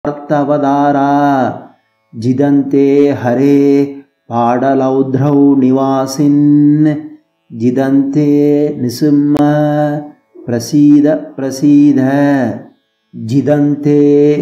रक्षणार्थवदारा जिदन्ते हरे पाडलौध्रौ निवासिन् जिदन्ते निसिंह प्रसीद प्रसीद जिदन्ते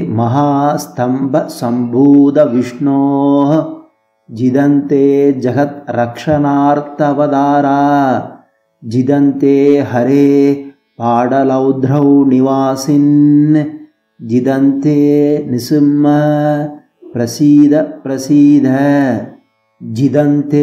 महास्तम्भसम्भूतविष्णोः जिदन्ते जगत् रक्षणार्थवदारा जिदन्ते हरे पाडलौध्रौ निवासिन् जिदन्ते निसिंह प्रसीद प्रसीद जिदन्ते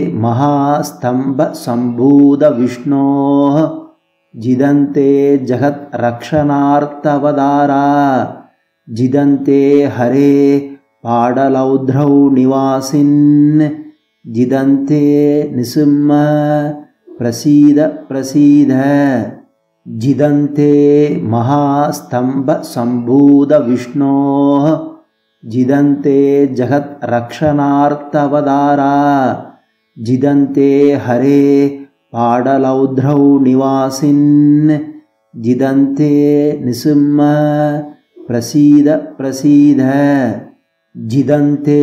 महास्तम्भसम्भूतविष्णोः जिदन्ते जगत् रक्षणार्थवदारा जिदन्ते हरे पाडलौध्रौ निवासिन् जिदन्ते निसिंह प्रसीद प्रसीद जिदन्ते महास्तम्भसम्भूतविष्णोः जिदन्ते जगत् रक्षणार्थवदारा जिदन्ते हरे पाडलौध्रौ निवासिन् जिदन्ते निसिंह प्रसीद प्रसीद जिदन्ते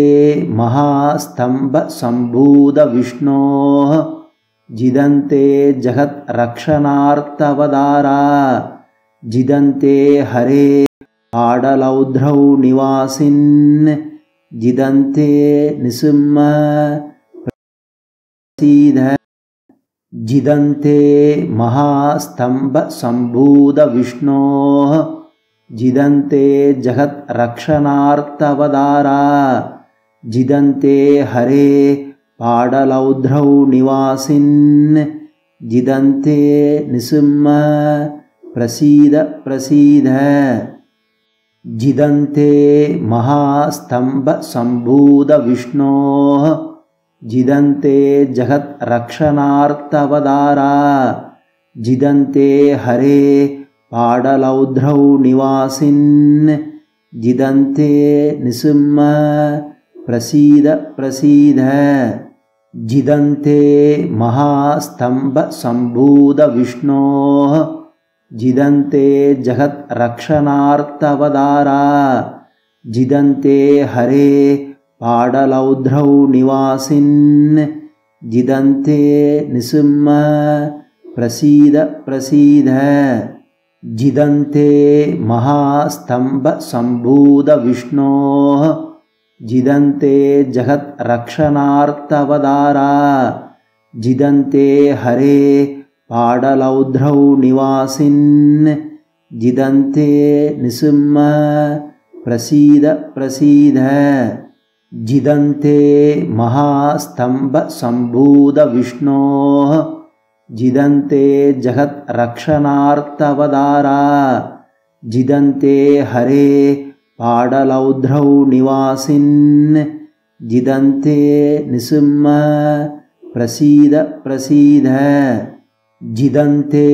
महास्तम्भसम्भूतविष्णोः जिदन्ते जगत् रक्षणार्थवदारा जिदन्ते हरे पाडलौध्रौ निवासिन् जिदन्ते निसिंह प्रसीद जिदन्ते महास्तम्भसम्भूतविष्णोः जिदन्ते जगत् रक्षणार्थवदारा जिदन्ते हरे पाडलौध्रौ निवासिन् जिदन्ते निसिंह प्रसीद प्रसीद जिदन्ते महास्तम्भसम्भूतविष्णोः जिदन्ते जगत् रक्षणार्थवदारा जिदन्ते हरे पाडलौध्रौ निवासिन् जिदन्ते निसिंह प्रसीद प्रसीद जिदन्ते महास्तम्भसम्भूतविष्णोः जिदन्ते जगत् रक्षणार्थवदारा जिदन्ते हरे पाडलौध्रौ निवासिन् जिदन्ते निसिंह प्रसीद प्रसीद जिदन्ते महास्तम्भसम्भूतविष्णोः जिदन्ते जगत् रक्षणार्थवदारा जिदन्ते हरे पाडलौध्रौ निवासिन् जिदन्ते निसिंह प्रसीद प्रसीद जिदन्ते महास्तम्भसम्भूतविष्णोः जिदन्ते जगत् रक्षणार्थवदारा जिदन्ते हरे पाडलौध्रौ निवासिन् जिदन्ते निसिंह प्रसीद प्रसीद जिदन्ते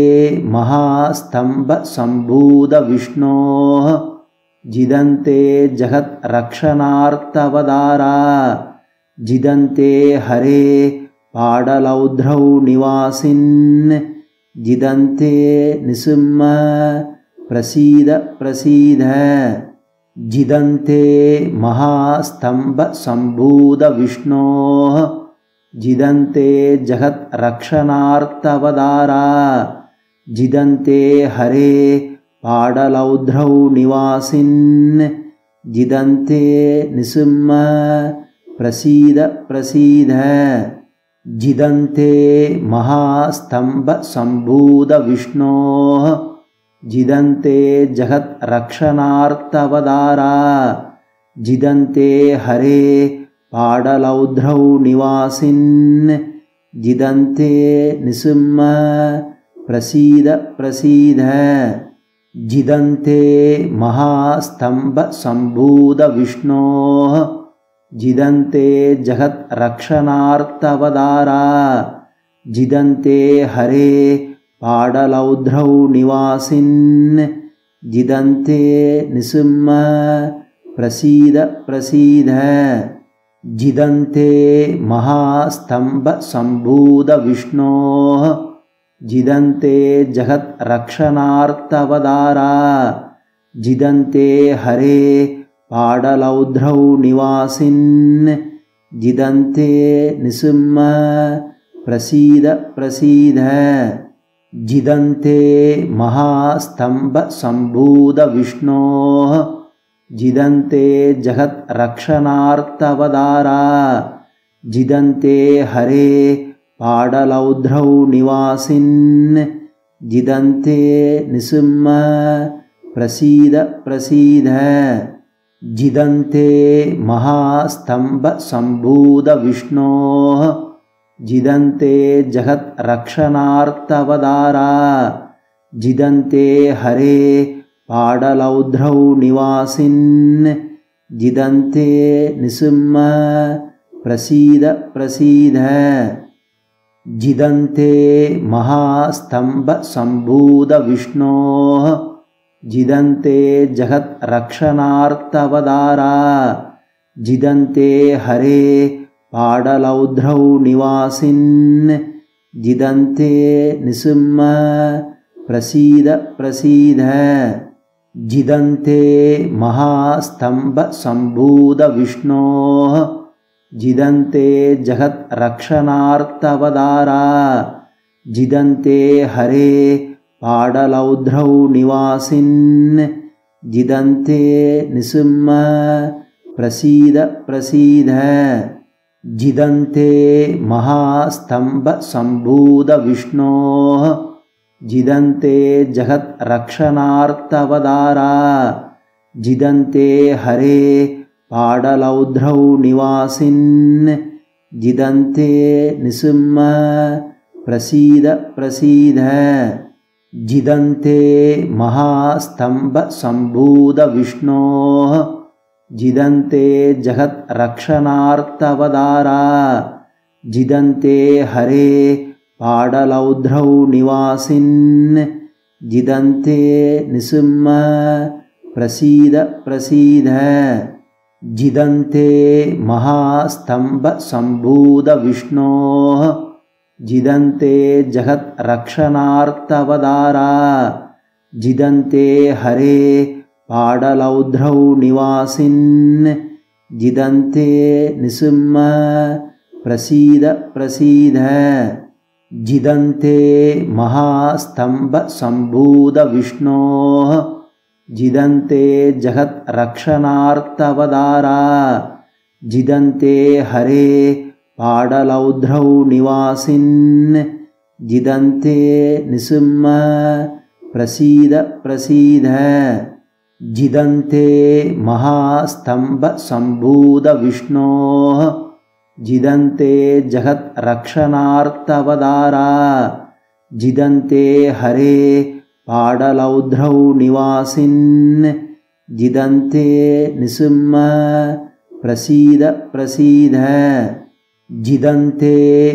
महास्तम्भसम्भूतविष्णोः जिदन्ते जगत् रक्षणार्थवदारा जिदन्ते हरे पाडलौध्रौ निवासिन् जिदन्ते निसिंह प्रसीद प्रसीद जिदन्ते महास्तम्भसम्भूतविष्णोः जिदन्ते जगत् रक्षणार्थवदारा जिदन्ते हरे पाडलौध्रौ निवासिन् जिदन्ते निसिंह प्रसीद प्रसीद जिदन्ते महास्तम्भसम्भूतविष्णोः जिदन्ते जगत् रक्षणार्थवदारा जिदन्ते हरे पाडलौध्रौ निवासिन् जिदन्ते निसिंह प्रसीद प्रसीद जिदन्ते महास्तम्भसम्भूतविष्णोः जिदन्ते जगत् रक्षणार्थवदारा जिदन्ते हरे पाडलौध्रौ निवासिन् जिदन्ते निसिंह प्रसीद प्रसीद जिदन्ते महास्तम्भसम्भूतविष्णोः जिदन्ते जगत् रक्षणार्थवदारा जिदन्ते हरे पाडलौध्रौ निवासिन् जिदन्ते निसिंह प्रसीद प्रसीद जिदन्ते महास्तम्भसम्भूतविष्णोः जिदन्ते जगद्रक्षणार्थवतारा जिदन्ते हरे पाडलौध्रौ निवासिन् जिदन्ते निसिंह प्रसीद प्रसीद जिदन्ते महास्तम्भसम्भूतविष्णोः जिदन्ते जगद्रक्षणार्थवतारा जिदन्ते हरे पाडलौध्रौ निवासिन् जिदन्ते निसिंह प्रसीद प्रसीद जिदन्ते महास्तम्भसम्भूतविष्णोः जिदन्ते जगद्रक्षणार्थवतारा जिदन्ते हरे पाडलौध्रौ निवासिन् जिदन्ते निसिंह प्रसीद प्रसीद जिदन्ते महास्तम्भसम्भूतविष्णोः जिदन्ते जगद्रक्षणार्थवतारा जिदन्ते हरे पाडलौध्रौ निवासिन् जिदन्ते निसिंह प्रसीद प्रसीद जिदन्ते महास्तम्भसम्भूतविष्णोः जिदन्ते जगद्रक्षणार्थवतारा जिदन्ते हरे पाडलौध्रौ निवासिन् जिदन्ते निसिंह प्रसीद प्रसीद जिदन्ते महास्तम्भसम्भूतविष्णोः जिदन्ते जगद्रक्षणार्थवतारा जिदन्ते हरे पाडलौध्रौ निवासिन् जिदन्ते निसिंह प्रसीद प्रसीद जिदन्ते महास्तम्भसम्भूतविष्णोः जिदन्ते जगद्रक्षणार्थवतारा जिदन्ते हरे पाडलौध्रौ निवासिन् जिदन्ते निसिंह प्रसीद प्रसीद जिदन्ते महास्तम्भसम्भूतविष्णोः जिदन्ते जगद्रक्षणार्थवतारा जिदन्ते हरे पाडलौध्रौ निवासिन् जिदन्ते निसिंह प्रसीद प्रसीद जिदन्ते महास्तम्भसम्भूतविष्णोः जिदन्ते जगद्रक्षणार्थवतारा जिदन्ते हरे पाडलौध्रौ निवासिन् जिदन्ते निसिंह प्रसीद प्रसीद जिदन्ते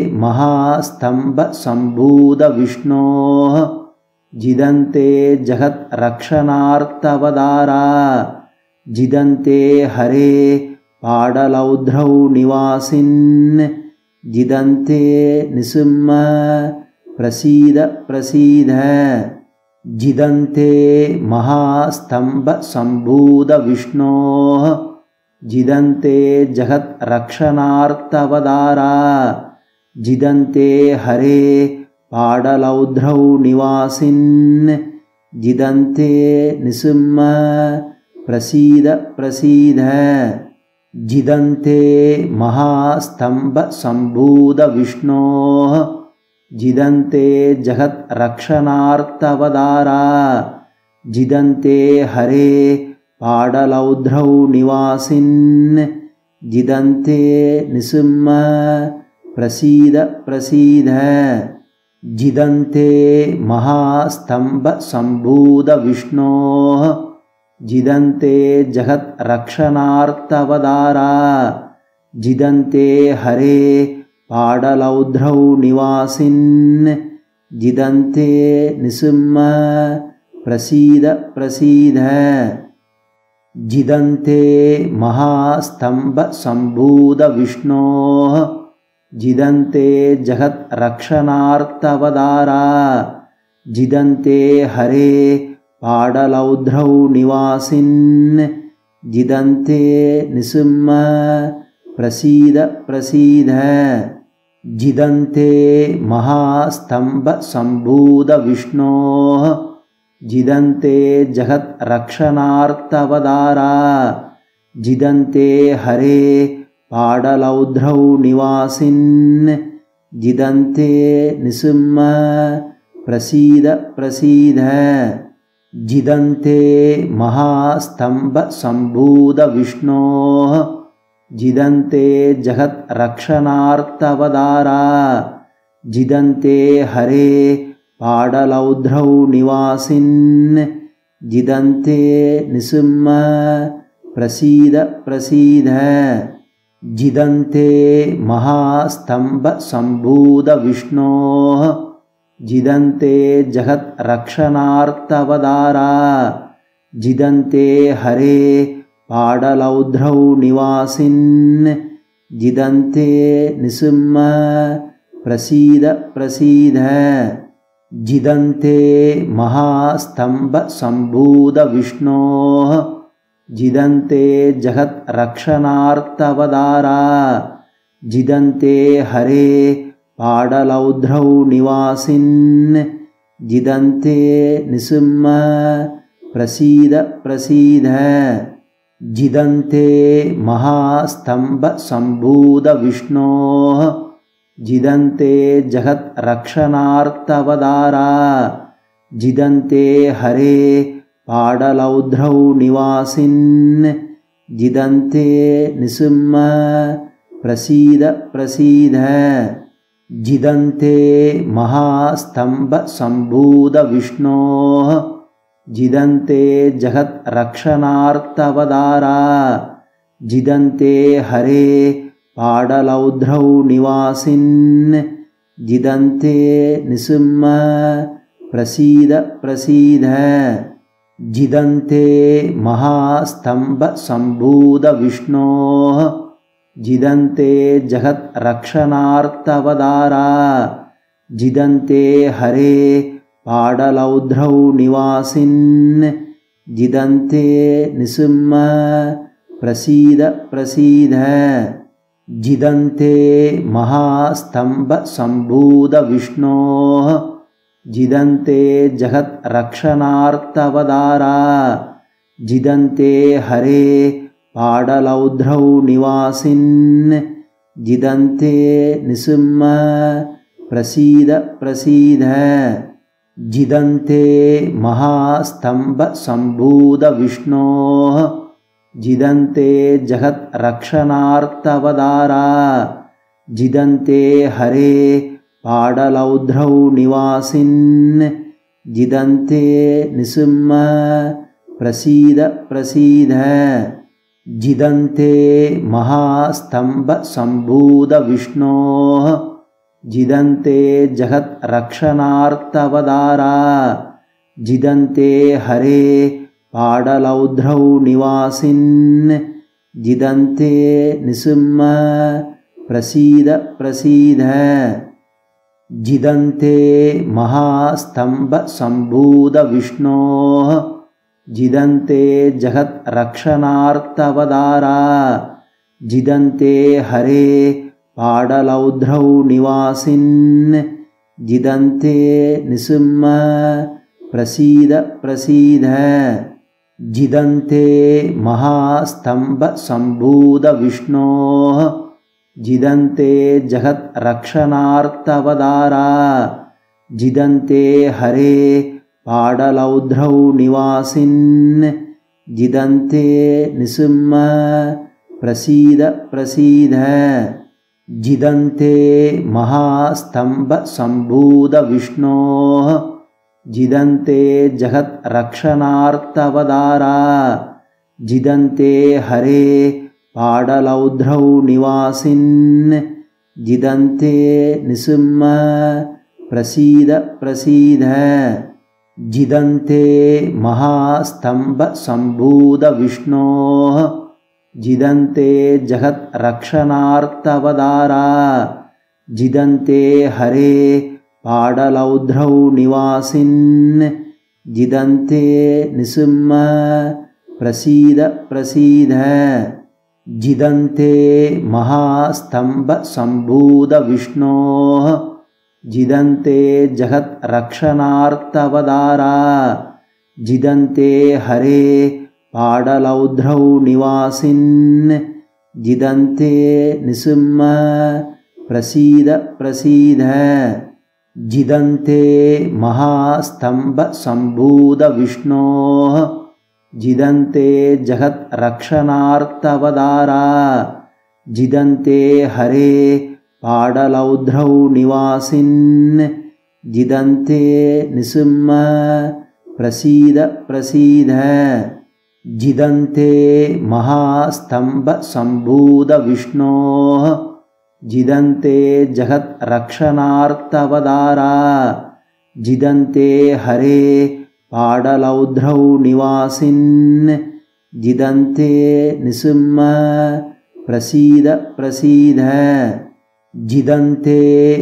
महास्तम्भसम्भूतविष्णोः जिदन्ते जगद्रक्षणार्थवतारा जिदन्ते हरे पाडलौध्रौ निवासिन् जिदन्ते निसिंह प्रसीद प्रसीद जिदन्ते महास्तम्भसम्भूतविष्णोः जिदन्ते जगद्रक्षणार्थवतारा जिदन्ते हरे पाडलौध्रौ निवासिन् जिदन्ते निसिंह प्रसीद प्रसीद जिदन्ते महास्तम्भसम्भूतविष्णोः जिदन्ते जगद्रक्षणार्थवतारा जिदन्ते हरे पाडलौध्रौ निवासिन् जिदन्ते निसिंह प्रसीद प्रसीद जिदन्ते महास्तम्भसम्भूतविष्णोः जिदन्ते जगद्रक्षणार्थवतारा जिदन्ते हरे पाडलौध्रौ निवासिन् जिदन्ते निसिंह प्रसीद प्रसीद जिदन्ते महास्तम्भसम्भूतविष्णोः जिदन्ते जगद्रक्षणार्थवतारा जिदन्ते हरे पाडलौध्रौ निवासिन् जिदन्ते निसिंह प्रसीद प्रसीद जिदन्ते महास्तम्भसम्भूतविष्णोः जिदन्ते जगद्रक्षणार्थवतारा जिदन्ते हरे पाडलौध्रौ निवासिन् जिदन्ते निसिंह प्रसीद प्रसीद जिदन्ते महास्तम्भसम्भूतविष्णोः जिदन्ते जगद्रक्षणार्थवतारा जिदन्ते हरे पाडलौध्रौ निवासिन् जिदन्ते निसिंह प्रसीद प्रसीद जिदन्ते महास्तम्भसम्भूतविष्णोः जिदन्ते जगद्रक्षणार्थवतारा जिदन्ते हरे पाडलौध्रौ निवासिन् जिदन्ते निसिंह प्रसीद प्रसीद जिदन्ते महास्तम्भसम्भूतविष्णोः जिदन्ते जगद्रक्षणार्थवतारा जिदन्ते हरे पाडलौध्रौ निवासिन् जिदन्ते निसिंह प्रसीद प्रसीद जिदन्ते महास्तम्भसम्भूतविष्णोः जिदन्ते जगद्रक्षणार्थवतारा जिदन्ते हरे पाडलौध्रौ निवासिन् जिदन्ते निसिंह प्रसीद प्रसीद जिदन्ते महास्तम्भसम्भूतविष्णोः जिदन्ते जगद्रक्षणार्थवतारा जिदन्ते हरे पाडलौध्रौ निवासिन् जिदन्ते निसिंह प्रसीद प्रसीद जिदन्ते महास्तम्भसम्भूतविष्णोः जिदन्ते जगद्रक्षणार्थवतारा जिदन्ते हरे पाडलौध्रौ निवासिन् जिदन्ते निसिंह प्रसीद प्रसीद जिदन्ते महास्तम्भसम्भूतविष्णोः जिदन्ते जगद्रक्षणार्थवतारा जिदन्ते हरे पाडलौध्रौ निवासिन् जिदन्ते निसिंह प्रसीद प्रसीद जिदन्ते महास्तम्भसम्भूतविष्णोः जिदन्ते जगद्रक्षणार्थवतारा जिदन्ते हरे पाडलौध्रौ निवासिन् जिदन्ते निसिंह प्रसीद प्रसीद जिदन्ते महास्तम्भसम्भूतविष्णोः जिदन्ते जगद्रक्षणार्थवतारा जिदन्ते हरे पाडलौध्रौ निवासिन् जिदन्ते निसिंह प्रसीद प्रसीद जिदन्ते महास्तम्भसम्भूतविष्णोः जिदन्ते जगद्रक्षणार्थवतारा जिदन्ते हरे पाडलौध्रौ निवासिन् जिदन्ते निसिंह प्रसीद प्रसीद जिदन्ते महास्तम्भसम्भूतविष्णोः जिदन्ते जगद्रक्षणार्थवतारा जिदन्ते हरे पाडलौध्रौ निवासिन् जिदन्ते निसिंह प्रसीद प्रसीद जिदन्ते महास्तम्भसम्भूतविष्णोः जिदन्ते जगद्रक्षणार्थवतारा जिदन्ते हरे पाडलौध्रौ निवासिन् जिदन्ते निसिंह प्रसीद प्रसीद जिदन्ते महास्तम्भसम्भूतविष्णोः जिदन्ते जगद्रक्षणार्थवतारा जिदन्ते हरे पाडलौध्रौ निवासिन् जिदन्ते निसिंह प्रसीद प्रसीद जिदन्ते महास्तम्भसम्भूतविष्णोः जिदन्ते जगद्रक्षणार्थवतारा जिदन्ते हरे पाडलौध्रौ निवासिन् जिदन्ते निसिंह प्रसीद प्रसीद जिदन्ते महास्तम्भसम्भूतविष्णोः जिदन्ते जगद्रक्षणार्थवतारा जिदन्ते हरे पाडलौध्रौ निवासिन् जिदन्ते निसिंह प्रसीद प्रसीद जिदन्ते महास्तम्भसम्भूतविष्णोः जिदन्ते जगद्रक्षणार्थवतारा जिदन्ते हरे पाडलौध्रौ निवासिन् जिदन्ते निसिंह प्रसीद प्रसीद जिदन्ते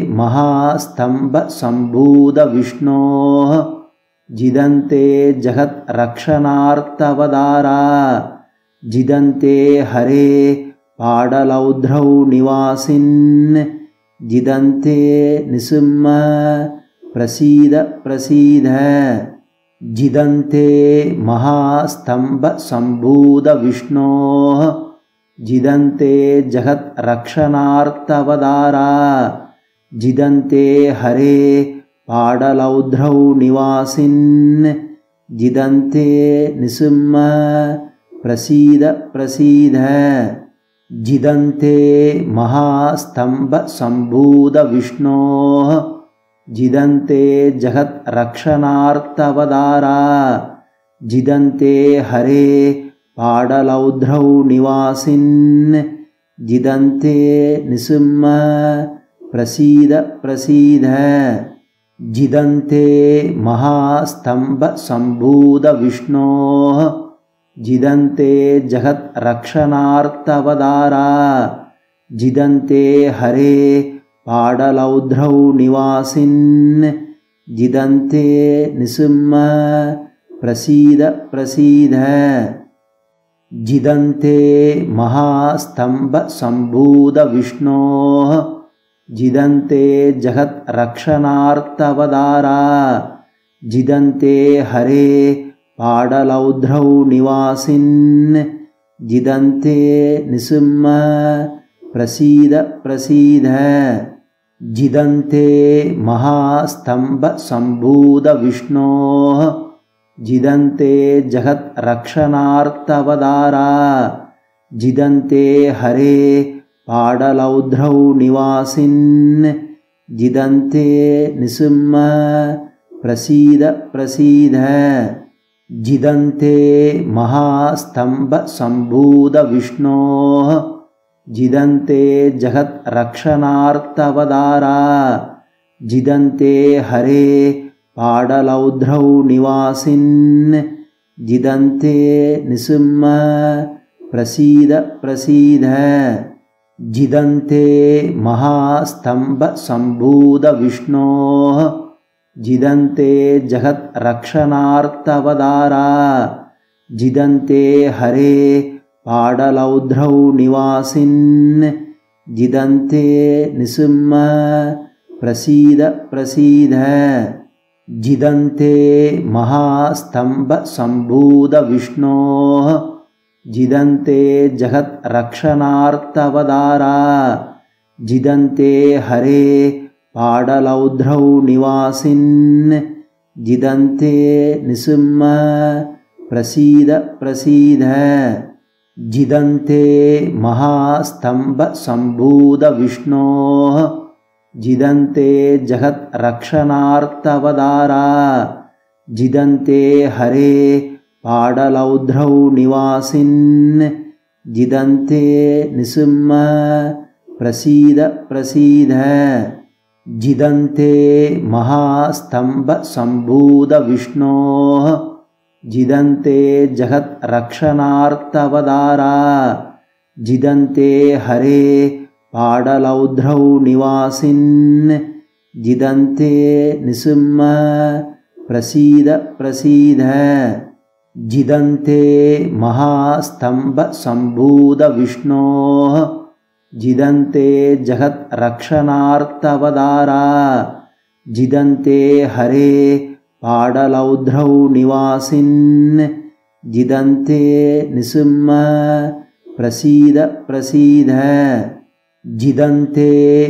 महास्तम्भसम्भूतविष्णोः जिदन्ते जगद्रक्षणार्थवतारा जिदन्ते हरे पाडलौध्रौ निवासिन् जिदन्ते निसिंह प्रसीद प्रसीद जिदन्ते महास्तम्भसम्भूतविष्णोः जिदन्ते जगद्रक्षणार्थवतारा जिदन्ते हरे पाडलौध्रौ निवासिन् जिदन्ते निसिंह प्रसीद प्रसीद जिदन्ते महास्तम्भसम्भूतविष्णोः जिदन्ते जगद्रक्षणार्थवतारा जिदन्ते हरे पाडलौध्रौ निवासिन् जिदन्ते निसिंह प्रसीद प्रसीद जिदन्ते महास्तम्भसम्भूतविष्णोः जिदन्ते जगद्रक्षणार्थवतारा जिदन्ते हरे पाडलौध्रौ निवासिन् जिदन्ते निसिंह प्रसीद प्रसीद जिदन्ते महास्तम्भसम्भूतविष्णोः जिदन्ते जगद्रक्षणार्थवतारा जिदन्ते हरे पाडलौध्रौ निवासिन् जिदन्ते निसिंह प्रसीद प्रसीद जिदन्ते महास्तम्भसम्भूतविष्णोः जिदन्ते जगद्रक्षणार्थवतारा जिदन्ते हरे पाडलौध्रौ निवासिन् जिदन्ते निसिंह प्रसीद प्रसीद जिदन्ते महास्तम्भसम्भूतविष्णोः जिदन्ते जगद्रक्षणार्थवतारा जिदन्ते हरे पाडलौध्रौ निवासिन् जिदन्ते निसिंह प्रसीद प्रसीद जिदन्ते महास्तम्भसम्भूतविष्णोः जिदन्ते जगद्रक्षणार्थवतारा जिदन्ते हरे पाडलौध्रौ निवासिन् जिदन्ते निसिंह प्रसीद प्रसीद जिदन्ते महास्तम्भसम्भूतविष्णोः जिदन्ते जगद्रक्षणार्थवतारा जिदन्ते हरे पाडलौध्रौ निवासिन् जिदन्ते निसिंह प्रसीद प्रसीद जिदन्ते महास्तम्भसम्भूतविष्णोः जिदन्ते जगद्रक्षणार्थवतारा जिदन्ते हरे पाडलौध्रौ निवासिन् जिदन्ते निसिंह प्रसीद प्रसीद जिदन्ते महास्तम्भसम्भूतविष्णोः जिदन्ते जगद्रक्षणार्थवतारा जिदन्ते हरे पाडलौध्रौ निवासिन् जिदन्ते निसिंह प्रसीद प्रसीद जिदन्ते महास्तम्भसम्भूतविष्णोः जिदन्ते जगद्रक्षणार्थवदारा जिदन्ते हरे पाडलौध्रौ निवासिन् जिदन्ते निसिंह प्रसीद प्रसीद जिदन्ते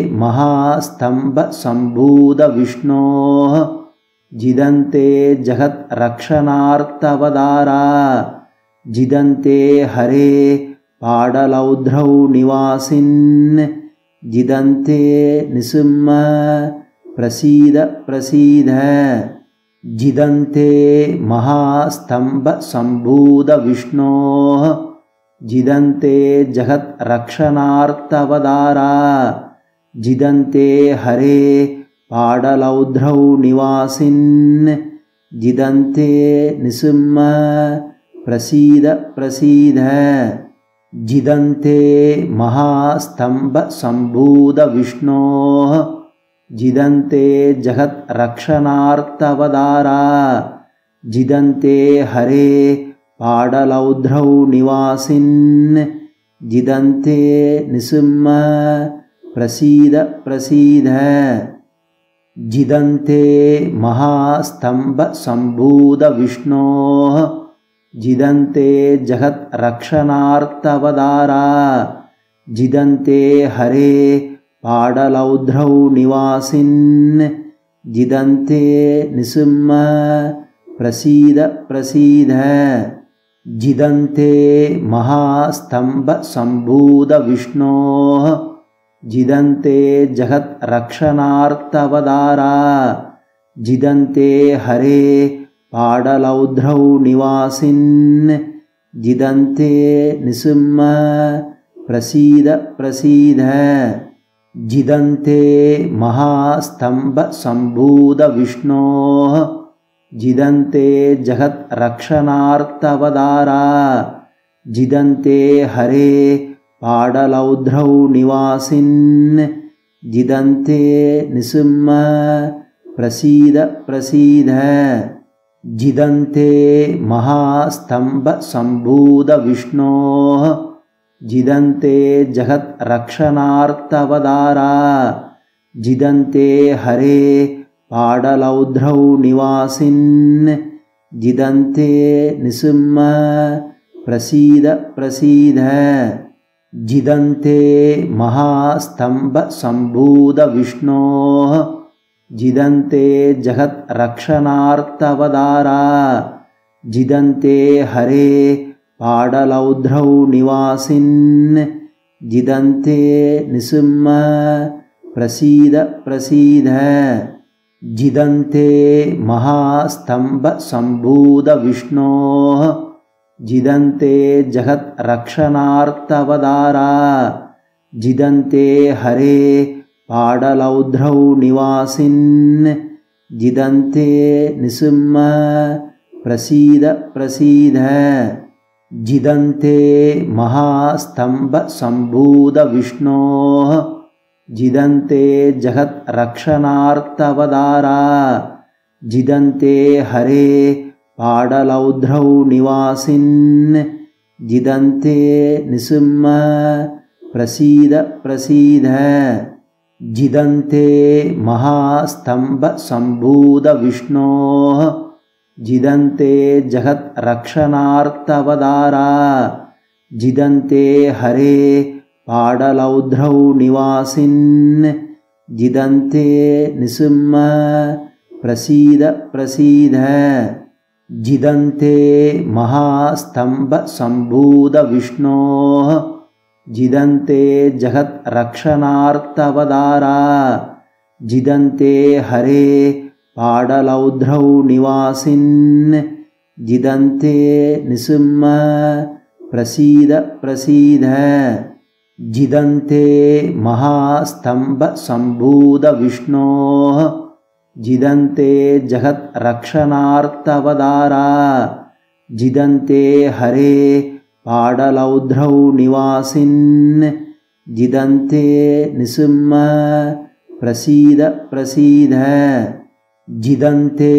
महास्तम्भसम्भूतविष्णोः जिदन्ते जगद्रक्षणार्थवदारा जिदन्ते हरे पाडलौध्रौ निवासिन् जिदन्ते निसिंह प्रसीद प्रसीद जिदन्ते महास्तम्भसम्भूतविष्णोः जिदन्ते जगद्रक्षणार्थवदारा जिदन्ते हरे पाडलौध्रौ निवासिन् जिदन्ते निसिंह प्रसीद प्रसीद जिदन्ते महास्तम्भसम्भूतविष्णोः जिदन्ते जगद्रक्षणार्थवदारा जिदन्ते हरे पाडलौध्रौ निवासिन् जिदन्ते निसिंह प्रसीद प्रसीद जिदन्ते महास्तम्भसम्भूतविष्णोः जिदन्ते जगद्रक्षणार्थवदारा जिदन्ते हरे पाडलौध्रौ निवासिन् जिदन्ते निसिंह प्रसीद प्रसीद जिदन्ते महास्तम्भसम्भूतविष्णोः जिदन्ते जगद्रक्षणार्थवदारा जिदन्ते हरे पाडलौध्रौ निवासिन् जिदन्ते निसिंह प्रसीद प्रसीद जिदन्ते महास्तम्भसम्भूतविष्णोः जिदन्ते जगद्रक्षणार्थवदारा जिदन्ते हरे पाडलौध्रौ निवासिन् जिदन्ते निसिंह प्रसीद प्रसीद जिदन्ते महास्तम्भसम्भूतविष्णोः जिदन्ते जगद्रक्षणार्थवदारा जिदन्ते हरे पाडलौध्रौ निवासिन् जिदन्ते निसिंह प्रसीद प्रसीद जिदन्ते महास्तम्भसम्भूतविष्णोः जिदन्ते जगद्रक्षणार्थवदारा जिदन्ते हरे पाडलौध्रौ निवासिन् जिदन्ते निसिंह प्रसीद प्रसीद जिदन्ते महास्तम्भसम्भूतविष्णोः जिदन्ते जगद्रक्षणार्थवदारा जिदन्ते हरे पाडलौध्रौ निवासिन् जिदन्ते निसिंह प्रसीद प्रसीद जिदन्ते महास्तम्भसम्भूतविष्णोः जिदन्ते जगद्रक्षणार्थवदारा जिदन्ते हरे पाडलौध्रौ निवासिन् जिदन्ते निसिंह प्रसीद प्रसीद जिदन्ते महास्तम्भसम्भूतविष्णोः जिदन्ते जगद्रक्षणार्थवदारा जिदन्ते हरे पाडलौध्रौ निवासिन् जिदन्ते निसिंह प्रसीद प्रसीद जिदन्ते महास्तम्भसम्भूतविष्णोः जिदन्ते जगद्रक्षणार्थवदारा जिदन्ते हरे पाडलौध्रौ निवासिन् जिदन्ते निसिंह प्रसीद प्रसीद जिदन्ते महास्तम्भसम्भूतविष्णोः जिदन्ते जगद्रक्षणार्थवदारा जिदन्ते हरे पाडलौध्रौ निवासिन् जिदन्ते निसिंह प्रसीद प्रसीद जिदन्ते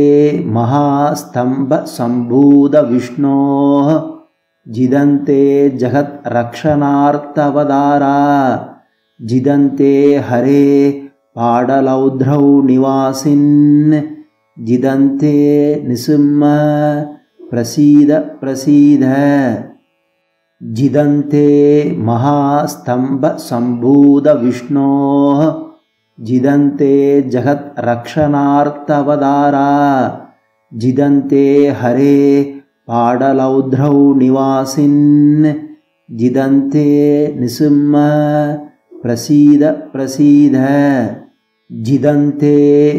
महास्तम्भसम्भूतविष्णोः जिदन्ते जगद्रक्षणार्थवदारा जिदन्ते हरे पाडलौध्रौ निवासिन् जिदन्ते निसिंह प्रसीद प्रसीद जिदन्ते महास्तम्भसम्भूतविष्णोः जिदन्ते जगद्रक्षणार्थवदारा जिदन्ते हरे पाडलौध्रौ निवासिन् जिदन्ते निसिंह प्रसीद प्रसीद जिदन्ते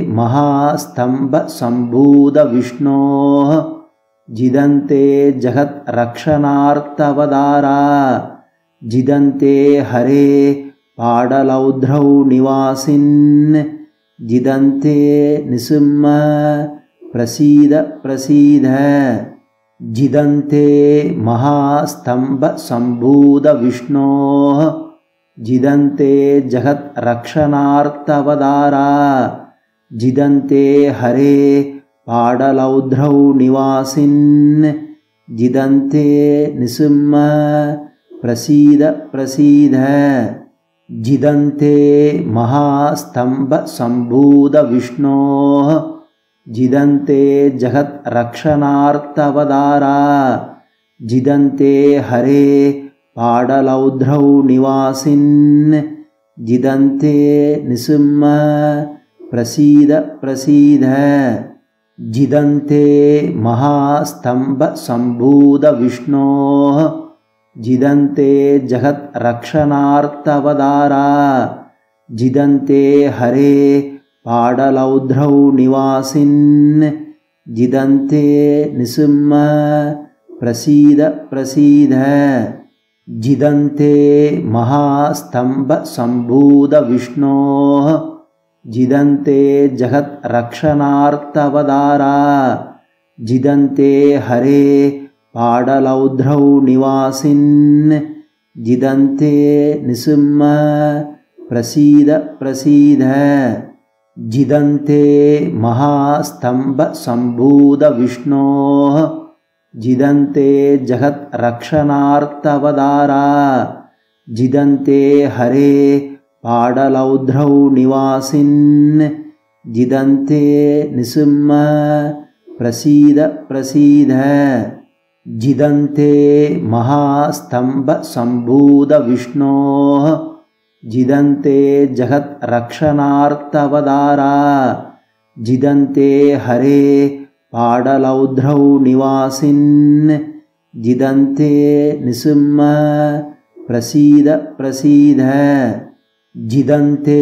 महास्तम्भसम्भूतविष्णोः जिदन्ते जगद्रक्षणार्थवदारा जिदन्ते हरे पाडलौध्रौ निवासिन् जिदन्ते निसिंह प्रसीद प्रसीद जिदन्ते महास्तम्भसम्भूतविष्णोः जिदन्ते जगद्रक्षणार्थवदारा जिदन्ते हरे पाडलौध्रौ निवासिन् जिदन्ते निसिंह प्रसीद प्रसीद जिदन्ते महास्तम्भसम्भूतविष्णोः जिदन्ते जगद्रक्षणार्थवदारा जिदन्ते हरे पाडलौध्रौ निवासिन् जिदन्ते निसिंह प्रसीद प्रसीद जिदन्ते महास्तम्भसम्भूतविष्णोः जिदन्ते जगद्रक्षणार्थवदारा जिदन्ते हरे पाडलौध्रौ निवासिन् जिदन्ते निसिंह प्रसीद प्रसीद जिदन्ते महास्तम्भसम्भूतविष्णोः जिदन्ते जगद्रक्षणार्थवदारा जिदन्ते हरे पाडलौध्रौ निवासिन् जिदन्ते निसिंह प्रसीद प्रसीद जिदन्ते महास्तम्भसम्भूतविष्णोः जिदन्ते जगद्रक्षणार्थवदारा जिदन्ते हरे पाडलौध्रौ निवासिन् जिदन्ते निसिंह प्रसीद प्रसीद जिदन्ते महास्तम्भसम्भूतविष्णोः जिदन्ते जगद्रक्षणार्थवदारा जिदन्ते हरे पाडलौध्रौ निवासिन् जिदन्ते निसिंह प्रसीद प्रसीद जिदन्ते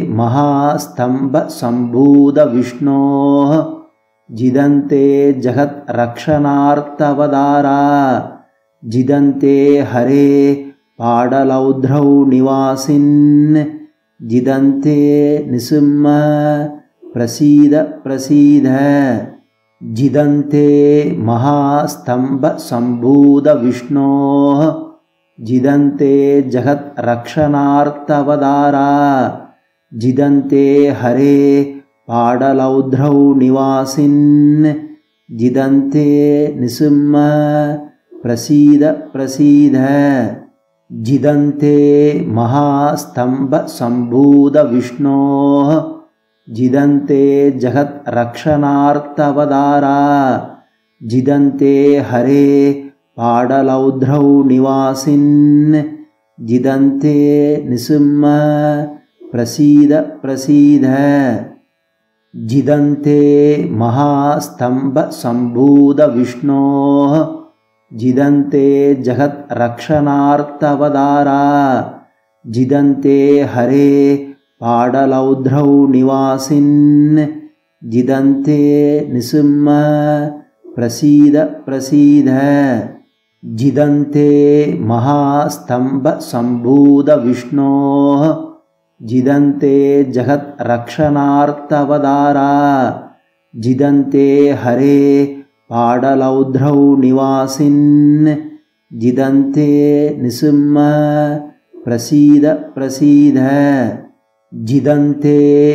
महास्तम्भसम्भूतविष्णोः जिदन्ते जगद्रक्षणार्थवदारा जिदन्ते हरे पाडलौध्रौ निवासिन् जिदन्ते निसिंह प्रसीद प्रसीद जिदन्ते महास्तम्भसम्भूतविष्णोः जिदन्ते जगद्रक्षणार्थवदारा जिदन्ते हरे पाडलौध्रौ निवासिन् जिदन्ते निसिंह प्रसीद प्रसीद जिदन्ते महास्तम्भसम्भूतविष्णोः जिदन्ते जगद्रक्षणार्थवदारा जिदन्ते हरे पाडलौध्रौ निवासिन् जिदन्ते निसिंह प्रसीद प्रसीद जिदन्ते महास्तम्भसम्भूतविष्णोः जिदन्ते जगद्रक्षणार्थवदारा जिदन्ते हरे पाडलौध्रौ निवासिन् जिदन्ते निसिंह प्रसीद प्रसीद जिदन्ते महास्तम्भसम्भूतविष्णोः जिदन्ते जगद्रक्षणार्थवदारा जिदन्ते हरे पाडलौध्रौ निवासिन् जिदन्ते निसिंह प्रसीद प्रसीद जिदन्ते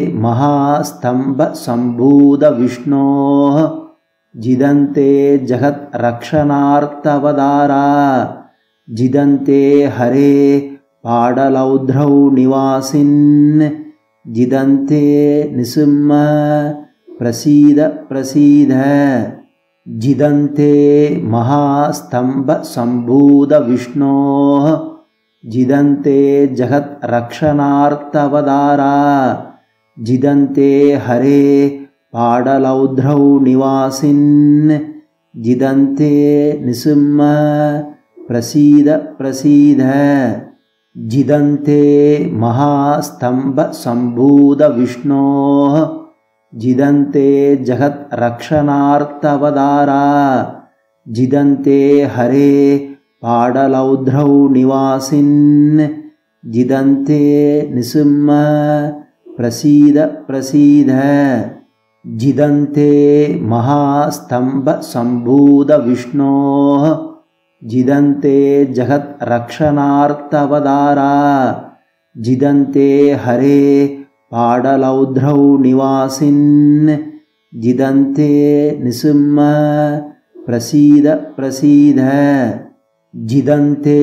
महास्तम्भसम्भूतविष्णोः जिदन्ते जगद्रक्षणार्थवदारा जिदन्ते हरे पाडलौध्रौ निवासिन् जिदन्ते निसिंह प्रसीद प्रसीद जिदन्ते महास्तम्भसम्भूतविष्णोः जिदन्ते जगद्रक्षणार्थवदारा जिदन्ते हरे पाडलौध्रौ निवासिन् जिदन्ते निसिंह प्रसीद प्रसीद जिदन्ते महास्तम्भसम्भूतविष्णोः जिदन्ते जगद्रक्षणार्थवदारा जिदन्ते हरे पाडलौध्रौ निवासिन् जिदन्ते निसिंह प्रसीद प्रसीद जिदन्ते महास्तम्भसम्भूतविष्णोः जिदन्ते जगद्रक्षणार्थवदारा जिदन्ते हरे पाडलौध्रौ निवासिन् जिदन्ते निसिंह प्रसीद प्रसीद जिदन्ते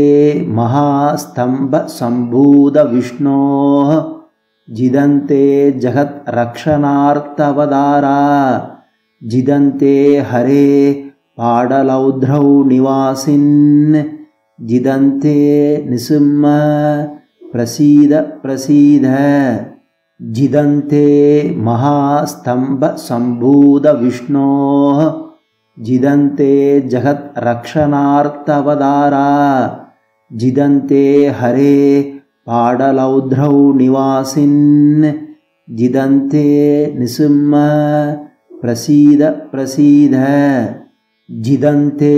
महास्तम्भसम्भूतविष्णोः जिदन्ते जगद्रक्षणार्थवदारा जिदन्ते हरे पाडलौध्रौ निवासिन् जिदन्ते निसिंह प्रसीद प्रसीद जिदन्ते महास्तम्भसम्भूतविष्णोः जिदन्ते जगद्रक्षणार्थवदारा जिदन्ते हरे पाडलौध्रौ निवासिन् जिदन्ते निसिंह प्रसीद प्रसीद जिदन्ते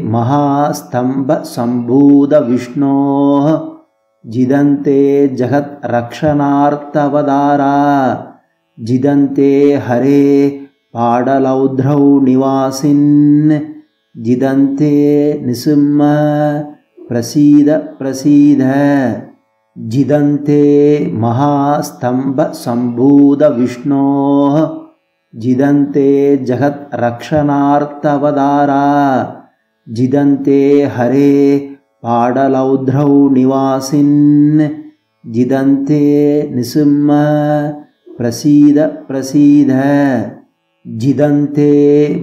महास्तम्भसम्भूतविष्णोः जिदन्ते जगद्रक्षणार्थवदारा जिदन्ते हरे पाडलौध्रौ निवासिन् जिदन्ते निसिंह प्रसीद प्रसीद जिदन्ते महास्तम्भसम्भूतविष्णोः जिदन्ते जगद्रक्षणार्थवदारा जिदन्ते हरे पाडलौध्रौ निवासिन् जिदन्ते निसिंह प्रसीद प्रसीद जिदन्ते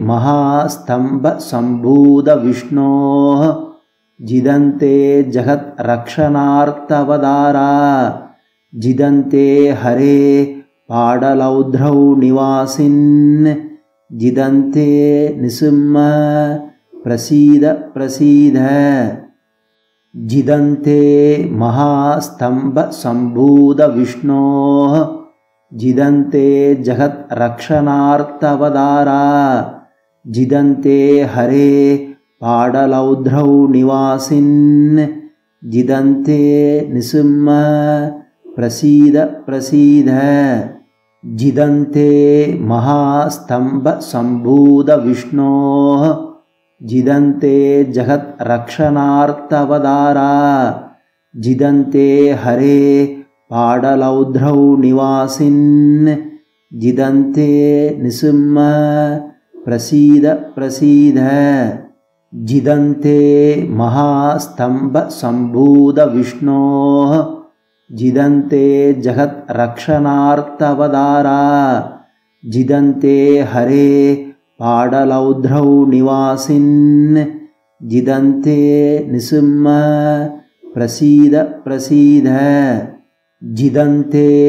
महास्तम्भसम्भूतविष्णोः जिदन्ते जगद्रक्षणार्थवदारा जिदन्ते हरे पाडलौध्रौ निवासिन् जिदन्ते निसिंह प्रसीद प्रसीद जिदन्ते महास्तम्भसम्भूतविष्णोः जिदन्ते जगद्रक्षणार्थवदारा जिदन्ते हरे पाडलौध्रौ निवासिन् जिदन्ते निसिंह प्रसीद प्रसीद जिदन्ते महास्तम्भसम्भूतविष्णोः जिदन्ते जगद्रक्षणार्थवदारा जिदन्ते हरे पाडलौध्रौ निवासिन् जिदन्ते निसिंह प्रसीद प्रसीद जिदन्ते महास्तम्भसम्भूतविष्णोः जिदन्ते जगद्रक्षणार्थवदारा जिदन्ते हरे पाडलौध्रौ निवासिन् जिदन्ते निसिंह प्रसीद प्रसीद जिदन्ते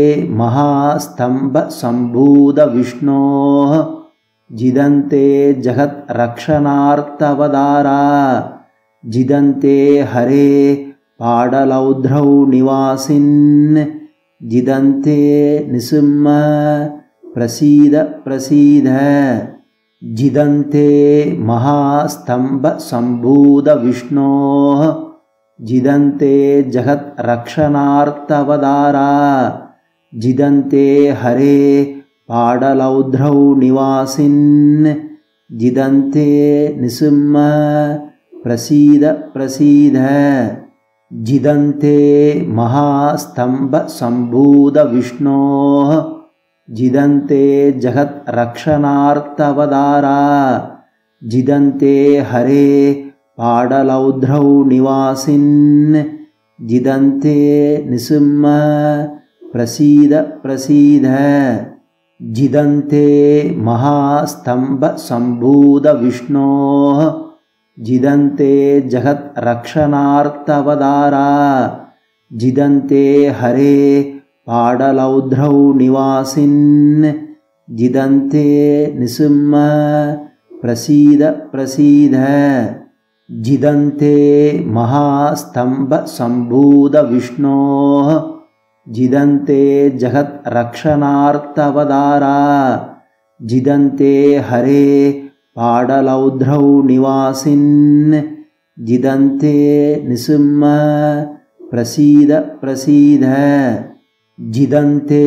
महास्तम्भसम्भूतविष्णोः जिदन्ते जगद्रक्षणार्थवदारा जिदन्ते हरे पाडलौध्रौ निवासिन् जिदन्ते निसिंह प्रसीद प्रसीद जिदन्ते महास्तम्भसम्भूतविष्णोः जिदन्ते जगद्रक्षणार्थवदारा जिदन्ते हरे पाडलौध्रौ निवासिन् जिदन्ते निसिंह प्रसीद प्रसीद जिदन्ते महास्तम्भसम्भूतविष्णोः जिदन्ते जगद्रक्षणार्थवदारा जिदन्ते हरे पाडलौध्रौ निवासिन् जिदन्ते निसिंह प्रसीद प्रसीद जिदन्ते महास्तम्भसम्भूतविष्णोः जिदन्ते जगद्रक्षणार्थवदारा जिदन्ते हरे पाडलौध्रौ निवासिन् जिदन्ते निसिंह प्रसीद प्रसीद जिदन्ते महास्तम्भसम्भूतविष्णोः जिदन्ते जगद्रक्षणार्थवदारा जिदन्ते हरे पाडलौध्रौ निवासिन् जिदन्ते निसिंह प्रसीद प्रसीद जिदन्ते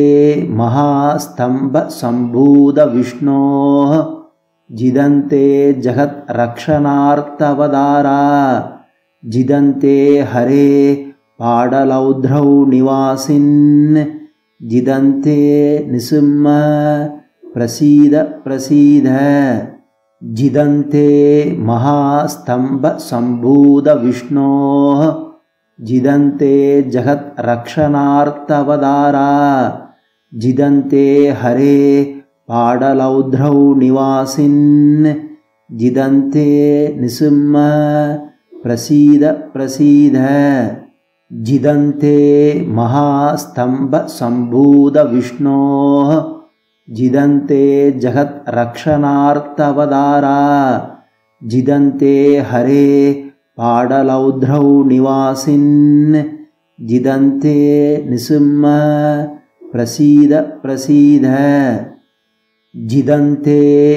महास्तम्भसम्भूतविष्णोः जिदन्ते जगद्रक्षणार्थवदारा जिदन्ते हरे पाडलौध्रौ निवासिन् जिदन्ते निसिंह प्रसीद प्रसीद जिदन्ते महास्तम्भसम्भूतविष्णोः जिदन्ते जगद्रक्षणार्थवदारा जिदन्ते हरे पाडलौध्रौ निवासिन् जिदन्ते निसिंह प्रसीद प्रसीद जिदन्ते महास्तम्भसम्भूतविष्णोः जिदन्ते जगद्रक्षणार्थवदारा जिदन्ते हरे पाडलौध्रौ निवासिन् जिदन्ते निसिंह प्रसीद प्रसीद जिदन्ते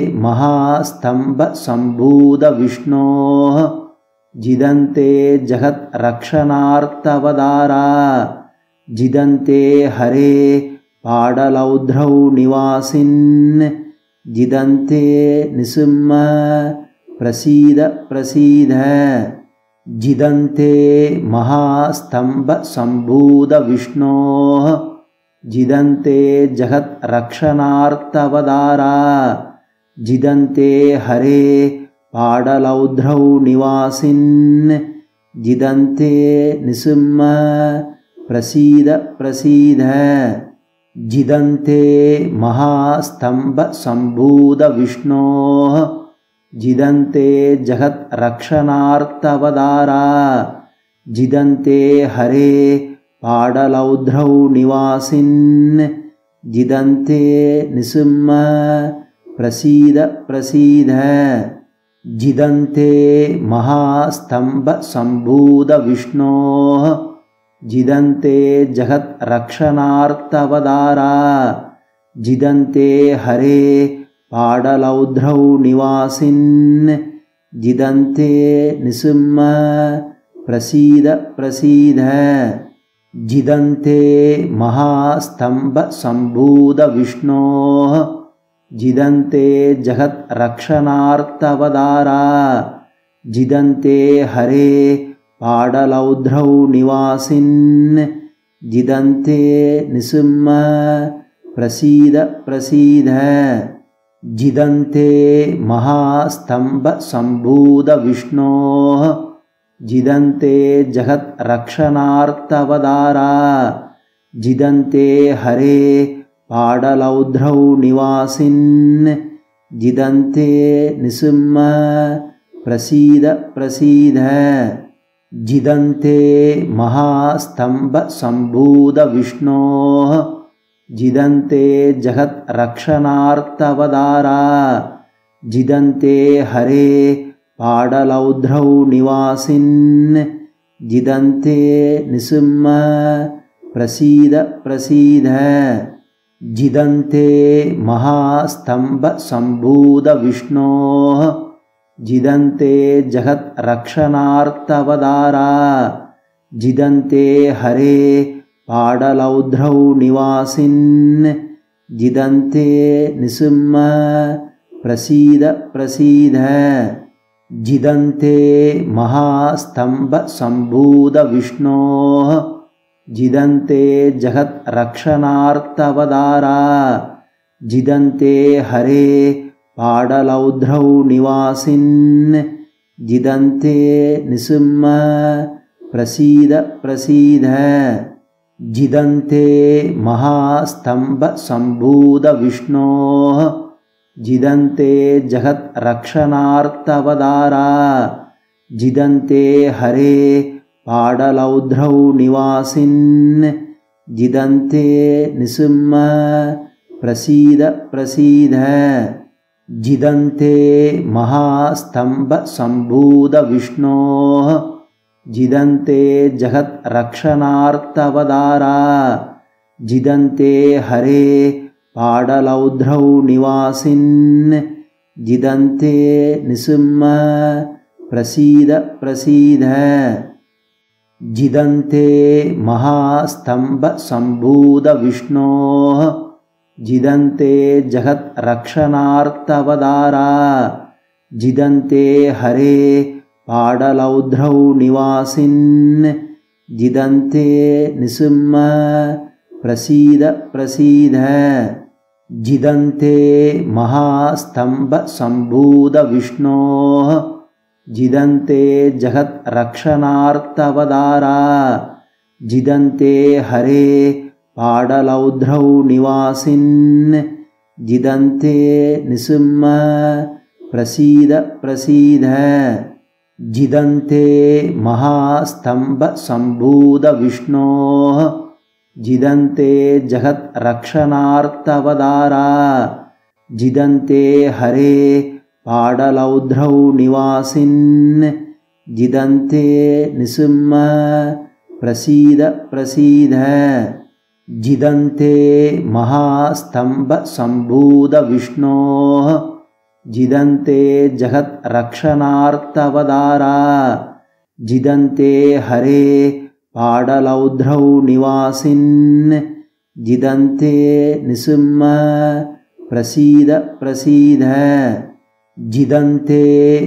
महास्तम्भसम्भूतविष्णोः जिदन्ते जगद्रक्षणार्थवदारा जिदन्ते हरे पाडलौध्रौ निवासिन् जिदन्ते निसिंह प्रसीद प्रसीद जिदन्ते महास्तम्भसम्भूतविष्णोः जिदन्ते जगद्रक्षणार्थवदारा जिदन्ते हरे पाडलौध्रौ निवासिन् जिदन्ते निसिंह प्रसीद प्रसीद जिदन्ते महास्तम्भसम्भूतविष्णोः जिदन्ते जगद्रक्षणार्थवदारा जिदन्ते हरे पाडलौध्रौ निवासिन् जिदन्ते निसिंह प्रसीद प्रसीद जिदन्ते महास्तम्भसम्भूतविष्णोः जिदन्ते जगद्रक्षणार्थवदारा जिदन्ते हरे पाडलौध्रौ निवासिन् जिदन्ते निसिंह प्रसीद प्रसीद जिदन्ते महास्तम्भसम्भूतविष्णोः जिदन्ते जगद्रक्षणार्थवदारा जिदन्ते हरे पाडलौध्रौ निवासिन् जिदन्ते निसिंह प्रसीद प्रसीद जिदन्ते महास्तम्भसम्भूतविष्णोः जिदन्ते जगद्रक्षणार्थवदारा जिदन्ते हरे पाडलौध्रौ निवासिन् जिदन्ते निसिंह प्रसीद प्रसीद जिदन्ते महास्तम्भसम्भूतविष्णोः जिदन्ते जगद्रक्षणार्थवदारा जिदन्ते हरे पाडलौध्रौ निवासिन् जिदन्ते निसिंह प्रसीद प्रसीद जिदन्ते महास्तम्भसम्भूतविष्णोः जिदन्ते जगद्रक्षणार्थवदारा जिदन्ते हरे पाडलौध्रौ निवासिन् जिदन्ते निसिंह प्रसीद प्रसीद जिदन्ते महास्तम्भसम्भूतविष्णोः जिदन्ते जगद्रक्षणार्थवदारा जिदन्ते हरे पाडलौध्रौ निवासिन् जिदन्ते निसिंह प्रसीद प्रसीद जिदन्ते महास्तम्भसम्भूतविष्णोः जिदन्ते जगद्रक्षणार्थवदारा जिदन्ते हरे पाडलौध्रौ निवासिन् जिदन्ते निसिंह प्रसीद प्रसीद जिदन्ते महास्तम्भसम्भूतविष्णोः जिदन्ते जगद्रक्षणार्थवदारा जिदन्ते हरे पाडलौध्रौ निवासिन् जिदन्ते निसिंह प्रसीद प्रसीद जिदन्ते महास्तम्भसम्भूतविष्णोः जिदन्ते जगद्रक्षणार्थवदारा जिदन्ते हरे पाडलौध्रौ निवासिन् जिदन्ते निसिंह प्रसीद प्रसीद जिदन्ते महास्तम्भसम्भूतविष्णोः जिदन्ते जगद्रक्षणार्थवदारा जिदन्ते हरे पाडलौध्रौ निवासिन् जिदन्ते निसिंह प्रसीद प्रसीद जिदन्ते महास्तम्भसम्भूतविष्णोः जिदन्ते जगद्रक्षणार्थवदारा जिदन्ते हरे पाडलौध्रौ निवासिन् जिदन्ते निसिंह प्रसीद प्रसीद जिदन्ते महास्तम्भसम्भूतविष्णोः जिदन्ते जगद्रक्षणार्थवदारा जिदन्ते हरे पाडलौध्रौ निवासिन् जिदन्ते निसिंह प्रसीद प्रसीद जिदन्ते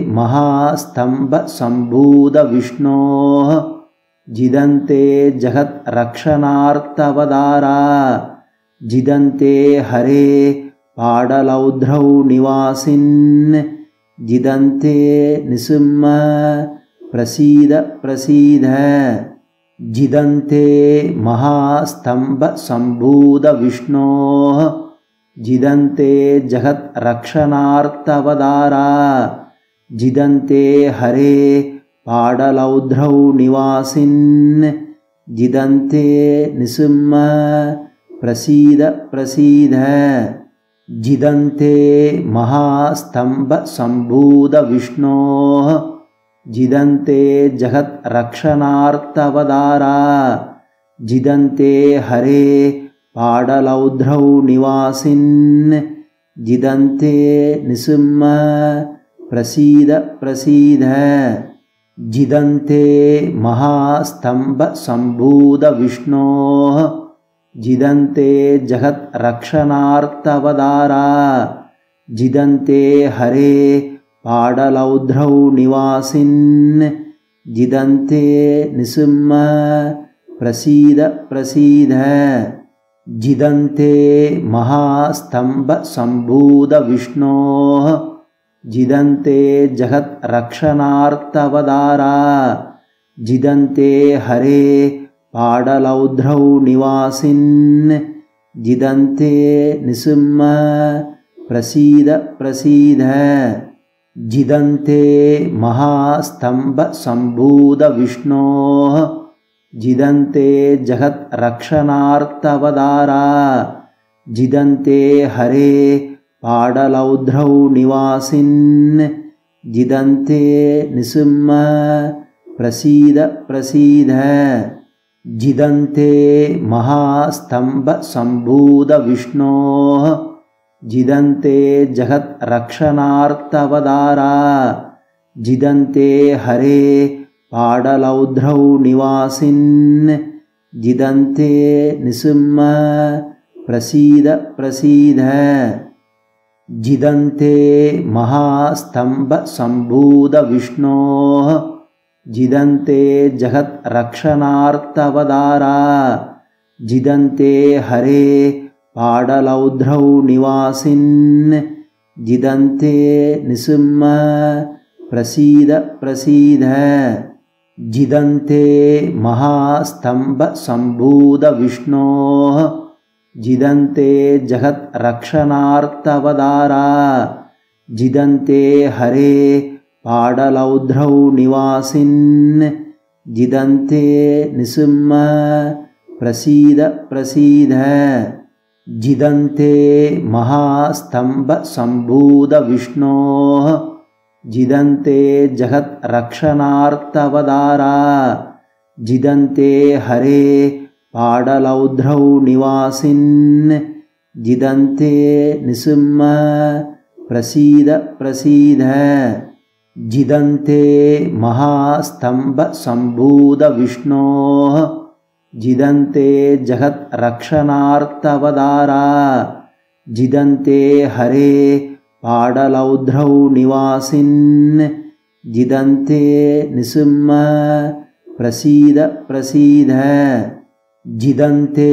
महास्तम्भसम्भूतविष्णोः जिदन्ते जगद्रक्षणार्थवदारा जिदन्ते हरे पाडलौध्रौ निवासिन् जिदन्ते निसिंह प्रसीद प्रसीद जिदन्ते महास्तम्भसम्भूतविष्णोः जिदन्ते जगद्रक्षणार्थवदारा जिदन्ते हरे पाडलौध्रौ निवासिन् जिदन्ते निसिंह प्रसीद प्रसीद जिदन्ते महास्तम्भसम्भूतविष्णोः जिदन्ते जगद्रक्षणार्थवदारा जिदन्ते हरे पाडलौध्रौ निवासिन् जिदन्ते निसिंह प्रसीद प्रसीद जिदन्ते महास्तम्भसम्भूतविष्णोः जिदन्ते जगद्रक्षणार्थवदारा जिदन्ते हरे पाडलौध्रौ निवासिन् जिदन्ते निसिंह प्रसीद प्रसीद जिदन्ते महास्तम्भसम्भूतविष्णोः जिदन्ते जगद्रक्षणार्थवदारा जिदन्ते हरे पाडलौध्रौ निवासिन् जिदन्ते निसिंह प्रसीद प्रसीद जिदन्ते महास्तम्भसम्भूतविष्णोः जिदन्ते जगद्रक्षणार्थवदारा जिदन्ते हरे पाडलौध्रौ निवासिन् जिदन्ते निसिंह प्रसीद प्रसीद जिदन्ते महास्तम्भसम्भूतविष्णोः जिदन्ते जगद्रक्षणार्थवदारा जिदन्ते हरे पाडलौध्रौ निवासिन् जिदन्ते निसिंह प्रसीद प्रसीद जिदन्ते महास्तम्भसम्भूतविष्णोः जिदन्ते जगद्रक्षणार्थवतारा जिदन्ते हरे पाडलौध्रौ निवासिन् जिदन्ते निसिंह प्रसीद प्रसीद जिदन्ते महास्तम्भसम्भूतविष्णोः जिदन्ते जगद्रक्षणार्थवतारा जिदन्ते हरे पाडलौध्रौ निवासिन् जिदन्ते निसिंह प्रसीद प्रसीद जिदन्ते महास्तम्भसम्भूतविष्णोः जिदन्ते जगद्रक्षणार्थवतारा जिदन्ते हरे पाडलौध्रौ निवासिन् जिदन्ते निसिंह प्रसीद प्रसीद जिदन्ते महास्तम्भसम्भूतविष्णोः जिदन्ते जगद्रक्षणार्थवतारा जिदन्ते हरे पाडलौध्रौ निवासिन् जिदन्ते निसिंह प्रसीद प्रसीद जिदन्ते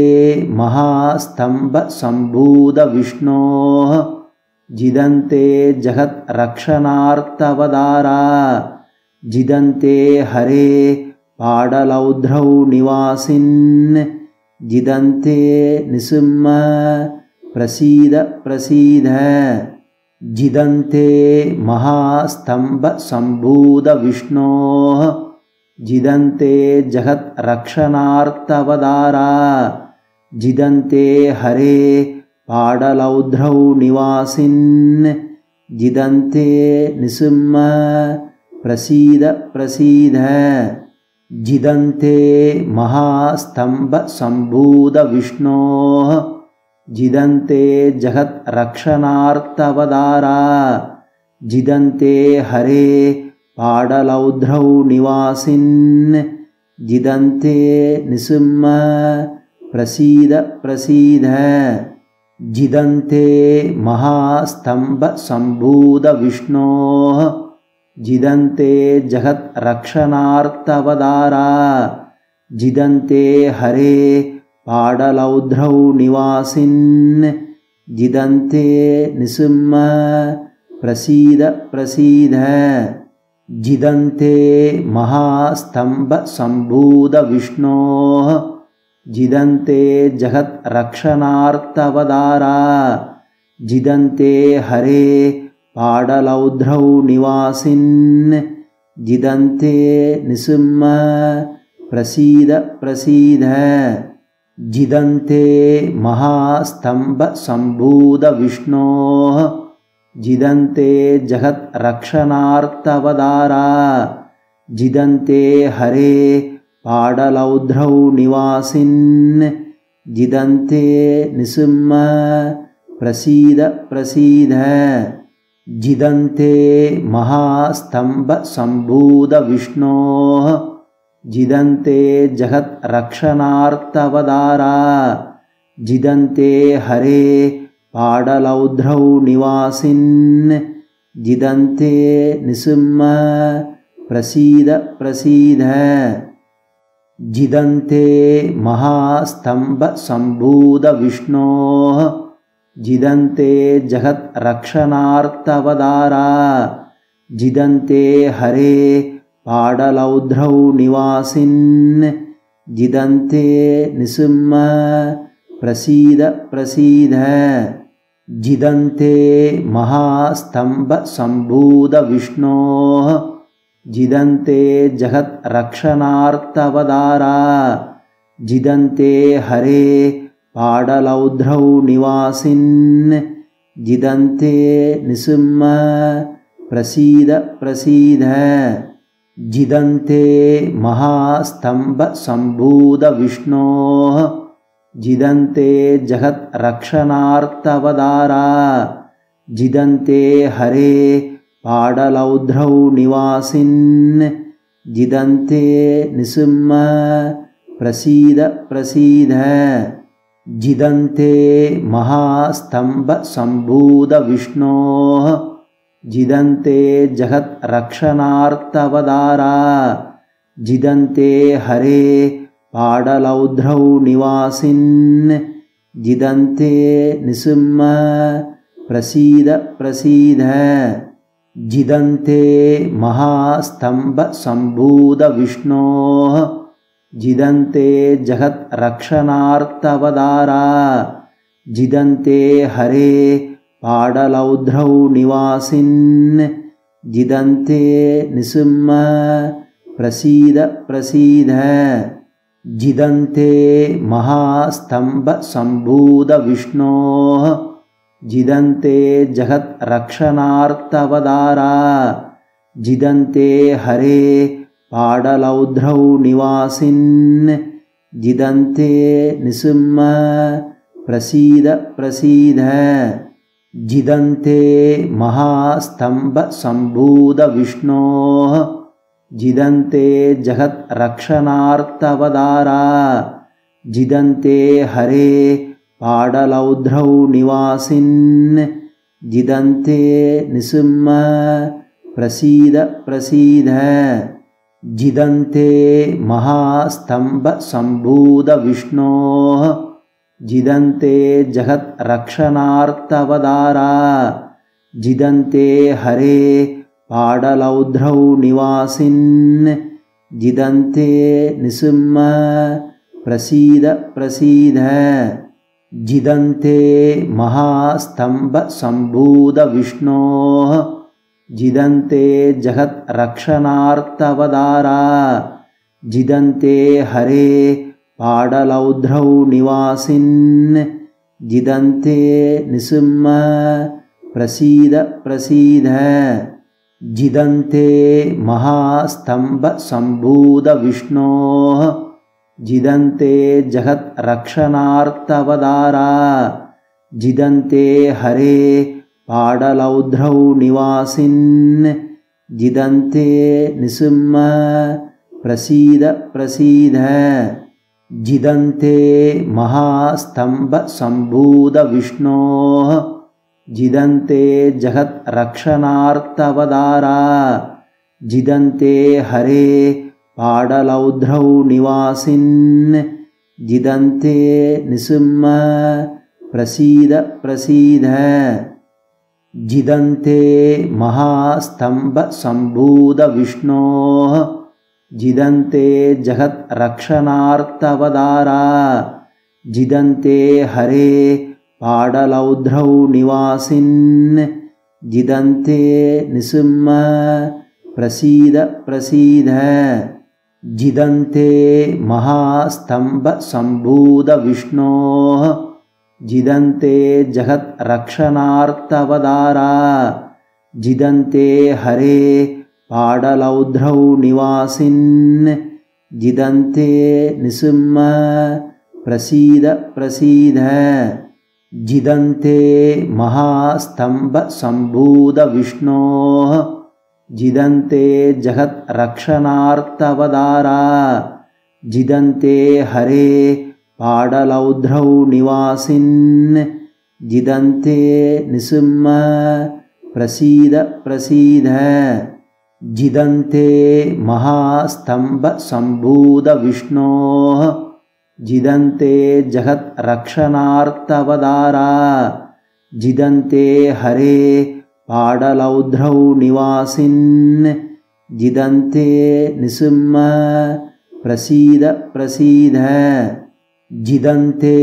महास्तम्भसम्भूतविष्णोः जिदन्ते जगद्रक्षणार्थवतारा जिदन्ते हरे पाडलौध्रौ निवासिन् जिदन्ते निसिंह प्रसीद प्रसीद जिदन्ते महास्तम्भसम्भूतविष्णोः जिदन्ते जगद्रक्षणार्थवतारा जिदन्ते हरे पाडलौध्रौ निवासिन् जिदन्ते निसिंह प्रसीद प्रसीद जिदन्ते महास्तम्भसम्भूतविष्णोः जिदन्ते जगद्रक्षणार्थवतारा जिदन्ते हरे पाडलौध्रौ निवासिन् जिदन्ते निसिंह प्रसीद प्रसीद जिदन्ते महास्तम्भसम्भूतविष्णोः जिदन्ते जगद्रक्षणार्थवतारा जिदन्ते हरे पाडलौध्रौ निवासिन् जिदन्ते निसिंह प्रसीद प्रसीद जिदन्ते महास्तम्भसम्भूतविष्णोः जिदन्ते जगद्रक्षणार्थवतारा जिदन्ते हरे पाडलौध्रौ निवासिन् जिदन्ते निसिंह प्रसीद प्रसीद जिदन्ते महास्तम्भसम्भूतविष्णोः जिदन्ते जगद्रक्षणार्थवतारा जिदन्ते हरे पाडलौध्रौ निवासिन् जिदन्ते निसिंह प्रसीद प्रसीद जिदन्ते महास्तम्भसम्भूतविष्णोः जिदन्ते जगद्रक्षणार्थवतारा जिदन्ते हरे पाडलौध्रौ निवासिन् जिदन्ते निसिंह प्रसीद प्रसीद जिदन्ते महास्तम्भसम्भूतविष्णोः जिदन्ते जगद्रक्षणार्थवतारा जिदन्ते हरे पाडलौध्रौ निवासिन् जिदन्ते निसिंह प्रसीद प्रसीद जिदन्ते महास्तम्भसम्भूतविष्णोः जिदन्ते जगद्रक्षणार्थवतारा जिदन्ते हरे पाडलौध्रौ निवासिन् जिदन्ते निसिंह प्रसीद प्रसीद जिदन्ते महास्तम्भसम्भूतविष्णोः जिदन्ते जगद्रक्षणार्थवतारा जिदन्ते हरे पाडलौध्रौ निवासिन् जिदन्ते निसिंह प्रसीद प्रसीद जिदन्ते महास्तम्भसम्भूतविष्णोः जिदन्ते जगद्रक्षणार्थवदारा जिदन्ते हरे पाडलौध्रौ निवासिन् जिदन्ते निसिंह प्रसीद प्रसीद जिदन्ते महास्तम्भसम्भूतविष्णोः जिदन्ते जगद्रक्षणार्थवदारा जिदन्ते हरे पाडलौध्रौ निवासिन् जिदन्ते निसिंह प्रसीद प्रसीद जिदन्ते महास्तम्भसम्भूतविष्णोः जिदन्ते जगद्रक्षणार्थवदारा जिदन्ते हरे पाडलौध्रौ निवासिन् जिदन्ते निसिंह प्रसीद प्रसीद जिदन्ते महास्तम्भसम्भूतविष्णोः जिदन्ते जगद्रक्षणार्थवदारा जिदन्ते हरे पाडलौध्रौ निवासिन् जिदन्ते निसिंह प्रसीद प्रसीद जिदन्ते महास्तम्भसम्भूतविष्णोः जिदन्ते जगद्रक्षणार्थवदारा जिदन्ते हरे पाडलौध्रौ निवासिन् जिदन्ते निसिंह प्रसीद प्रसीद जिदन्ते महास्तम्भसम्भूतविष्णोः जिदन्ते जगद्रक्षणार्थवदारा जिदन्ते हरे पाडलौध्रौ निवासिन् जिदन्ते निसिंह प्रसीद प्रसीद जिदन्ते महास्तम्भसम्भूतविष्णोः जिदन्ते जगद्रक्षणार्थवदारा जिदन्ते हरे पाडलौध्रौ निवासिन् जिदन्ते निसिंह प्रसीद प्रसीद जिदन्ते महास्तम्भसम्भूतविष्णोः जिदन्ते जगद्रक्षणार्थवदारा जिदन्ते हरे पाडलौध्रौ निवासिन् जिदन्ते निसिंह प्रसीद प्रसीद जिदन्ते महास्तम्भसम्भूतविष्णोः जिदन्ते जगद्रक्षणार्थवदारा जिदन्ते हरे पाडलौध्रौ निवासिन् जिदन्ते निसिंह प्रसीद प्रसीद जिदन्ते महास्तम्भसम्भूतविष्णोः जिदन्ते जगद्रक्षणार्थवदारा जिदन्ते हरे पाडलौध्रौ निवासिन् जिदन्ते निसिंह प्रसीद प्रसीद जिदन्ते महास्तम्भसम्भूतविष्णोः जिदन्ते जगद्रक्षणार्थवदारा जिदन्ते हरे पाडलौध्रौ निवासिन् जिदन्ते निसिंह प्रसीद प्रसीद जिदन्ते महास्तम्भसम्भूतविष्णोः जिदन्ते जगद्रक्षणार्थवदारा जिदन्ते हरे पाडलौध्रौ निवासिन् जिदन्ते निसिंह प्रसीद प्रसीद जिदन्ते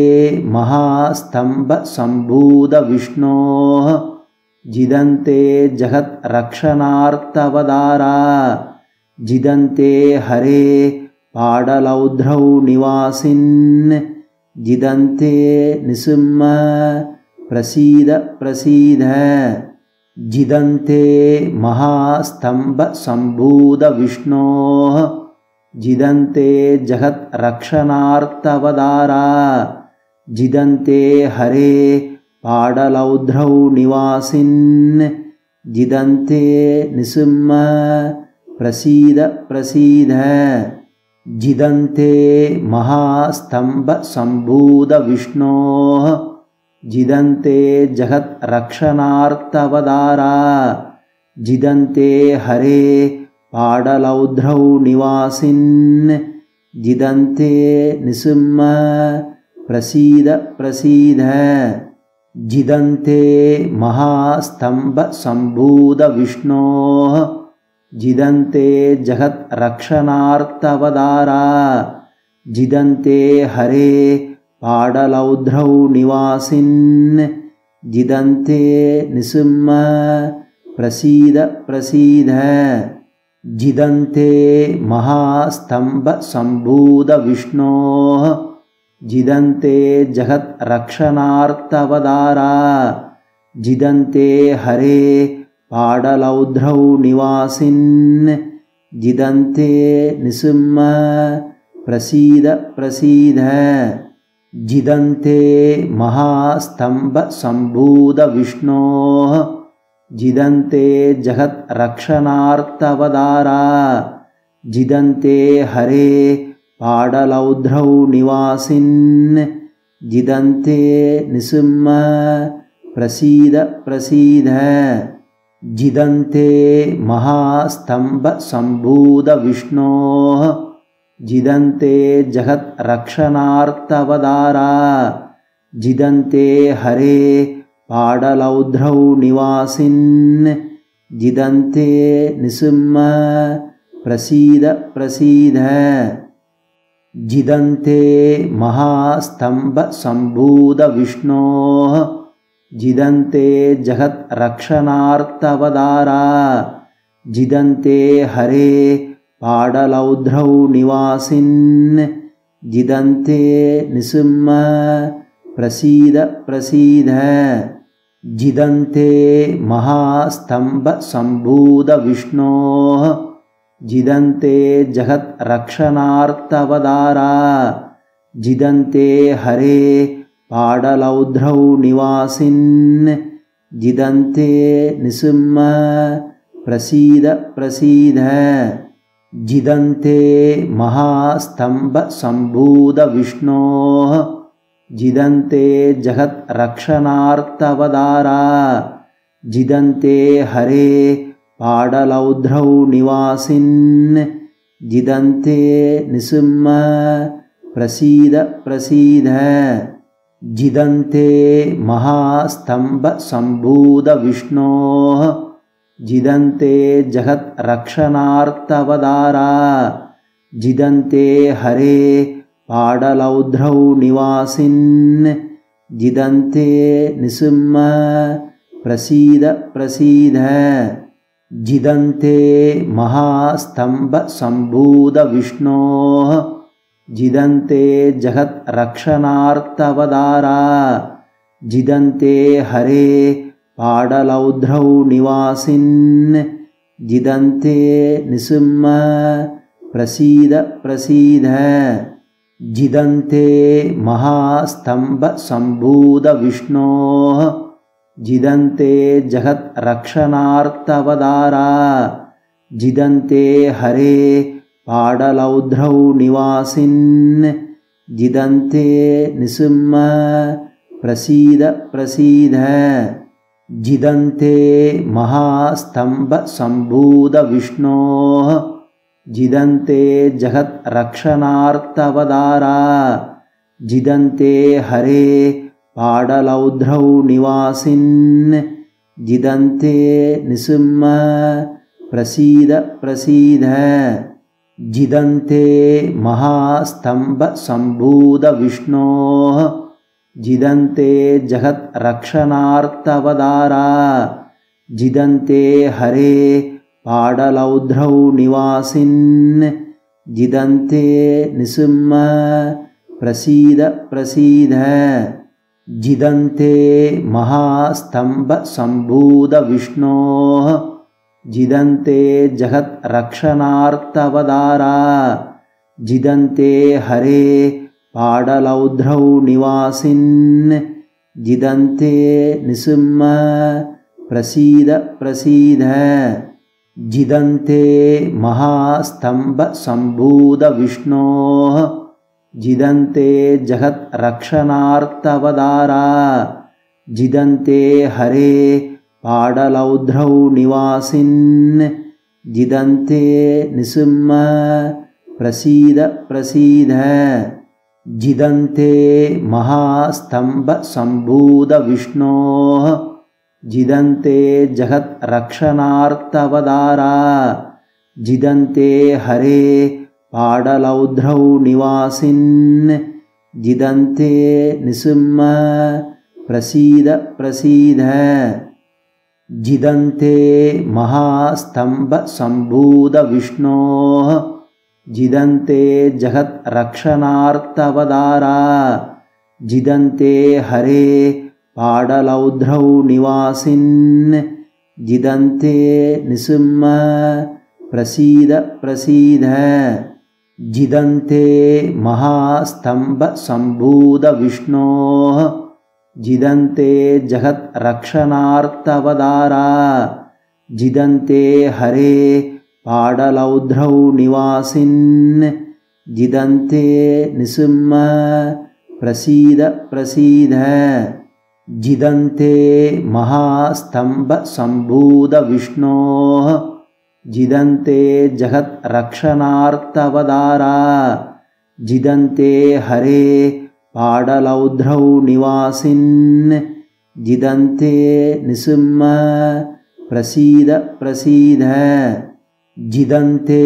महास्तम्भसम्भूतविष्णोः जिदन्ते जगद्रक्षणार्थवदारा जिदन्ते हरे पाडलौध्रौ निवासिन् जिदन्ते निसिंह प्रसीद प्रसीद जिदन्ते महास्तम्भसम्भूतविष्णोः जिदन्ते जगद्रक्षणार्थवदारा जिदन्ते हरे पाडलौध्रौ निवासिन् जिदन्ते निसिंह प्रसीद प्रसीद जिदन्ते महास्तम्भसम्भूतविष्णोः जिदन्ते जगद्रक्षणार्थवदारा जिदन्ते हरे पाडलौध्रौ निवासिन् जिदन्ते निसिंह प्रसीद प्रसीद जिदन्ते महास्तम्भसम्भूतविष्णोः जिदन्ते जगद्रक्षणार्थवदारा जिदन्ते हरे पाडलौध्रौ निवासिन् जिदन्ते निसिंह प्रसीद प्रसीद जिदन्ते महास्तम्भसम्भूतविष्णोः जिदन्ते जगद्रक्षणार्थवदारा जिदन्ते हरे पाडलौध्रौ निवासिन् जिदन्ते निसिंह प्रसीद प्रसीद जिदन्ते महास्तम्भसम्भूतविष्णोः जिदन्ते जगद्रक्षणार्थवदारा जिदन्ते हरे पाडलौध्रौ निवासिन् जिदन्ते निसिंह प्रसीद प्रसीद जिदन्ते महास्तम्भसम्भूतविष्णोः जिदन्ते जगद्रक्षणार्थवदारा जिदन्ते हरे पाडलौध्रौ निवासिन् जिदन्ते निसिंह प्रसीद प्रसीद जिदन्ते महास्तम्भसम्भूतविष्णोः जिदन्ते जगद्रक्षणार्थवदारा जिदन्ते हरे पाडलौध्रौ निवासिन् जिदन्ते निसिंह प्रसीद प्रसीद जिदन्ते महास्तम्भसम्भूतविष्णोः जिदन्ते जगद्रक्षणार्थवदारा जिदन्ते हरे पाडलौध्रौ निवासिन् जिदन्ते निसिंह प्रसीद प्रसीद जिदन्ते महास्तम्भसम्भूतविष्णोः जिदन्ते जगद्रक्षणार्थवदारा जिदन्ते हरे पाडलौध्रौ निवासिन् जिदन्ते निसिंह प्रसीद प्रसीद जिदन्ते महास्तम्भसम्भूतविष्णोः जिदन्ते जगद्रक्षणार्थवदारा जिदन्ते हरे पाडलौध्रौ निवासिन् जिदन्ते निसिंह प्रसीद प्रसीद जिदन्ते महास्तम्भसम्भूतविष्णोः जिदन्ते जगद्रक्षणार्थवदारा जिदन्ते हरे पाडलौध्रौ निवासिन् जिदन्ते निसिंह प्रसीद प्रसीद जिदन्ते महास्तम्भसम्भूतविष्णोः जिदन्ते जगद्रक्षणार्थवदारा जिदन्ते हरे पाडलौध्रौ निवासिन् जिदन्ते निसिंह प्रसीद प्रसीद जिदन्ते महास्तम्भसम्भूतविष्णोः जिदन्ते जगद्रक्षणार्थवदारा जिदन्ते हरे पाडलौध्रौ निवासिन् जिदन्ते निसिंह प्रसीद प्रसीद जिदन्ते महास्तम्भसम्भूतविष्णोः जिदन्ते जगद्रक्षणार्थवदारा जिदन्ते हरे पाडलौध्रौ निवासिन् जिदन्ते निसिंह प्रसीद प्रसीद जिदन्ते महास्तम्भसम्भूतविष्णोः जिदन्ते जगद्रक्षणार्थवदारा जिदन्ते हरे पाडलौध्रौ निवासिन् जिदन्ते निसिंह प्रसीद प्रसीद जिदन्ते महास्तम्भसम्भूतविष्णोः जिदन्ते जगद्रक्षणार्थवदारा जिदन्ते हरे पाडलौध्रौ निवासिन् जिदन्ते निसिंह प्रसीद प्रसीद जिदन्ते महास्तम्भसम्भूतविष्णोः जिदन्ते जगद्रक्षणार्थवदारा जिदन्ते हरे पाडलौध्रौ निवासिन् जिदन्ते निसिंह प्रसीद प्रसीद जिदन्ते महास्तम्भसम्भूतविष्णोः जिदन्ते जगद्रक्षणार्थवदारा जिदन्ते हरे पाडलौध्रौ निवासिन् जिदन्ते निसिंह प्रसीद प्रसीद जिदन्ते महास्तम्भसम्भूतविष्णोः जिदन्ते जगद्रक्षणार्थवदारा जिदन्ते हरे पाडलौध्रौ निवासिन् जिदन्ते निसिंह प्रसीद प्रसीद जिदन्ते महास्तम्भसम्भूतविष्णोः जिदन्ते जगद्रक्षणार्थवदारा जिदन्ते हरे पाडलौध्रौ निवासिन् जिदन्ते निसिंह प्रसीद प्रसीद जिदन्ते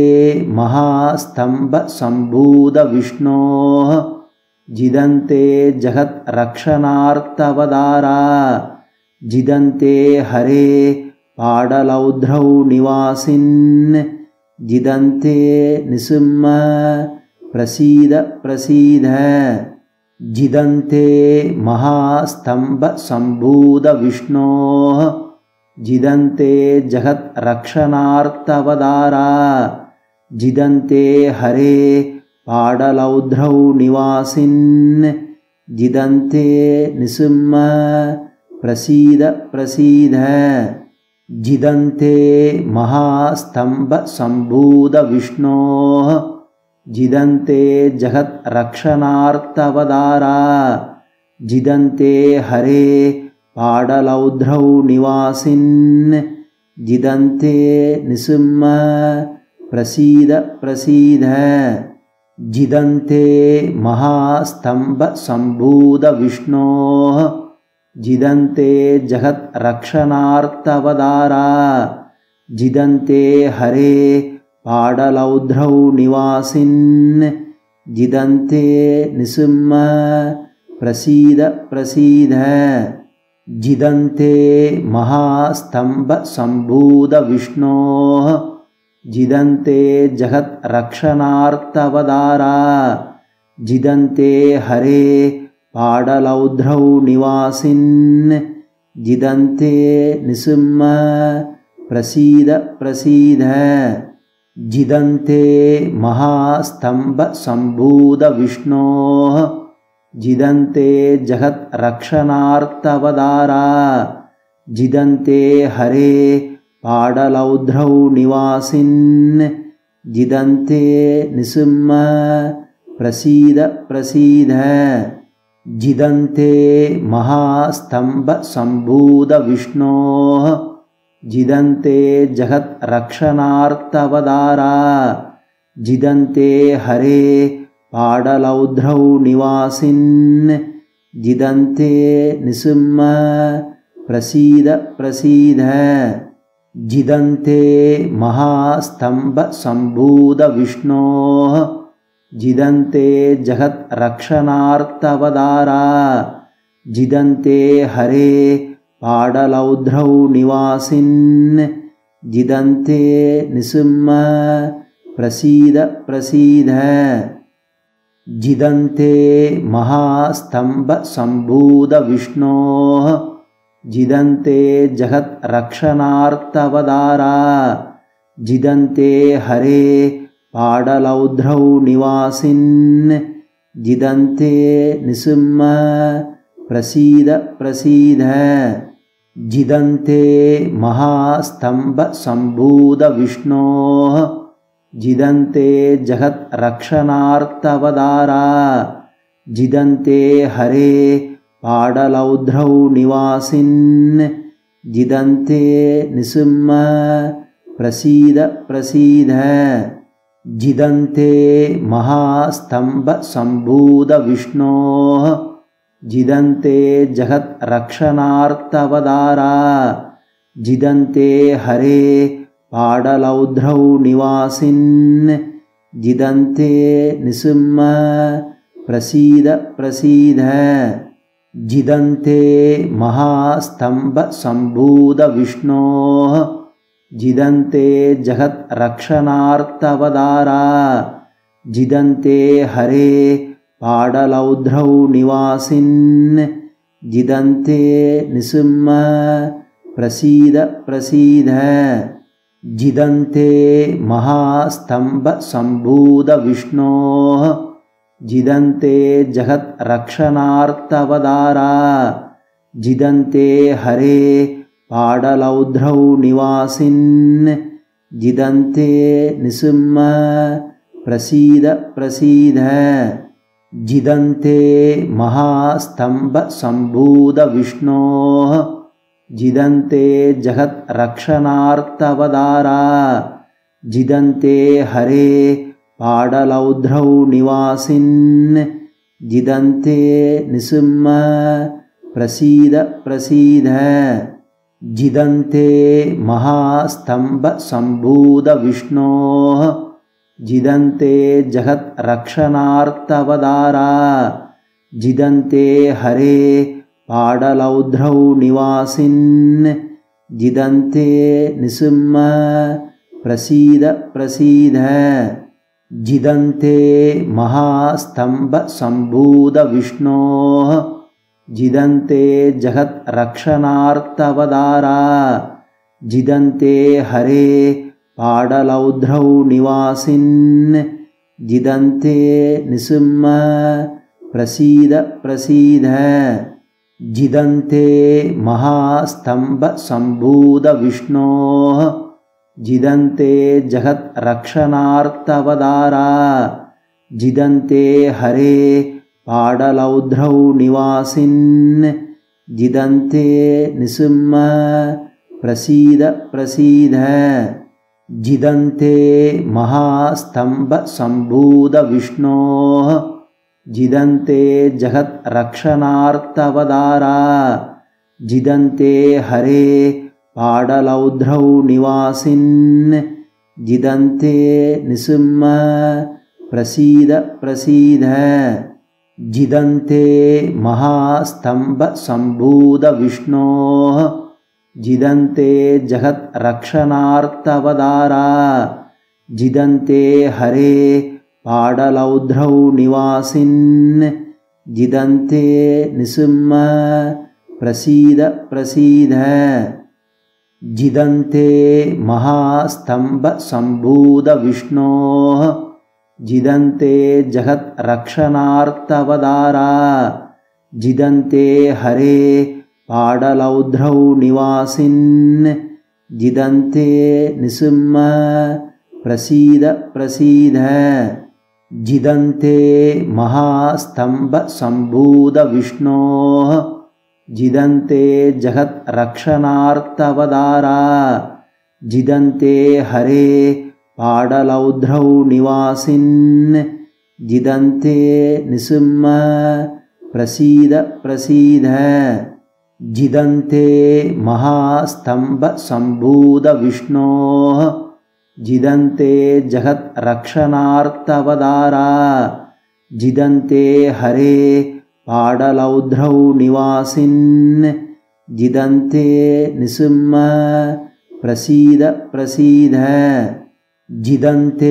महास्तम्भसम्भूतविष्णोः जिदन्ते जगद्रक्षणार्थवदारा जिदन्ते हरे पाडलौध्रौ निवासिन् जिदन्ते निसिंह प्रसीद प्रसीद जिदन्ते महास्तम्भसम्भूतविष्णोः जिदन्ते जगद्रक्षणार्थवदारा जिदन्ते हरे पाडलौध्रौ निवासिन् जिदन्ते निसिंह प्रसीद प्रसीद जिदन्ते महास्तम्भसम्भूतविष्णोः जिदन्ते जगद्रक्षणार्थवदारा जिदन्ते हरे पाडलौध्रौ निवासिन् जिदन्ते निसिंह प्रसीद प्रसीद जिदन्ते महास्तम्भसम्भूतविष्णोः जिदन्ते जगद्रक्षणार्थवदारा जिदन्ते हरे पाडलौध्रौ निवासिन् जिदन्ते निसिंह प्रसीद प्रसीद जिदन्ते महास्तम्भसम्भूतविष्णोः जिदन्ते जगद्रक्षणार्थवदारा जिदन्ते हरे पाडलौध्रौ निवासिन् जिदन्ते निसिंह प्रसीद प्रसीद जिदन्ते महास्तम्भसम्भूतविष्णोः जिदन्ते जगद्रक्षणार्थवदारा जिदन्ते हरे पाडलौध्रौ निवासिन् जिदन्ते निसिंह प्रसीद प्रसीद जिदन्ते महास्तम्भसम्भूतविष्णोः जिदन्ते जगद्रक्षणार्थवदारा जिदन्ते हरे पाडलौध्रौ निवासिन् जिदन्ते निसिंह प्रसीद प्रसीद जिदन्ते महास्तम्भसम्भूतविष्णोः जिदन्ते जगद्रक्षणार्थवदारा जिदन्ते हरे पाडलौध्रौ निवासिन् जिदन्ते निसिंह प्रसीद प्रसीद जिदन्ते महास्तम्भसम्भूतविष्णोः जिदन्ते जगद्रक्षणार्थवदारा जिदन्ते हरे पाडलौध्रौ निवासिन् जिदन्ते निसिंह प्रसीद प्रसीद जिदन्ते महास्तम्भसम्भूतविष्णोः जिदन्ते जगद्रक्षणार्थवदारा जिदन्ते हरे पाडलौध्रौ निवासिन् जिदन्ते निसिंह प्रसीद प्रसीद जिदन्ते महास्तम्भसम्भूतविष्णोः जिदन्ते जगद्रक्षणार्थवदारा जिदन्ते हरे पाडलौध्रौ निवासिन् जिदन्ते निसिंह प्रसीद प्रसीद जिदन्ते महास्तम्भसम्भूतविष्णोः जिदन्ते जगद्रक्षणार्थवदारा जिदन्ते हरे पाडलौध्रौ निवासिन् जिदन्ते निसिंह प्रसीद प्रसीद जिदन्ते महास्तम्भसम्भूतविष्णोः जिदन्ते जगद्रक्षणार्थवदारा जिदन्ते हरे पाडलौध्रौ निवासिन् जिदन्ते निसिंह प्रसीद प्रसीद जिदन्ते महास्तम्भसम्भूतविष्णोः जिदन्ते जगद्रक्षणार्थवदारा जिदन्ते हरे पाडलौध्रौ निवासिन् जिदन्ते निसिंह प्रसीद प्रसीद जिदन्ते महास्तम्भसम्भूतविष्णोः जिदन्ते जगद्रक्षणार्थवदारा जिदन्ते हरे पाडलौध्रौ निवासिन् जिदन्ते निसिंह प्रसीद प्रसीद जिदन्ते महास्तम्भसम्भूतविष्णोः जिदन्ते जगद्रक्षणार्थवदारा जिदन्ते हरे पाडलौध्रौ निवासिन् जिदन्ते निसिंह प्रसीद प्रसीद जिदन्ते महास्तम्भसम्भूतविष्णोः जिदन्ते जगद्रक्षणार्थवदारा जिदन्ते हरे पाडलौध्रौ निवासिन् जिदन्ते निसिंह प्रसीद प्रसीद जिदन्ते महास्तम्भसम्भूतविष्णोः जिदन्ते जगद्रक्षणार्थवदारा जिदन्ते हरे पाडलौध्रौ निवासिन् जिदन्ते निसिंह प्रसीद प्रसीद जिदन्ते महास्तम्भसम्भूतविष्णोः जिदन्ते जगद्रक्षणार्थवदारा जिदन्ते हरे पाडलौध्रौ निवासिन् जिदन्ते निसिंह प्रसीद प्रसीद जिदन्ते महास्तम्भसम्भूतविष्णोः जिदन्ते जगद्रक्षणार्थवदारा जिदन्ते हरे पाडलौध्रौ निवासिन् जिदन्ते निसिंह प्रसीद प्रसीद जिदन्ते महास्तम्भसम्भूतविष्णोः जिदन्ते जगद्रक्षणार्थवदारा जिदन्ते हरे पाडलौध्रौ निवासिन् जिदन्ते निसिंह प्रसीद प्रसीद जिदन्ते महास्तम्भसम्भूतविष्णोः जिदन्ते जगद्रक्षणार्थवदारा जिदन्ते हरे पाडलौध्रौ निवासिन् जिदन्ते निसिंह प्रसीद प्रसीद जिदन्ते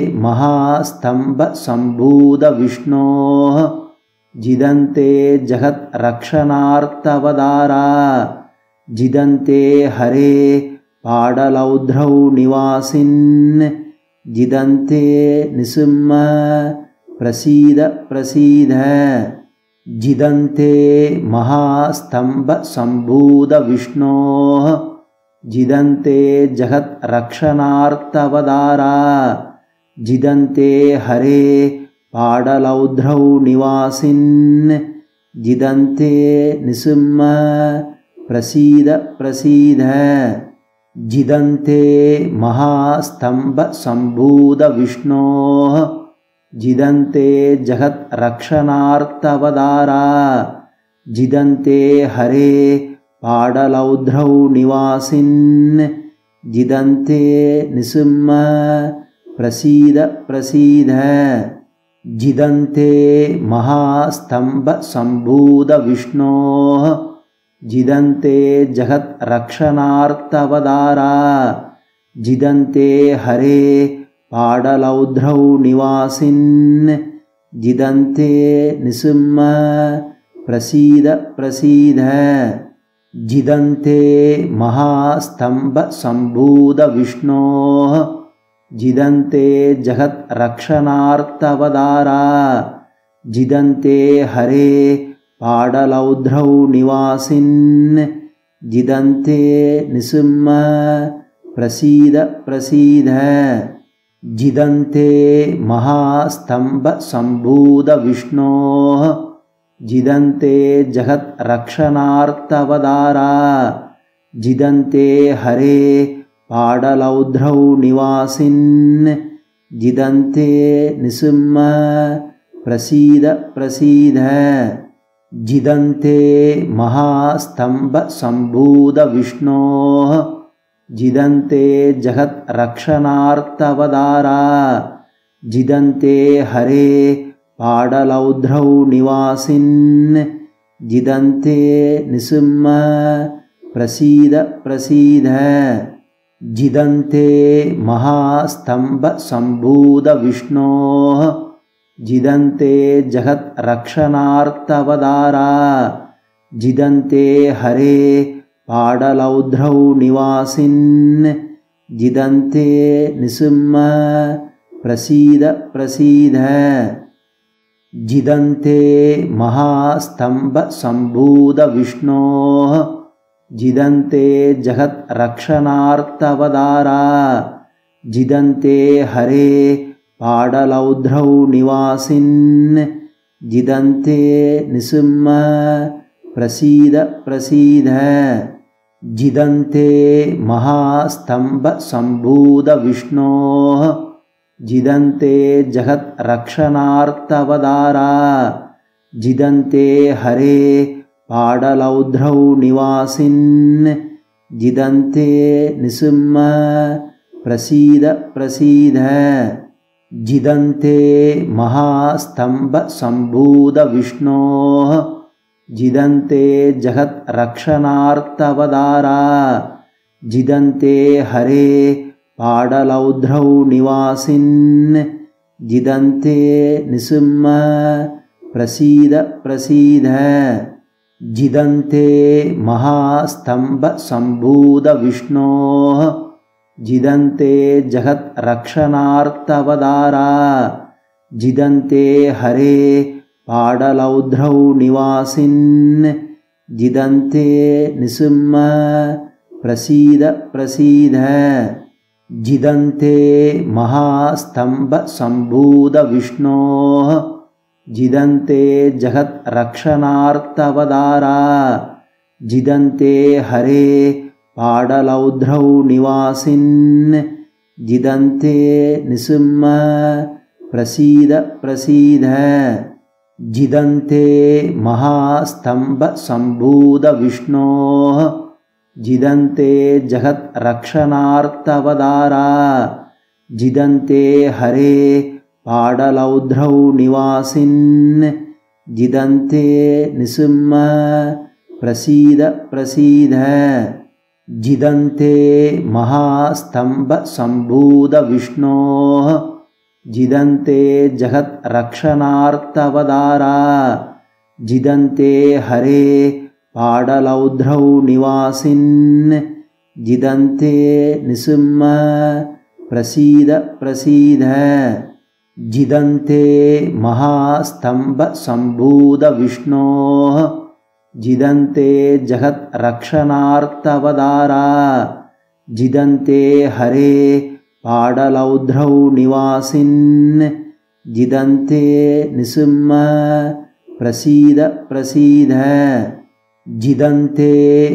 महास्तम्भसम्भूतविष्णोः जिदन्ते जगद्रक्षणार्थवदारा जिदन्ते हरे पाडलौध्रौ निवासिन् जिदन्ते निसिंह प्रसीद प्रसीद जिदन्ते महास्तम्भसम्भूतविष्णोः जिदन्ते जगद्रक्षणार्थवदारा जिदन्ते हरे पाडलौध्रौ निवासिन् जिदन्ते निसिंह प्रसीद प्रसीद जिदन्ते महास्तम्भसम्भूतविष्णोः जिदन्ते जगद्रक्षणार्थवदारा जिदन्ते हरे पाडलौध्रौ निवासिन् जिदन्ते निसिंह प्रसीद प्रसीद जिदन्ते महास्तम्भसम्भूतविष्णोः जिदन्ते जगद्रक्षणार्थवदारा जिदन्ते हरे पाडलौध्रौ निवासिन् जिदन्ते निसिंह प्रसीद प्रसीद जिदन्ते महास्तम्भसम्भूतविष्णोः जिदन्ते जगद्रक्षणार्थवदारा जिदन्ते हरे पाडलौध्रौ निवासिन् जिदन्ते निसिंह प्रसीद प्रसीद जिदन्ते महास्तम्भसम्भूतविष्णोः जिदन्ते जगद्रक्षणार्थवदारा जिदन्ते हरे पाडलौध्रौ निवासिन् जिदन्ते निसिंह प्रसीद प्रसीद जिदन्ते महास्तम्भसम्भूतविष्णोः जिदन्ते जगद्रक्षणार्थवदारा जिदन्ते हरे पाडलौध्रौ निवासिन् जिदन्ते निसिंह प्रसीद प्रसीद जिदन्ते महास्तम्भसम्भूतविष्णोः जिदन्ते जगद्रक्षणार्थवदारा जिदन्ते हरे पाडलौध्रौ निवासिन् जिदन्ते निसिंह प्रसीद प्रसीद जिदन्ते महास्तम्भसम्भूतविष्णोः जिदन्ते जगद्रक्षणार्थवदारा जिदन्ते हरे पाडलौध्रौ निवासिन् जिदन्ते निसिंह प्रसीद प्रसीद जिदन्ते महास्तम्भसम्भूतविष्णोः जिदन्ते जगद्रक्षणार्थवदारा जिदन्ते हरे पाडलौध्रौ निवासिन् जिदन्ते निसिंह प्रसीद प्रसीद जिदन्ते महास्तम्भसम्भूतविष्णोः जिदन्ते जगद्रक्षणार्थवदारा जिदन्ते हरे पाडलौध्रौ निवासिन् जिदन्ते निसिंह प्रसीद प्रसीद जिदन्ते महास्तम्भसम्भूतविष्णोः जिदन्ते जगद्रक्षणार्थवदारा जिदन्ते हरे पाडलौध्रौ निवासिन् जिदन्ते निसिंह प्रसीद प्रसीद जिदन्ते महास्तम्भसम्भूतविष्णोः जिदन्ते जगद्रक्षणार्थवदारा जिदन्ते हरे पाडलौध्रौ निवासिन् जिदन्ते निसिंह प्रसीद प्रसीद जिदन्ते महास्तम्भसम्भूतविष्णोः जिदन्ते जगद्रक्षणार्थवदारा जिदन्ते हरे पाडलौध्रौ निवासिन् जिदन्ते निसिंह प्रसीद प्रसीद जिदन्ते महास्तम्भसम्भूतविष्णोः जिदन्ते जगद्रक्षणार्थवदारा जिदन्ते हरे पाडलौध्रौ निवासिन् जिदन्ते निसिंह प्रसीद प्रसीद जिदन्ते महास्तम्भसम्भूतविष्णोः जिदन्ते जगद्रक्षणार्थवदारा जिदन्ते हरे पाडलौध्रौ निवासिन् जिदन्ते निसिंह प्रसीद प्रसीद जिदन्ते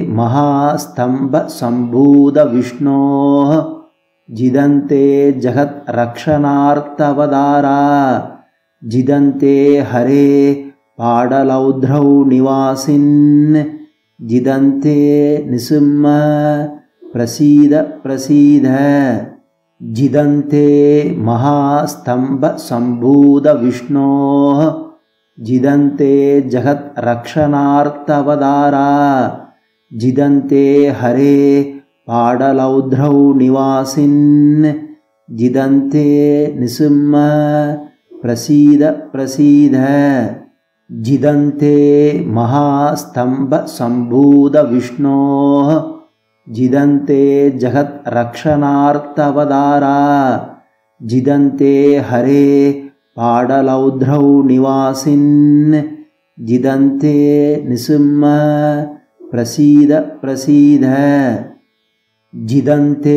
महास्तम्भसम्भूतविष्णोः जिदन्ते जगद्रक्षणार्थवदारा जिदन्ते हरे पाडलौध्रौ निवासिन् जिदन्ते निसिंह प्रसीद प्रसीद जिदन्ते महास्तम्भसम्भूतविष्णोः जिदन्ते जगद्रक्षणार्थवदारा जिदन्ते हरे पाडलौध्रौ निवासिन् जिदन्ते निसिंह प्रसीद प्रसीद जिदन्ते महास्तम्भसम्भूतविष्णोः जिदन्ते जगद्रक्षणार्थवदारा जिदन्ते हरे पाडलौध्रौ निवासिन् जिदन्ते निसिंह प्रसीद प्रसीद जिदन्ते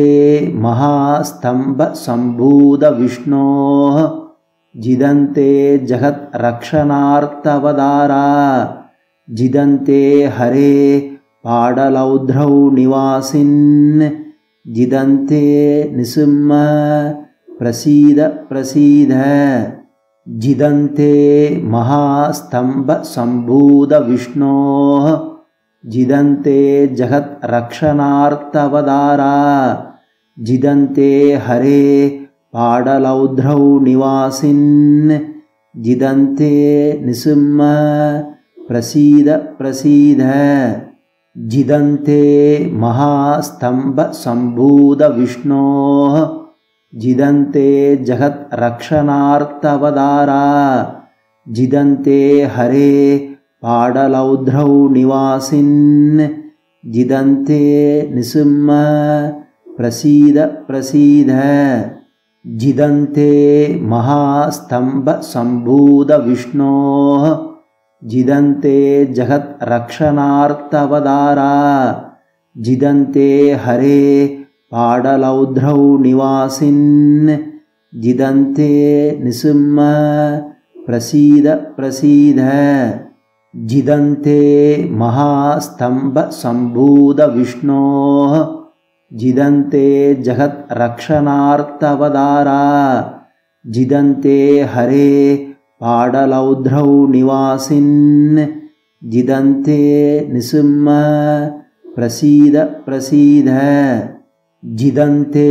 महास्तम्भसम्भूतविष्णोः जिदन्ते जगद्रक्षणार्थवदारा जिदन्ते हरे पाडलौध्रौ निवासिन् जिदन्ते निसिंह प्रसीद प्रसीद जिदन्ते महास्तम्भसम्भूतविष्णोः जिदन्ते जगद्रक्षणार्थवदारा जिदन्ते हरे पाडलौध्रौ निवासिन् जिदन्ते निसिंह प्रसीद प्रसीद जिदन्ते महास्तम्भसम्भूतविष्णोः जिदन्ते जगद्रक्षणार्थवदारा जिदन्ते हरे पाडलौध्रौ निवासिन् जिदन्ते निसिंह प्रसीद प्रसीद जिदन्ते महास्तम्भसम्भूतविष्णोः जिदन्ते जगद्रक्षणार्थवदारा जिदन्ते हरे पाडलौध्रौ निवासिन् जिदन्ते निसिंह प्रसीद प्रसीद जिदन्ते महास्तम्भसम्भूतविष्णोः जिदन्ते जगद्रक्षणार्थवदारा जिदन्ते हरे पाडलौध्रौ निवासिन् जिदन्ते निसिंह प्रसीद प्रसीद जिदन्ते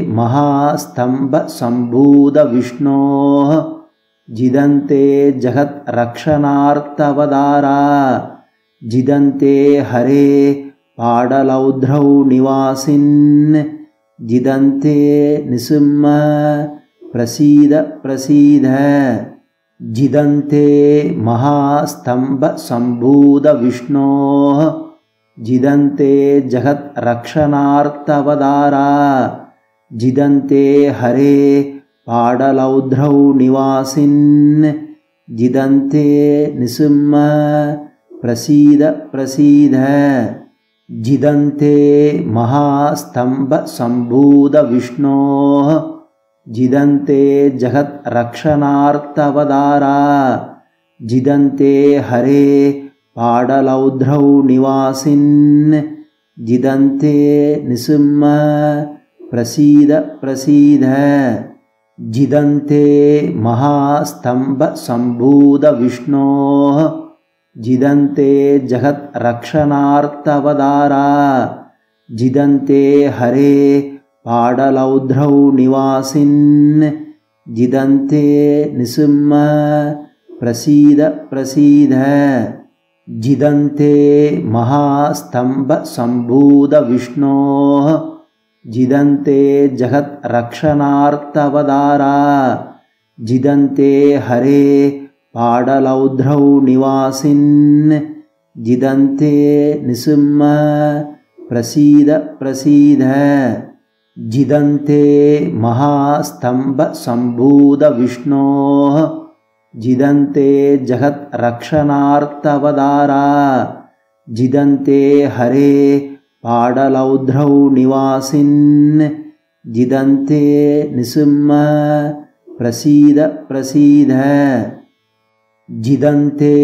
महास्तम्भसम्भूतविष्णोः जिदन्ते जगद्रक्षणार्थवदारा जिदन्ते हरे पाडलौध्रौ निवासिन् जिदन्ते निसिंह प्रसीद प्रसीद जिदन्ते महास्तम्भसम्भूतविष्णोः जिदन्ते जगद्रक्षणार्थवदारा जिदन्ते हरे पाडलौध्रौ निवासिन् जिदन्ते निसिंह प्रसीद प्रसीद जिदन्ते महास्तम्भसम्भूतविष्णोः जिदन्ते जगद्रक्षणार्थवदारा जिदन्ते हरे पाडलौध्रौ निवासिन् जिदन्ते निसिंह प्रसीद प्रसीद जिदन्ते महास्तम्भसम्भूतविष्णोः जिदन्ते जगद्रक्षणार्थवदारा जिदन्ते हरे पाडलौध्रौ निवासिन् जिदन्ते निसिंह प्रसीद प्रसीद जिदन्ते महास्तम्भसम्भूतविष्णोः जिदन्ते जगद्रक्षणार्थवदारा जिदन्ते हरे पाडलौध्रौ निवासिन् जिदन्ते निसिंह प्रसीद प्रसीद जिदन्ते महास्तम्भसम्भूतविष्णोः जिदन्ते जगद्रक्षणार्थवतारा जिदन्ते हरे पाडलौध्रौ निवासिन् जिदन्ते निसिंह प्रसीद प्रसीद जिदन्ते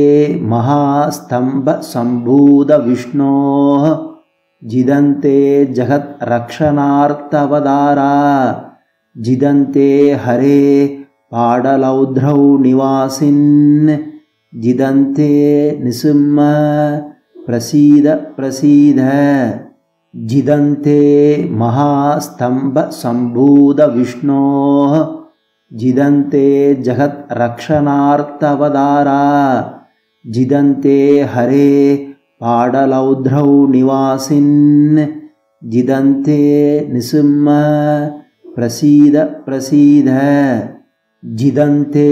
महास्तम्भसम्भूतविष्णोः जिदन्ते जगद्रक्षणार्थवतारा जिदन्ते हरे पाडलौध्रौ निवासिन् जिदन्ते निसिंह प्रसीद प्रसीद जिदन्ते महास्तम्भसम्भूतविष्णोः जिदन्ते जगद्रक्षणार्थवतारा जिदन्ते हरे पाडलौध्रौ निवासिन् जिदन्ते निसिंह प्रसीद प्रसीद जिदन्ते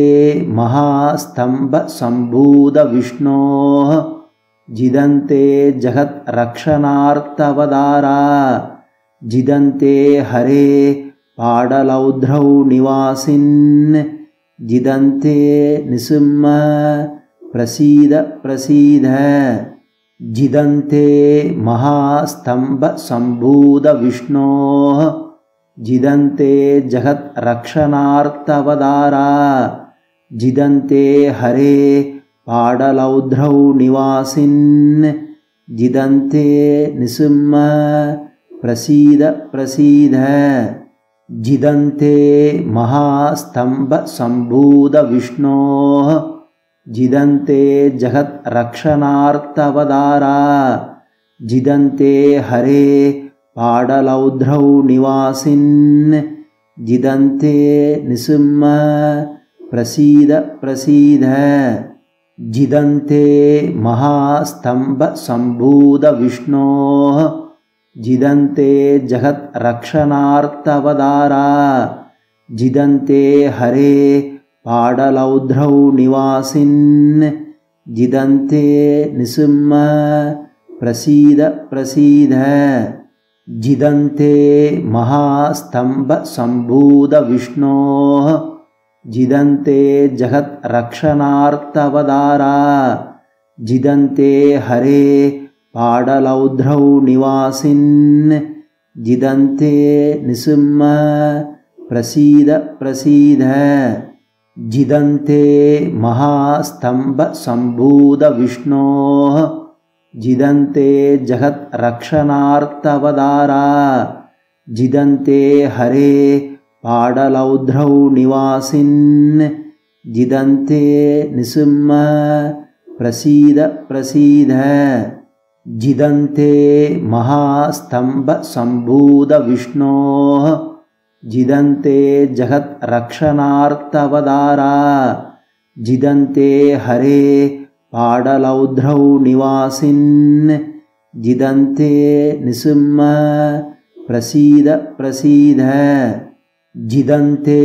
महास्तम्भसम्भूतविष्णोः जिदन्ते जगद्रक्षणार्थवतारा जिदन्ते हरे पाडलौध्रौ निवासिन् जिदन्ते निसिंह प्रसीद प्रसीद जिदन्ते महास्तम्भसम्भूतविष्णोः जिदन्ते जगद्रक्षणार्थवतारा जिदन्ते हरे पाडलौध्रौ निवासिन् जिदन्ते निसिंह प्रसीद प्रसीद जिदन्ते महास्तम्भसम्भूतविष्णोः जिदन्ते जगद्रक्षणार्थवतारा जिदन्ते हरे पाडलौध्रौ निवासिन् जिदन्ते निसिंह प्रसीद प्रसीद जिदन्ते महास्तम्भसम्भूतविष्णोः जिदन्ते जगद्रक्षणार्थवतारा जिदन्ते हरे पाडलौध्रौ निवासिन् जिदन्ते निसिंह प्रसीद प्रसीद जिदन्ते महास्तम्भसम्भूतविष्णोः जिदन्ते जगद्रक्षणार्थवतारा जिदन्ते हरे पाडलौध्रौ निवासिन् जिदन्ते निसिंह प्रसीद प्रसीद जिदन्ते महास्तम्भसम्भूतविष्णोः जिदन्ते जगद्रक्षणार्थवतारा जिदन्ते हरे पाडलौध्रौ निवासिन् जिदन्ते निसिंह प्रसीद प्रसीद जिदन्ते महास्तम्भसम्भूतविष्णोः जिदन्ते जगद्रक्षणार्थवतारा जिदन्ते हरे पाडलौध्रौ निवासिन् जिदन्ते निसिंह प्रसीद प्रसीद जिदन्ते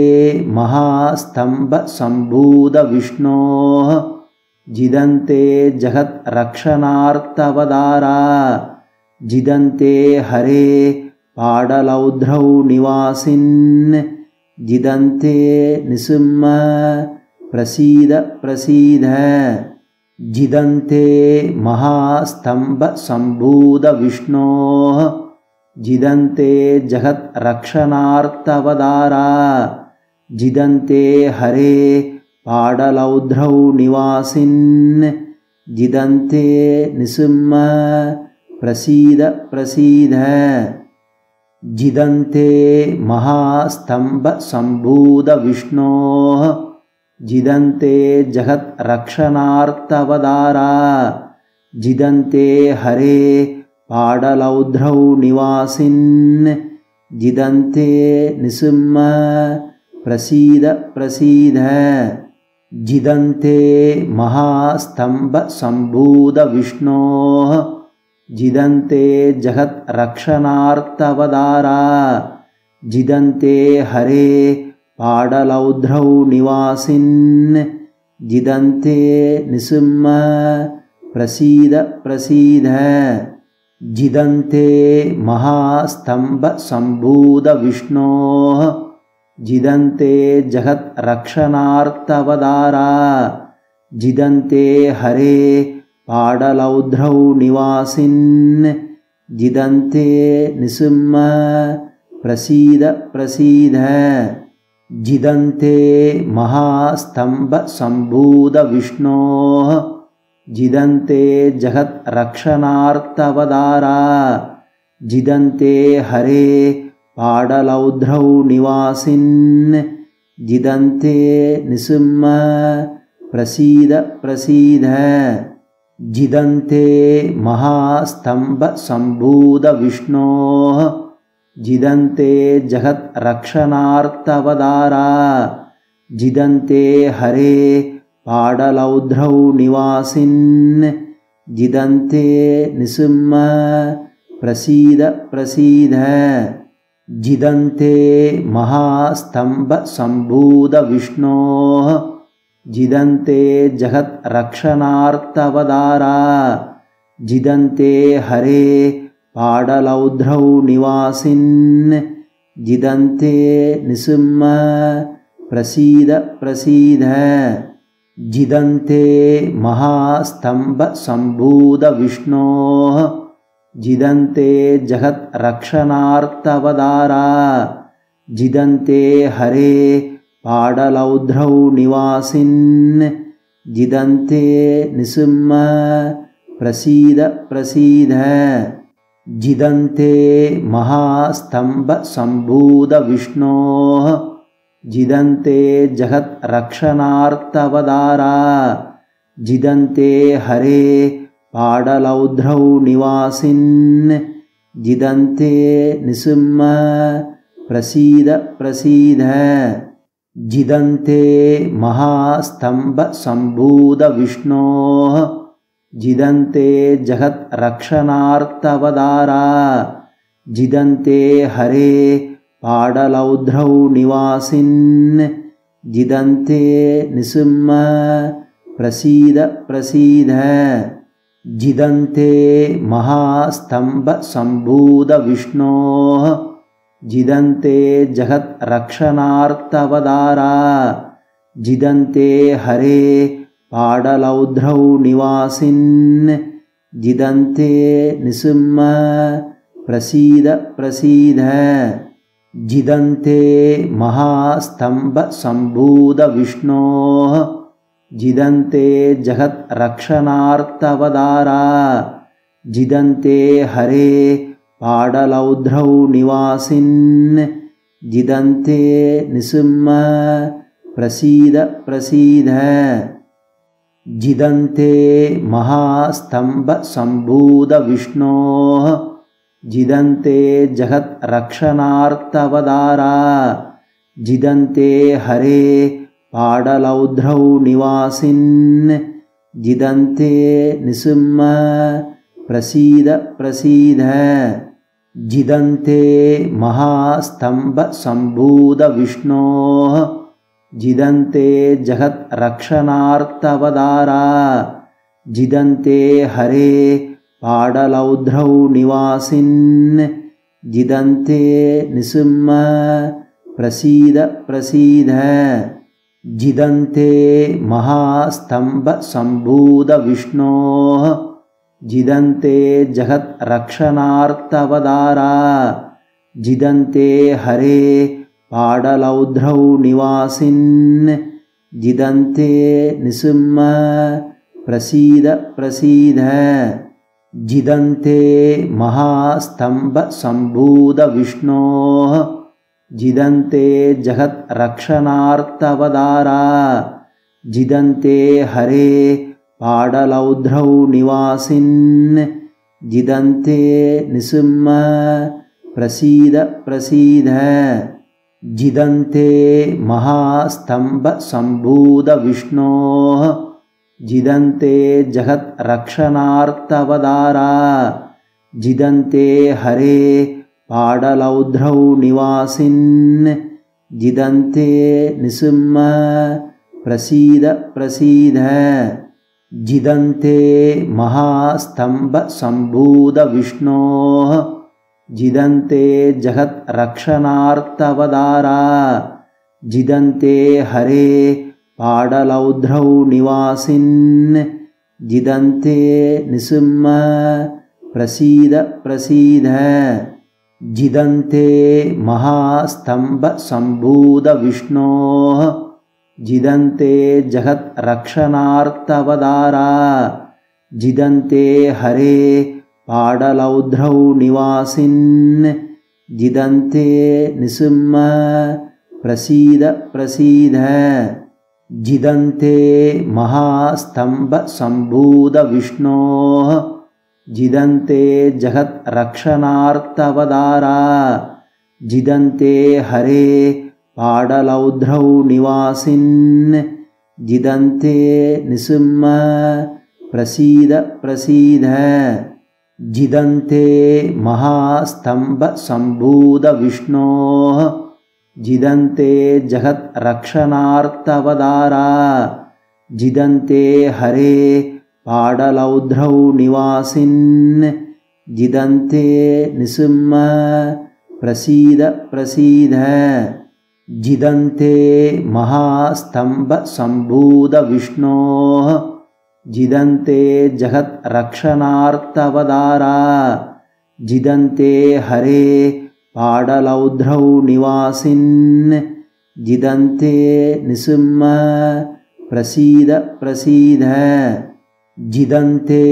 महास्तम्भसम्भूतविष्णोः जिदन्ते जगद्रक्षणार्थवतारा जिदन्ते हरे पाडलौध्रौ निवासिन् जिदन्ते निसिंह प्रसीद प्रसीद जिदन्ते महास्तम्भसम्भूतविष्णोः जिदन्ते जगद्रक्षणार्थवतारा जिदन्ते हरे पाडलौध्रौ निवासिन् जिदन्ते निसिंह प्रसीद प्रसीद जिदन्ते महास्तम्भसम्भूतविष्णोः जिदन्ते जगद्रक्षणार्थवतारा जिदन्ते हरे पाडलौध्रौ निवासिन् जिदन्ते निसिंह प्रसीद प्रसीद जिदन्ते महास्तम्भसम्भूतविष्णोः जिदन्ते जगद्रक्षणार्थवतारा जिदन्ते हरे पाडलौध्रौ निवासिन् जिदन्ते निसिंह प्रसीद प्रसीद जिदन्ते महास्तम्भसम्भूतविष्णोः जिदन्ते जगद्रक्षणार्थवतारा जिदन्ते हरे पाडलौध्रौ निवासिन् जिदन्ते निसिंह प्रसीद प्रसीद जिदन्ते महास्तम्भसम्भूतविष्णोः जिदन्ते जगद्रक्षणार्थवतारा जिदन्ते हरे पाडलौध्रौ निवासिन् जिदन्ते निसिंह प्रसीद प्रसीद जिदन्ते महास्तम्भसम्भूतविष्णोः जिदन्ते जगद्रक्षणार्थवतारा जिदन्ते हरे पाडलौध्रौ निवासिन् जिदन्ते निसिंह प्रसीद प्रसीद जिदन्ते महास्तम्भसम्भूतविष्णोः जिदन्ते जगद्रक्षणार्थवतारा जिदन्ते हरे पाडलौध्रौ निवासिन् जिदन्ते निसिंह प्रसीद प्रसीद जिदन्ते महास्तम्भसम्भूतविष्णोः जिदन्ते जगद्रक्षणार्थवतारा जिदन्ते हरे पाडलौध्रौ निवासिन् जिदन्ते निसिंह प्रसीद प्रसीद जिदन्ते महास्तम्भसम्भूतविष्णोः जिदन्ते जगद्रक्षणार्थवतारा जिदन्ते हरे पाडलौध्रौ निवासिन् जिदन्ते निसिंह प्रसीद प्रसीद जिदन्ते महास्तम्भसम्भूतविष्णोः जिदन्ते जगद्रक्षणार्थवतारा जिदन्ते हरे पाडलौध्रौ निवासिन् जिदन्ते निसिंह प्रसीद प्रसीद जिदन्ते महास्तम्भसम्भूतविष्णोः जिदन्ते जगद्रक्षणार्थवतारा जिदन्ते हरे पाडलौध्रौ निवासिन् जिदन्ते निसिंह प्रसीद प्रसीद जिदन्ते महास्तम्भसम्भूतविष्णोः जिदन्ते जगद्रक्षणार्थवतारा जिदन्ते हरे पाडलौध्रौ निवासिन् जिदन्ते निसिंह प्रसीद प्रसीद जिदन्ते महास्तम्भसम्भूतविष्णोः जिदन्ते जगद्रक्षणार्थवतारा जिदन्ते हरे पाडलौध्रौ निवासिन् जिदन्ते निसिंह प्रसीद प्रसीद जिदन्ते महास्तम्भसम्भूतविष्णोः जिदन्ते जगद्रक्षणार्थवतारा जिदन्ते हरे पाडलौध्रौ निवासिन् जिदन्ते निसिंह प्रसीद प्रसीद जिदन्ते महास्तम्भसम्भूतविष्णोः जिदन्ते जगद्रक्षणार्थवतारा जिदन्ते हरे पाडलौध्रौ निवासिन् जिदन्ते निसिंह प्रसीद प्रसीद जिदन्ते महास्तम्भसम्भूतविष्णोः जिदन्ते जगद्रक्षणार्थवतारा जिदन्ते हरे पाडलौध्रौ निवासिन् जिदन्ते निसिंह प्रसीद प्रसीद जिदन्ते महास्तम्भसम्भूतविष्णोः जिदन्ते जगद्रक्षणार्थवतारा जिदन्ते हरे पाडलौध्रौ निवासिन् जिदन्ते निसिंह प्रसीद प्रसीद जिदन्ते महास्तम्भसम्भूतविष्णोः जिदन्ते जगद्रक्षणार्थवदारा जिदन्ते हरे पाडलौध्रौ निवासिन् जिदन्ते निसिंह प्रसीद प्रसीद जिदन्ते महास्तम्भसम्भूतविष्णोः जिदन्ते जगद्रक्षणार्थवदारा जिदन्ते हरे पाडलौध्रौ निवासिन् जिदन्ते निसिंह प्रसीद प्रसीद जिदन्ते महास्तम्भसम्भूतविष्णोः जिदन्ते जगद्रक्षणार्थवदारा जिदन्ते हरे पाडलौध्रौ निवासिन् जिदन्ते निसिंह प्रसीद प्रसीद जिदन्ते महास्तम्भसम्भूतविष्णोः जिदन्ते जगद्रक्षणार्थवदारा जिदन्ते हरे पाडलौध्रौ निवासिन् जिदन्ते निसिंह प्रसीद प्रसीद जिदन्ते महास्तम्भसम्भूतविष्णोः जिदन्ते जगद्रक्षणार्थवदारा जिदन्ते हरे पाडलौध्रौ निवासिन् जिदन्ते निसिंह प्रसीद प्रसीद जिदन्ते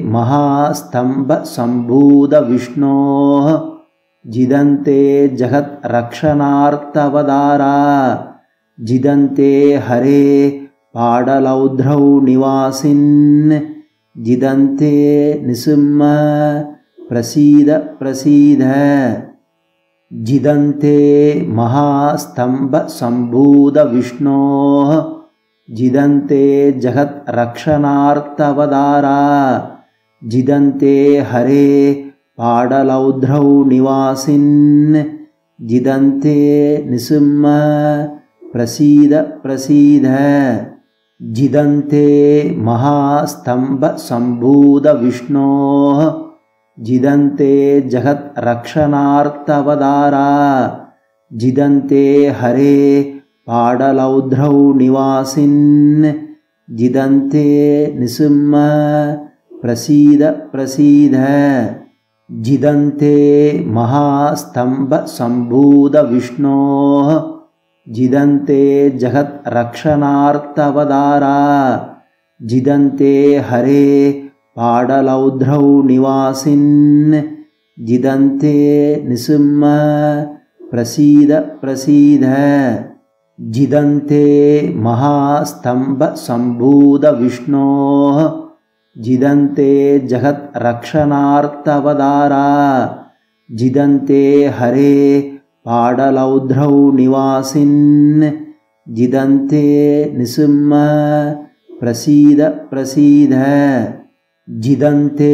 महास्तम्भसम्भूतविष्णोः जिदन्ते जगद्रक्षणार्थवदारा जिदन्ते हरे पाडलौध्रौ निवासिन् जिदन्ते निसिंह प्रसीद प्रसीद जिदन्ते महास्तम्भसम्भूतविष्णोः जिदन्ते जगद्रक्षणार्थवदारा जिदन्ते हरे पाडलौध्रौ निवासिन् जिदन्ते निसिंह प्रसीद प्रसीद जिदन्ते महास्तम्भसम्भूतविष्णोः जिदन्ते जगद्रक्षणार्थवदारा जिदन्ते हरे पाडलौध्रौ निवासिन् जिदन्ते निसिंह प्रसीद प्रसीद जिदन्ते महास्तम्भसम्भूतविष्णोः जिदन्ते जगद्रक्षणार्थवदारा जिदन्ते हरे पाडलौध्रौ निवासिन् जिदन्ते निसिंह प्रसीद प्रसीद जिदन्ते महास्तम्भसम्भूतविष्णोः जिदन्ते जगद्रक्षणार्थवदारा जिदन्ते हरे पाडलौध्रौ निवासिन् जिदन्ते निसिंह प्रसीद प्रसीद जिदन्ते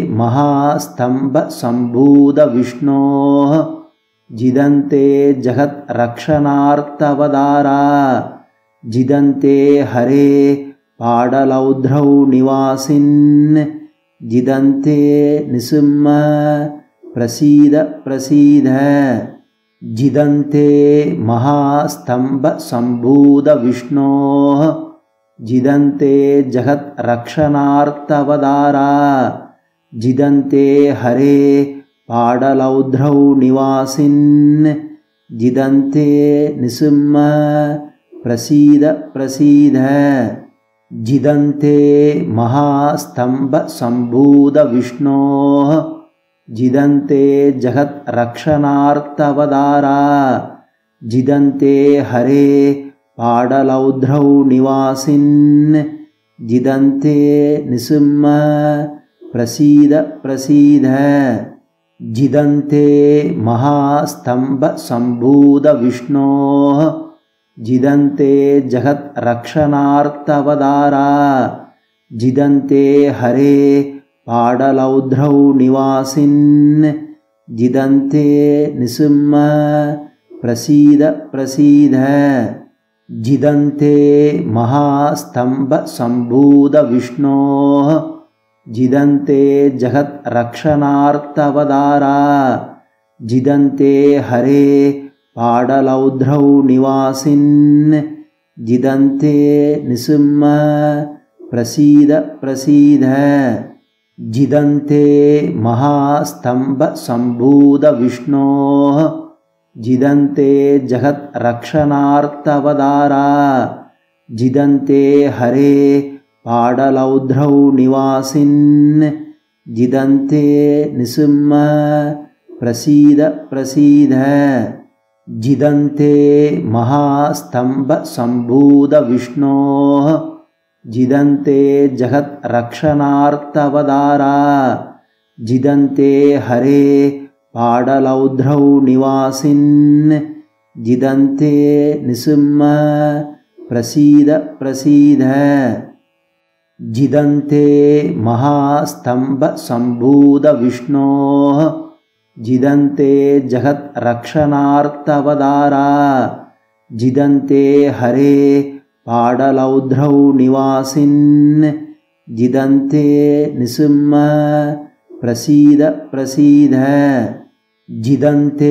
महास्तम्भसम्भूतविष्णोः जिदन्ते जगद्रक्षणार्थवदारा जिदन्ते हरे पाडलौध्रौ निवासिन् जिदन्ते निसिंह प्रसीद प्रसीद जिदन्ते महास्तम्भसम्भूतविष्णोः जिदन्ते जगद्रक्षणार्थवदारा जिदन्ते हरे पाडलौध्रौ निवासिन् जिदन्ते निसिंह प्रसीद प्रसीद जिदन्ते महास्तम्भसम्भूतविष्णोः जिदन्ते जगद्रक्षणार्थवदारा जिदन्ते हरे पाडलौध्रौ निवासिन् जिदन्ते निसिंह प्रसीद प्रसीद जिदन्ते महास्तम्भसम्भूतविष्णोः जिदन्ते जगद्रक्षणार्थवदारा जिदन्ते हरे पाडलौध्रौ निवासिन् जिदन्ते निसिंह प्रसीद प्रसीद जिदन्ते महास्तम्भसम्भूतविष्णोः जिदन्ते जगद्रक्षणार्थवतारा जिदन्ते हरे पाडलौध्रौ निवासिन् जिदन्ते निसिंह प्रसीद प्रसीद जिदन्ते महास्तम्भसम्भूतविष्णोः जिदन्ते जगद्रक्षणार्थवतारा जिदन्ते हरे पाडलौध्रौ निवासिन् जिदन्ते निसिंह प्रसीद प्रसीद जिदन्ते महास्तम्भसम्भूतविष्णोः जिदन्ते जगद्रक्षणार्थवतारा जिदन्ते हरे पाडलौध्रौ निवासिन् जिदन्ते निसिंह प्रसीद प्रसीद जिदन्ते महास्तम्भसम्भूतविष्णोः जिदन्ते जगद्रक्षणार्थवतारा जिदन्ते हरे पाडलौध्रौ निवासिन् जिदन्ते निसिंह प्रसीद प्रसीद जिदन्ते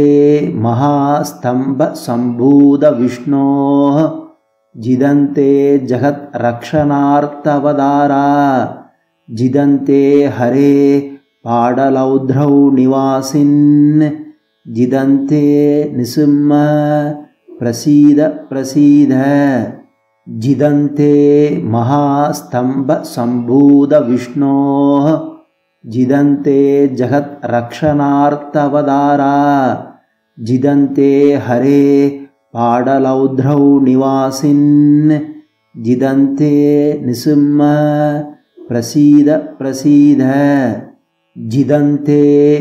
महास्तम्भसम्भूतविष्णोः जिदन्ते जगद्रक्षणार्थवतारा जिदन्ते हरे पाडलौध्रौ निवासिन् जिदन्ते निसिंह प्रसीद प्रसीद जिदन्ते महास्तम्भसम्भूतविष्णोः जिदन्ते जगद्रक्षणार्थवतारा जिदन्ते हरे पाडलौध्रौ निवासिन् जिदन्ते निसिंह प्रसीद प्रसीद जिदन्ते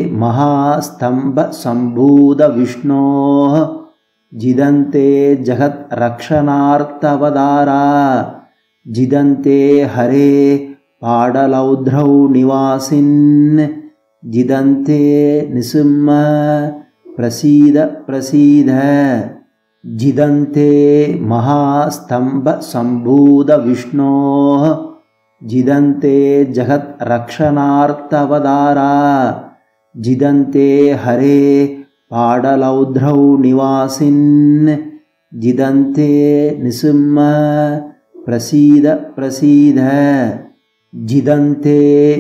महास्तम्भसम्भूतविष्णोः जिदन्ते जगद्रक्षणार्थवतारा जिदन्ते हरे पाडलौध्रौ निवासिन् जिदन्ते निसिंह प्रसीद प्रसीद जिदन्ते महास्तम्भसम्भूतविष्णोः जिदन्ते जगद्रक्षणार्थवतारा जिदन्ते हरे पाडलौध्रौ निवासिन् जिदन्ते निसिंह प्रसीद प्रसीद जिदन्ते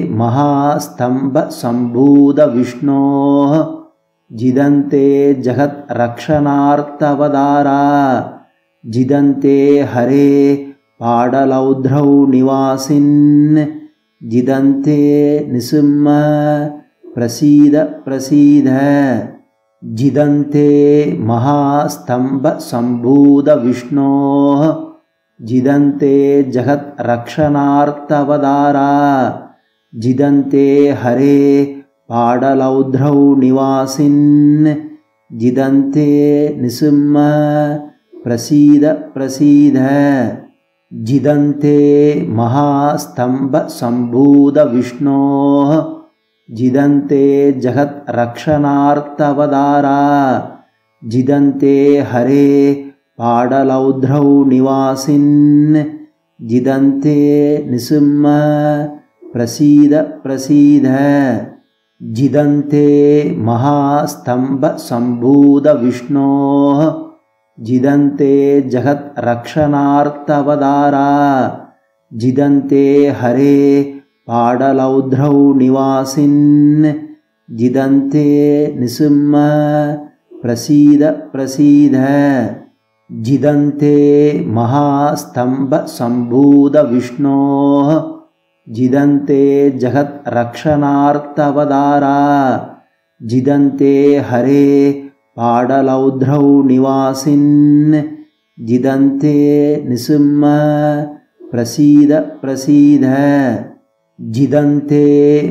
महास्तम्भसम्भूतविष्णोः जिदन्ते जगद्रक्षणार्थवतारा जिदन्ते हरे पाडलौध्रौ निवासिन् जिदन्ते निसिंह प्रसीद प्रसीद जिदन्ते महास्तम्भसम्भूतविष्णोः जिदन्ते जगद्रक्षणार्थवतारा जिदन्ते हरे पाडलौध्रौ निवासिन् जिदन्ते निसिंह प्रसीद प्रसीद जिदन्ते महास्तम्भसम्भूतविष्णोः जिदन्ते जगद्रक्षणार्थवतारा जिदन्ते हरे पाडलौध्रौ निवासिन् जिदन्ते निसिंह प्रसीद प्रसीद जिदन्ते महास्तम्भसम्भूतविष्णोः जिदन्ते जगद्रक्षणार्थवतारा जिदन्ते हरे पाडलौध्रौ निवासिन् जिदन्ते निसिंह प्रसीद प्रसीद जिदन्ते महास्तम्भसम्भूतविष्णोः जिदन्ते जगद्रक्षणार्थवतारा जिदन्ते हरे पाडलौध्रौ निवासिन् जिदन्ते निसिंह प्रसीद प्रसीद जिदन्ते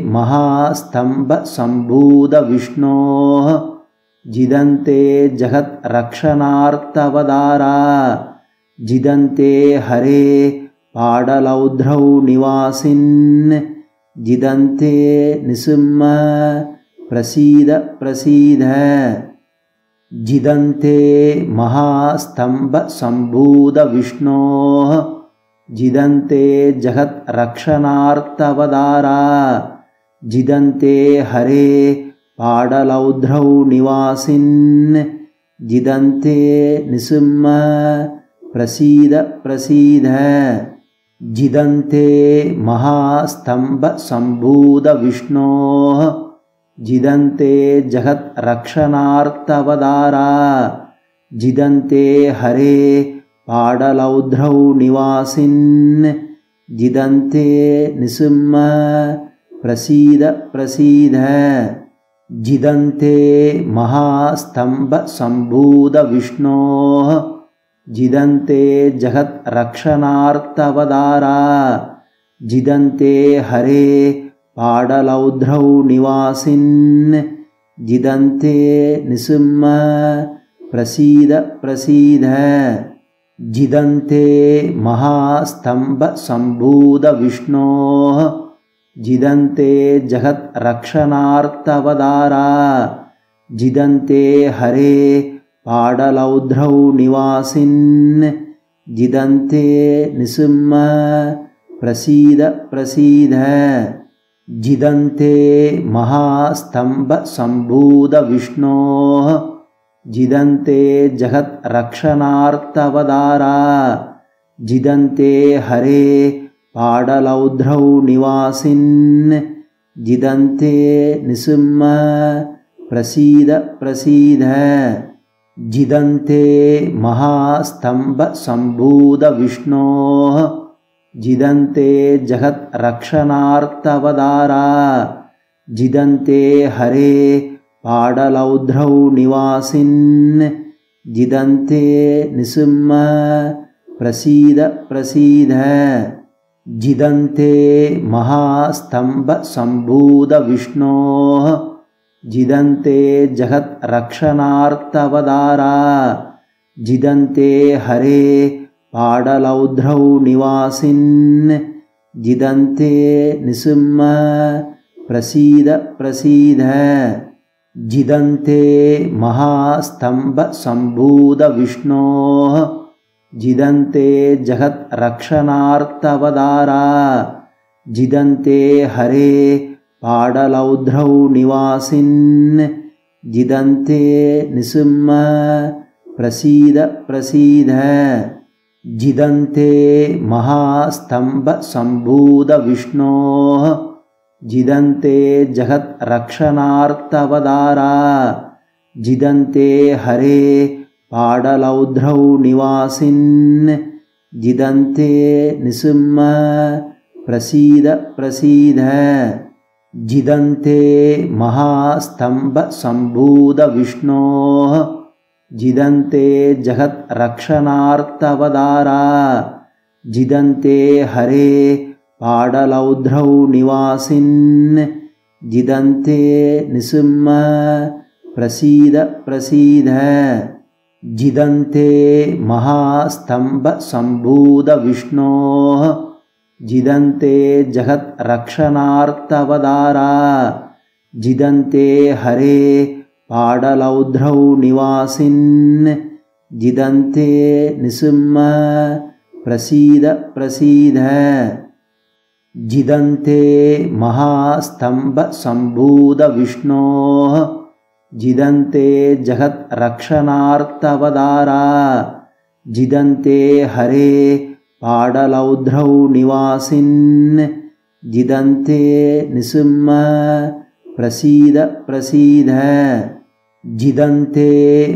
महास्तम्भसम्भूतविष्णोः जिदन्ते जगद्रक्षणार्थवतारा जिदन्ते हरे पाडलौध्रौ निवासिन् जिदन्ते निसिंह प्रसीद प्रसीद जिदन्ते महास्तम्भसम्भूतविष्णोः जिदन्ते जगद्रक्षणार्थवदारा जिदन्ते हरे पाडलौध्रौ निवासिन् जिदन्ते निसिंह प्रसीद प्रसीद जिदन्ते महास्तम्भसम्भूतविष्णोः जिदन्ते जगद्रक्षणार्थवदारा जिदन्ते हरे पाडलौध्रौ निवासिन् जिदन्ते निसिंह प्रसीद प्रसीद जिदन्ते महास्तम्भसम्भूतविष्णोः जिदन्ते जगद्रक्षणार्थवदारा जिदन्ते हरे पाडलौध्रौ निवासिन् जिदन्ते निसिंह प्रसीद प्रसीद जिदन्ते महास्तम्भसम्भूतविष्णोः जिदन्ते जगद्रक्षणार्थवदारा जिदन्ते हरे पाडलौध्रौ निवासिन् जिदन्ते निसिंह प्रसीद प्रसीद जिदन्ते महास्तम्भसम्भूतविष्णोः जिदन्ते जगद्रक्षणार्थवदारा जिदन्ते हरे पाडलौध्रौ निवासिन् जिदन्ते निसिंह प्रसीद प्रसीद जिदन्ते महास्तम्भसम्भूतविष्णोः जिदन्ते जगद्रक्षणार्थवदारा जिदन्ते हरे पाडलौध्रौ निवासिन् जिदन्ते निसिंह प्रसीद प्रसीद जिदन्ते महास्तम्भसम्भूतविष्णोः जिदन्ते जगद्रक्षणार्थवदारा जिदन्ते हरे पाडलौध्रौ निवासिन् जिदन्ते निसिंह प्रसीद प्रसीद जिदन्ते महास्तम्भसम्भूतविष्णोः जिदन्ते जगद्रक्षणार्थवदारा जिदन्ते हरे पाडलौध्रौ निवासिन् जिदन्ते निसिंह प्रसीद प्रसीद जिदन्ते महास्तम्भसम्भूतविष्णोः जिदन्ते जगद्रक्षणार्थवदारा जिदन्ते हरे पाडलौध्रौ निवासिन् जिदन्ते निसिंह प्रसीद प्रसीद जिदन्ते महास्तम्भसम्भूतविष्णोः जिदन्ते जगद्रक्षणार्थवदारा जिदन्ते हरे पाडलौध्रौ निवासिन् जिदन्ते निसिंह प्रसीद प्रसीद जिदन्ते महास्तम्भसम्भूतविष्णोः जिदन्ते जगद्रक्षणार्थवदारा जिदन्ते हरे पाडलौध्रौ निवासिन् जिदन्ते निसिंह प्रसीद प्रसीद जिदन्ते महास्तम्भसम्भूतविष्णोः जिदन्ते जगद्रक्षणार्थवदारा जिदन्ते हरे पाडलौध्रौ निवासिन् जिदन्ते निसिंह प्रसीद प्रसीद जिदन्ते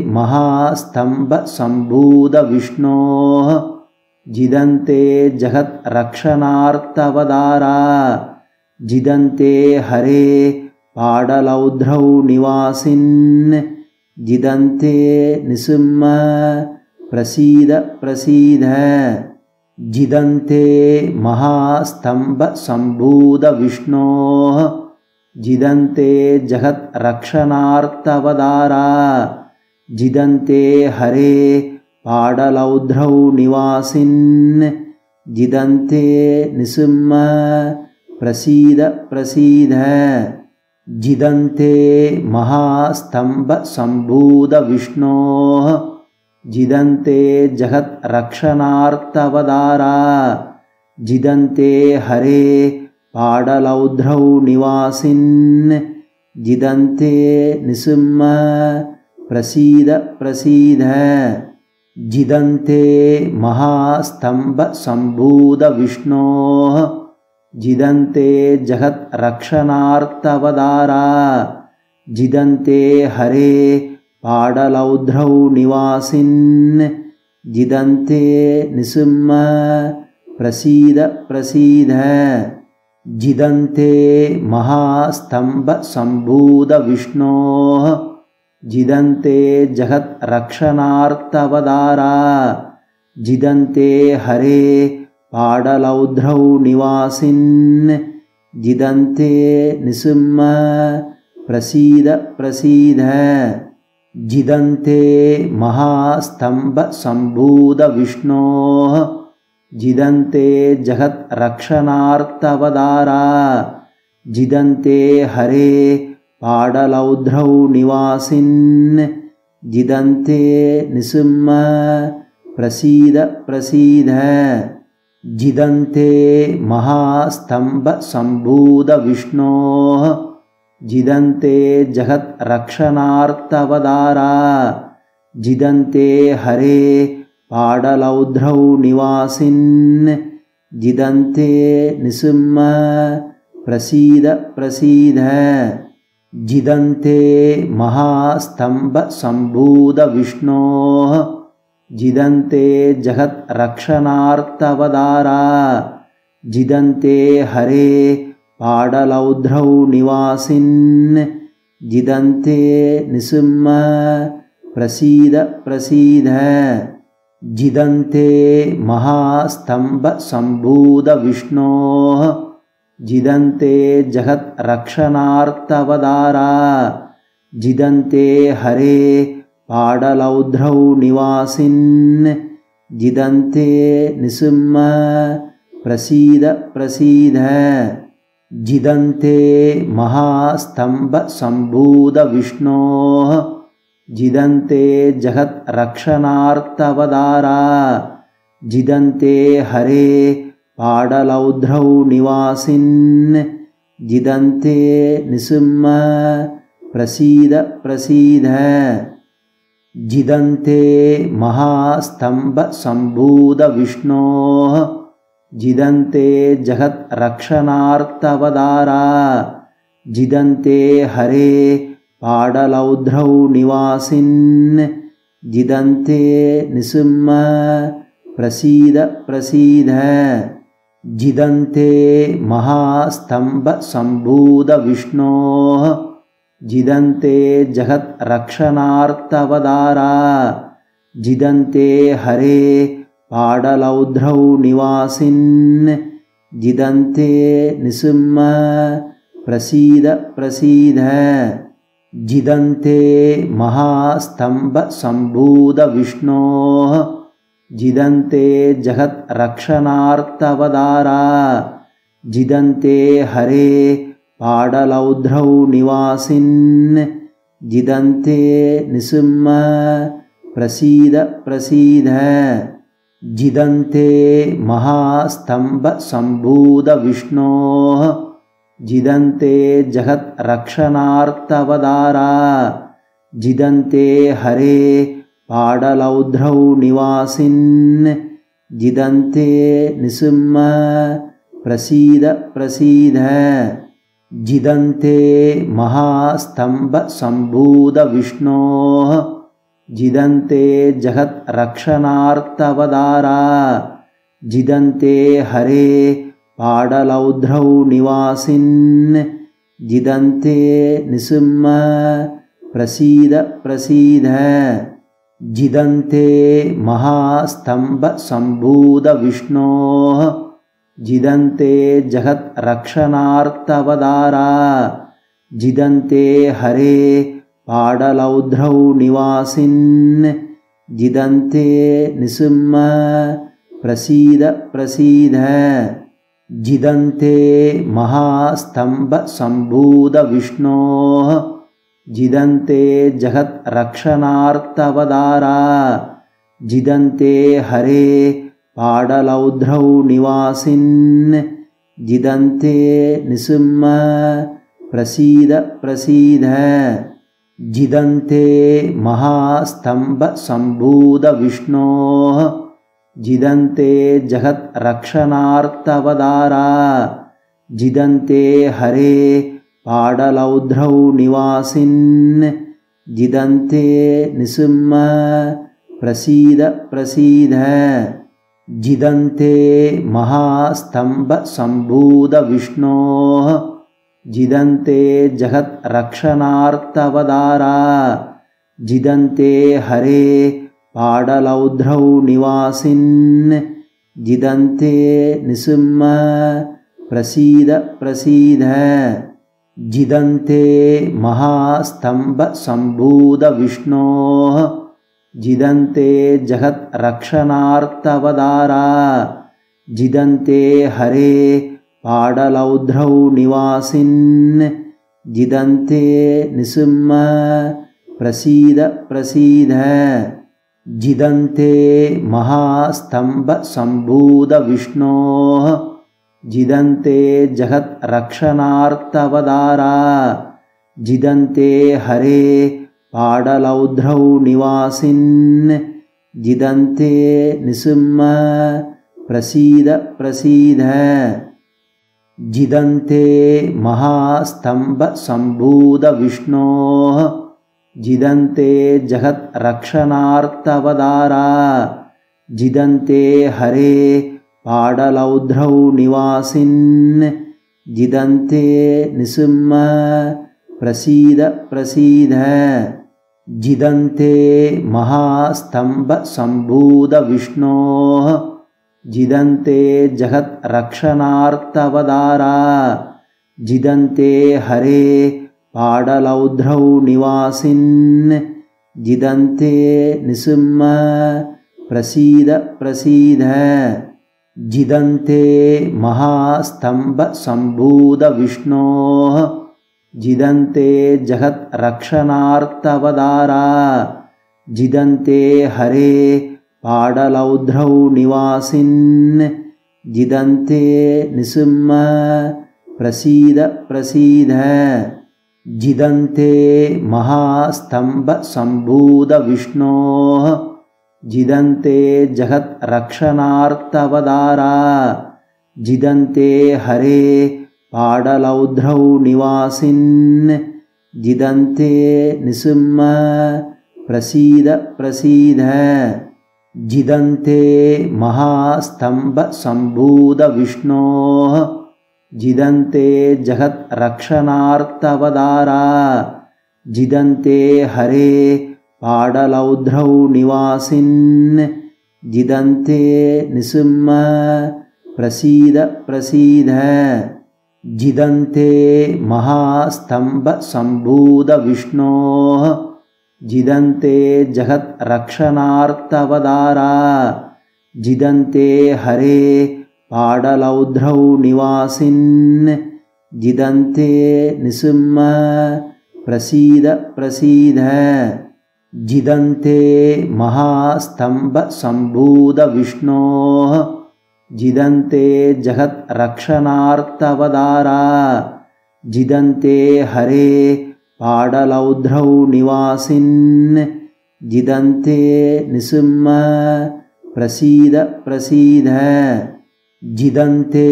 महास्तम्भसम्भूतविष्णोः जिदन्ते जगद्रक्षणार्थवदारा जिदन्ते हरे पाडलौध्रौ निवासिन् जिदन्ते निसिंह प्रसीद प्रसीद जिदन्ते महास्तम्भसम्भूतविष्णोः जिदन्ते जगद्रक्षणार्थवदारा जिदन्ते हरे पाडलौध्रौ निवासिन् जिदन्ते निसिंह प्रसीद प्रसीद जिदन्ते महास्तम्भसम्भूतविष्णोः जिदन्ते जगद्रक्षणार्थवतारा जिदन्ते हरे पाडलौध्रौ निवासिन् जिदन्ते निसिंह प्रसीद प्रसीद जिदन्ते महास्तम्भसम्भूतविष्णोः जिदन्ते जगद्रक्षणार्थवतारा जिदन्ते हरे पाडलौध्रौ निवासिन् जिदन्ते निसिंह प्रसीद प्रसीद जिदन्ते महास्तम्भसम्भूतविष्णोः जिदन्ते जगद्रक्षणार्थवतारा जिदन्ते हरे पाडलौध्रौ निवासिन् जिदन्ते निसिंह प्रसीद प्रसीद जिदन्ते महास्तम्भसम्भूतविष्णोः जिदन्ते जगद्रक्षणार्थवतारा जिदन्ते हरे पाडलौध्रौ निवासिन् जिदन्ते निसिंह प्रसीद प्रसीद जिदन्ते महास्तम्भसम्भूतविष्णोः जिदन्ते जगद्रक्षणार्थवतारा जिदन्ते हरे पाडलौध्रौ निवासिन् जिदन्ते निसिंह प्रसीद प्रसीद जिदन्ते महास्तम्भसम्भूतविष्णोः जिदन्ते जगद्रक्षणार्थवतारा जिदन्ते हरे पाडलौध्रौ निवासिन् जिदन्ते निसिंह प्रसीद प्रसीद जिदन्ते महास्तम्भसम्भूतविष्णोः जिदन्ते जगद्रक्षणार्थवतारा जिदन्ते हरे पाडलौध्रौ निवासिन् जिदन्ते निसिंह प्रसीद प्रसीद जिदन्ते महास्तम्भसम्भूतविष्णोः जिदन्ते जगद्रक्षणार्थवतारा जिदन्ते हरे पाडलौध्रौ निवासिन् जिदन्ते निसिंह प्रसीद प्रसीद जिदन्ते महास्तम्भसम्भूतविष्णोः जिदन्ते जगद्रक्षणार्थवतारा जिदन्ते हरे पाडलौध्रौ निवासिन् जिदन्ते निसिंह प्रसीद प्रसीद जिदन्ते महास्तम्भसम्भूतविष्णोः जिदन्ते जगद्रक्षणार्थवतारा जिदन्ते हरे पाडलौध्रौ निवासिन् जिदन्ते निसिंह प्रसीद प्रसीद जिदन्ते महास्तम्भसम्भूतविष्णोः जिदन्ते जगद्रक्षणार्थवतारा जिदन्ते हरे पाडलौध्रौ निवासिन् जिदन्ते निसिंह प्रसीद प्रसीद जिदन्ते महास्तम्भसम्भूतविष्णोः जिदन्ते जगद्रक्षणार्थवतारा जिदन्ते हरे पाडलौध्रौ निवासिन् जिदन्ते निसिंह प्रसीद प्रसीद जिदन्ते महास्तम्भसम्भूतविष्णोः जिदन्ते जगद्रक्षणार्थवतारा जिदन्ते हरे पाडलौध्रौ निवासिन् जिदन्ते निसिंह प्रसीद प्रसीद जिदन्ते महास्तम्भसम्भूतविष्णोः जिदन्ते जगद्रक्षणार्थवतारा जिदन्ते हरे पाडलौध्रौ निवासिन् जिदन्ते निसिंह प्रसीद प्रसीद जिदन्ते महास्तम्भसम्भूतविष्णोः जिदन्ते जगद्रक्षणार्थवदारा जिदन्ते हरे पाडलौध्रौ निवासिन् जिदन्ते निसिंह प्रसीद प्रसीद जिदन्ते महास्तम्भसम्भूतविष्णोः जिदन्ते जगद्रक्षणार्थवदारा जिदन्ते हरे पाडलौध्रौ निवासिन् जिदन्ते निसिंह प्रसीद प्रसीद जिदन्ते महास्तम्भसम्भूतविष्णोः जिदन्ते जगद्रक्षणार्थवदारा जिदन्ते हरे पाडलौध्रौ निवासिन् जिदन्ते निसिंह प्रसीद प्रसीद जिदन्ते महास्तम्भसम्भूतविष्णोः जिदन्ते जगद्रक्षणार्थवदारा जिदन्ते हरे पाडलौध्रौ निवासिन् जिदन्ते निसिंह प्रसीद प्रसीद जिदन्ते महास्तम्भसम्भूतविष्णोः जिदन्ते जगद्रक्षणार्थवदारा जिदन्ते हरे पाडलौध्रौ निवासिन् जिदन्ते निसिंह प्रसीद प्रसीद जिदन्ते महास्तम्भसम्भूतविष्णोः जिदन्ते जगद्रक्षणार्थवदारा जिदन्ते हरे पाडलौध्रौ निवासिन् जिदन्ते निसिंह प्रसीद प्रसीद जिदन्ते महास्तम्भसम्भूतविष्णोः जिदन्ते जगद्रक्षणार्थवदारा जिदन्ते हरे पाडलौध्रौ निवासिन् जिदन्ते निसिंह प्रसीद प्रसीद जिदन्ते महास्तम्भसम्भूतविष्णोः जिदन्ते जगद्रक्षणार्थवदारा जिदन्ते हरे पाडलौध्रौ निवासिन् जिदन्ते निसिंह प्रसीद प्रसीद जिदन्ते महास्तम्भसम्भूतविष्णोः जिदन्ते जगद्रक्षणार्थवदारा जिदन्ते हरे पाडलौध्रौ निवासिन् जिदन्ते निसिंह प्रसीद प्रसीद जिदन्ते महास्तम्भसम्भूतविष्णोः जिदन्ते जगद्रक्षणार्थवदारा जिदन्ते हरे पाडलौध्रौ निवासिन् जिदन्ते निसिंह प्रसीद प्रसीद जिदन्ते महास्तम्भसम्भूतविष्णोः जिदन्ते जगद्रक्षणार्थवदारा जिदन्ते हरे पाडलौध्रौ निवासिन् जिदन्ते निसिंह प्रसीद प्रसीद जिदन्ते महास्तम्भसम्भूतविष्णोः जिदन्ते जगद्रक्षणार्थवदारा जिदन्ते हरे पाडलौध्रौ निवासिन् जिदन्ते निसिंह प्रसीद प्रसीद जिदन्ते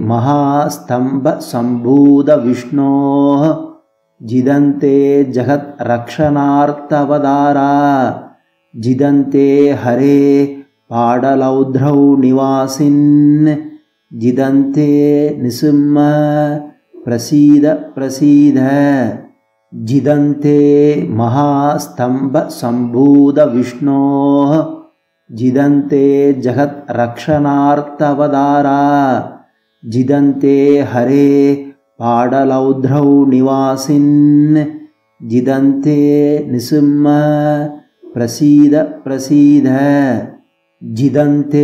महास्तम्भसम्भूतविष्णोः जिदन्ते जगद्रक्षणार्थवदारा जिदन्ते हरे पाडलौध्रौ निवासिन् जिदन्ते निसिंह प्रसीद प्रसीद जिदन्ते महास्तम्भसम्भूतविष्णोः जिदन्ते जगद्रक्षणार्थवदारा जिदन्ते हरे पाडलौध्रौ निवासिन् जिदन्ते निसिंह प्रसीद प्रसीद जिदन्ते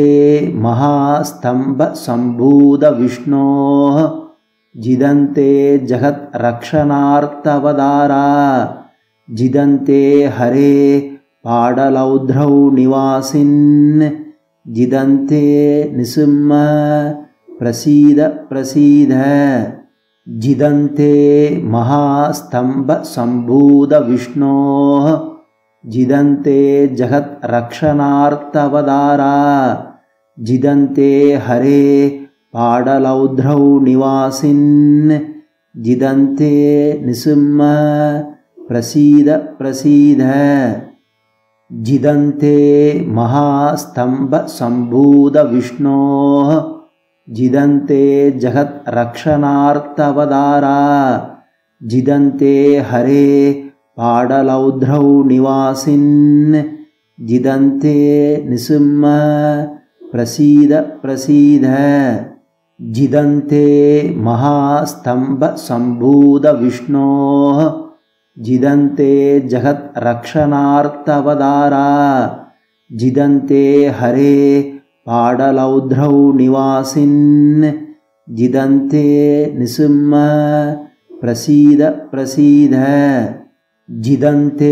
महास्तम्भसम्भूतविष्णोः जिदन्ते जगद्रक्षणार्थवतारा जिदन्ते हरे पाडलौध्रौ निवासिन् जिदन्ते निसिंह प्रसीद प्रसीद जिदन्ते महास्तम्भसम्भूतविष्णोः जिदन्ते जगद्रक्षणार्थवतारा जिदन्ते हरे पाडलौध्रौ निवासिन् जिदन्ते निसिंह प्रसीद प्रसीद जिदन्ते महास्तम्भसम्भूतविष्णोः जिदन्ते जगद्रक्षणार्थवतारा जिदन्ते हरे पाडलौध्रौ निवासिन् जिदन्ते निसिंह प्रसीद प्रसीद जिदन्ते महास्तम्भसम्भूतविष्णोः जिदन्ते जगद्रक्षणार्थवतारा जिदन्ते हरे पाडलौध्रौ निवासिन् जिदन्ते निसिंह प्रसीद प्रसीद जिदन्ते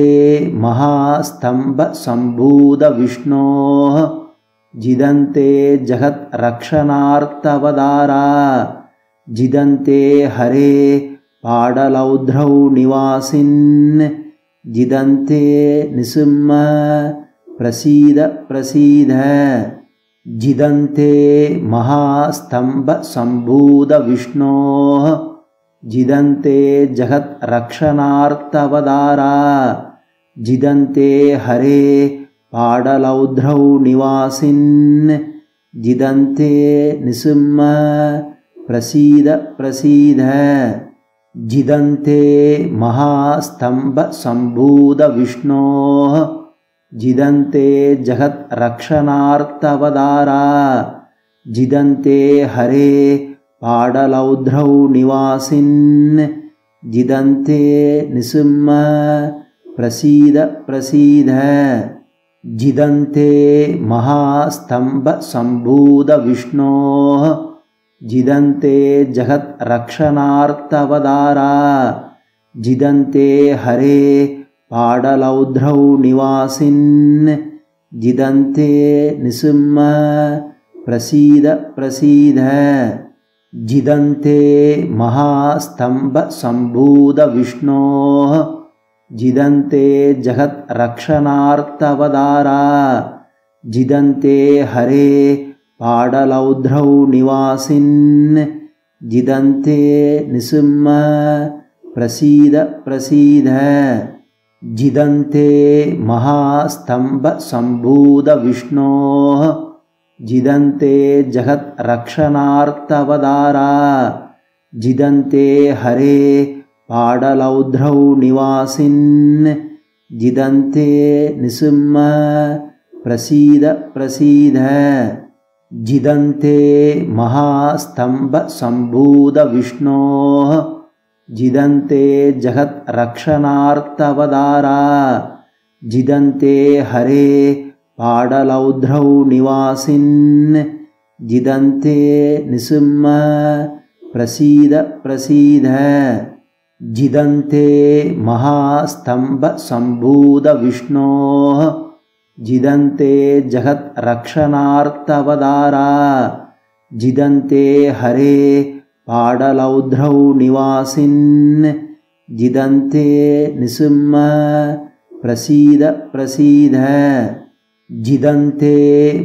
महास्तम्भसम्भूतविष्णोः जिदन्ते जगद्रक्षणार्थवतारा जिदन्ते हरे पाडलौध्रौ निवासिन् जिदन्ते निसिंह प्रसीद प्रसीद जिदन्ते महास्तम्भसम्भूतविष्णोः जिदन्ते जगद्रक्षणार्थवतारा जिदन्ते हरे पाडलौध्रौ निवासिन् जिदन्ते निसिंह प्रसीद प्रसीद जिदन्ते महास्तम्भसम्भूतविष्णोः जिदन्ते जगद्रक्षणार्थवतारा जिदन्ते हरे पाडलौध्रौ निवासिन् जिदन्ते निसिंह प्रसीद प्रसीद जिदन्ते महास्तम्भसम्भूतविष्णोः जिदन्ते जगद्रक्षणार्थवतारा जिदन्ते हरे पाडलौध्रौ निवासिन् जिदन्ते निसिंह प्रसीद प्रसीद जिदन्ते महास्तम्भसम्भूतविष्णोः जिदन्ते जगद्रक्षणार्थवतारा जिदन्ते हरे पाडलौध्रौ निवासिन् जिदन्ते निसिंह प्रसीद प्रसीद जिदन्ते महास्तम्भसम्भूतविष्णोः जिदन्ते जगद्रक्षणार्थवतारा जिदन्ते हरे पाडलौध्रौ निवासिन् जिदन्ते निसिंह प्रसीद प्रसीद जिदन्ते महास्तम्भसम्भूतविष्णोः जिदन्ते जगद्रक्षणार्थवतारा जिदन्ते हरे पाडलौध्रौ निवासिन् जिदन्ते निसिंह प्रसीद प्रसीद जिदन्ते महास्तम्भसम्भूतविष्णोः जिदन्ते जगद्रक्षणार्थवतारा जिदन्ते हरे पाडलौध्रौ निवासिन् जिदन्ते निसिंह प्रसीद प्रसीद जिदन्ते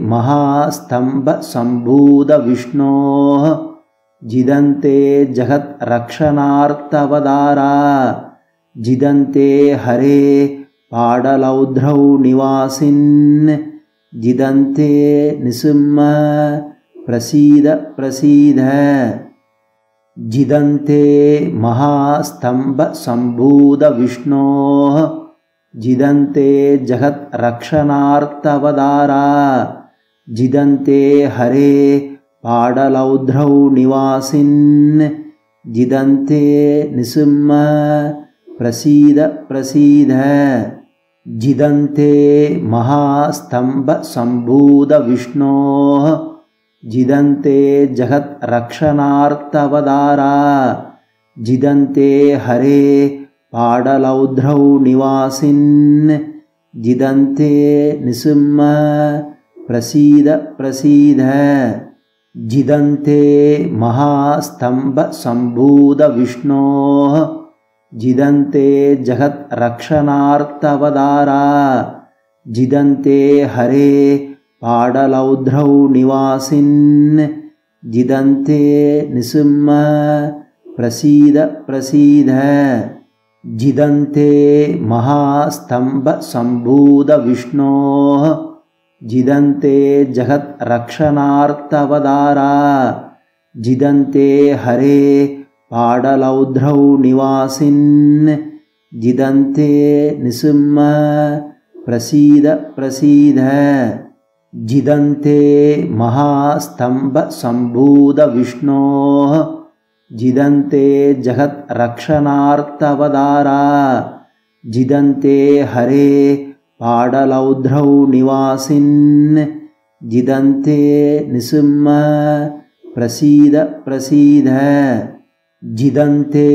महास्तम्भसम्भूतविष्णोः जिदन्ते जगद्रक्षणार्थवतारा जिदन्ते हरे पाडलौध्रौ निवासिन् जिदन्ते निसिंह प्रसीद प्रसीद जिदन्ते महास्तम्भसम्भूतविष्णोः जिदन्ते जगद्रक्षणार्थवतारा जिदन्ते हरे पाडलौध्रौ निवासिन् जिदन्ते निसिंह प्रसीद प्रसीद जिदन्ते महास्तम्भसम्भूतविष्णोः जिदन्ते जगद्रक्षणार्थवदारा जिदन्ते हरे पाडलौध्रौ निवासिन् जिदन्ते निसिंह प्रसीद प्रसीद जिदन्ते महास्तम्भसम्भूतविष्णोः जिदन्ते जगद्रक्षणार्थवदारा जिदन्ते हरे पाडलौध्रौ निवासिन् जिदन्ते निसिंह प्रसीद प्रसीद जिदन्ते महास्तम्भसम्भूतविष्णोः जिदन्ते जगद्रक्षणार्थवदारा जिदन्ते हरे पाडलौध्रौ निवासिन् जिदन्ते निसिंह प्रसीद प्रसीद जिदन्ते महास्तम्भसम्भूतविष्णोः जिदन्ते जगद्रक्षणार्थवदारा जिदन्ते हरे पाडलौध्रौ निवासिन् जिदन्ते निसिंह प्रसीद प्रसीद जिदन्ते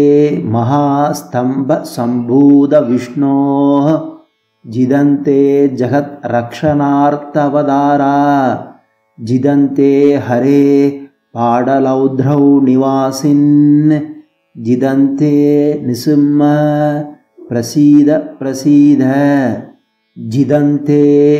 महास्तम्भसम्भूतविष्णोः जिदन्ते जगद्रक्षणार्थवदारा जिदन्ते हरे पाडलौध्रौ निवासिन् जिदन्ते निसिंह प्रसीद प्रसीद जिदन्ते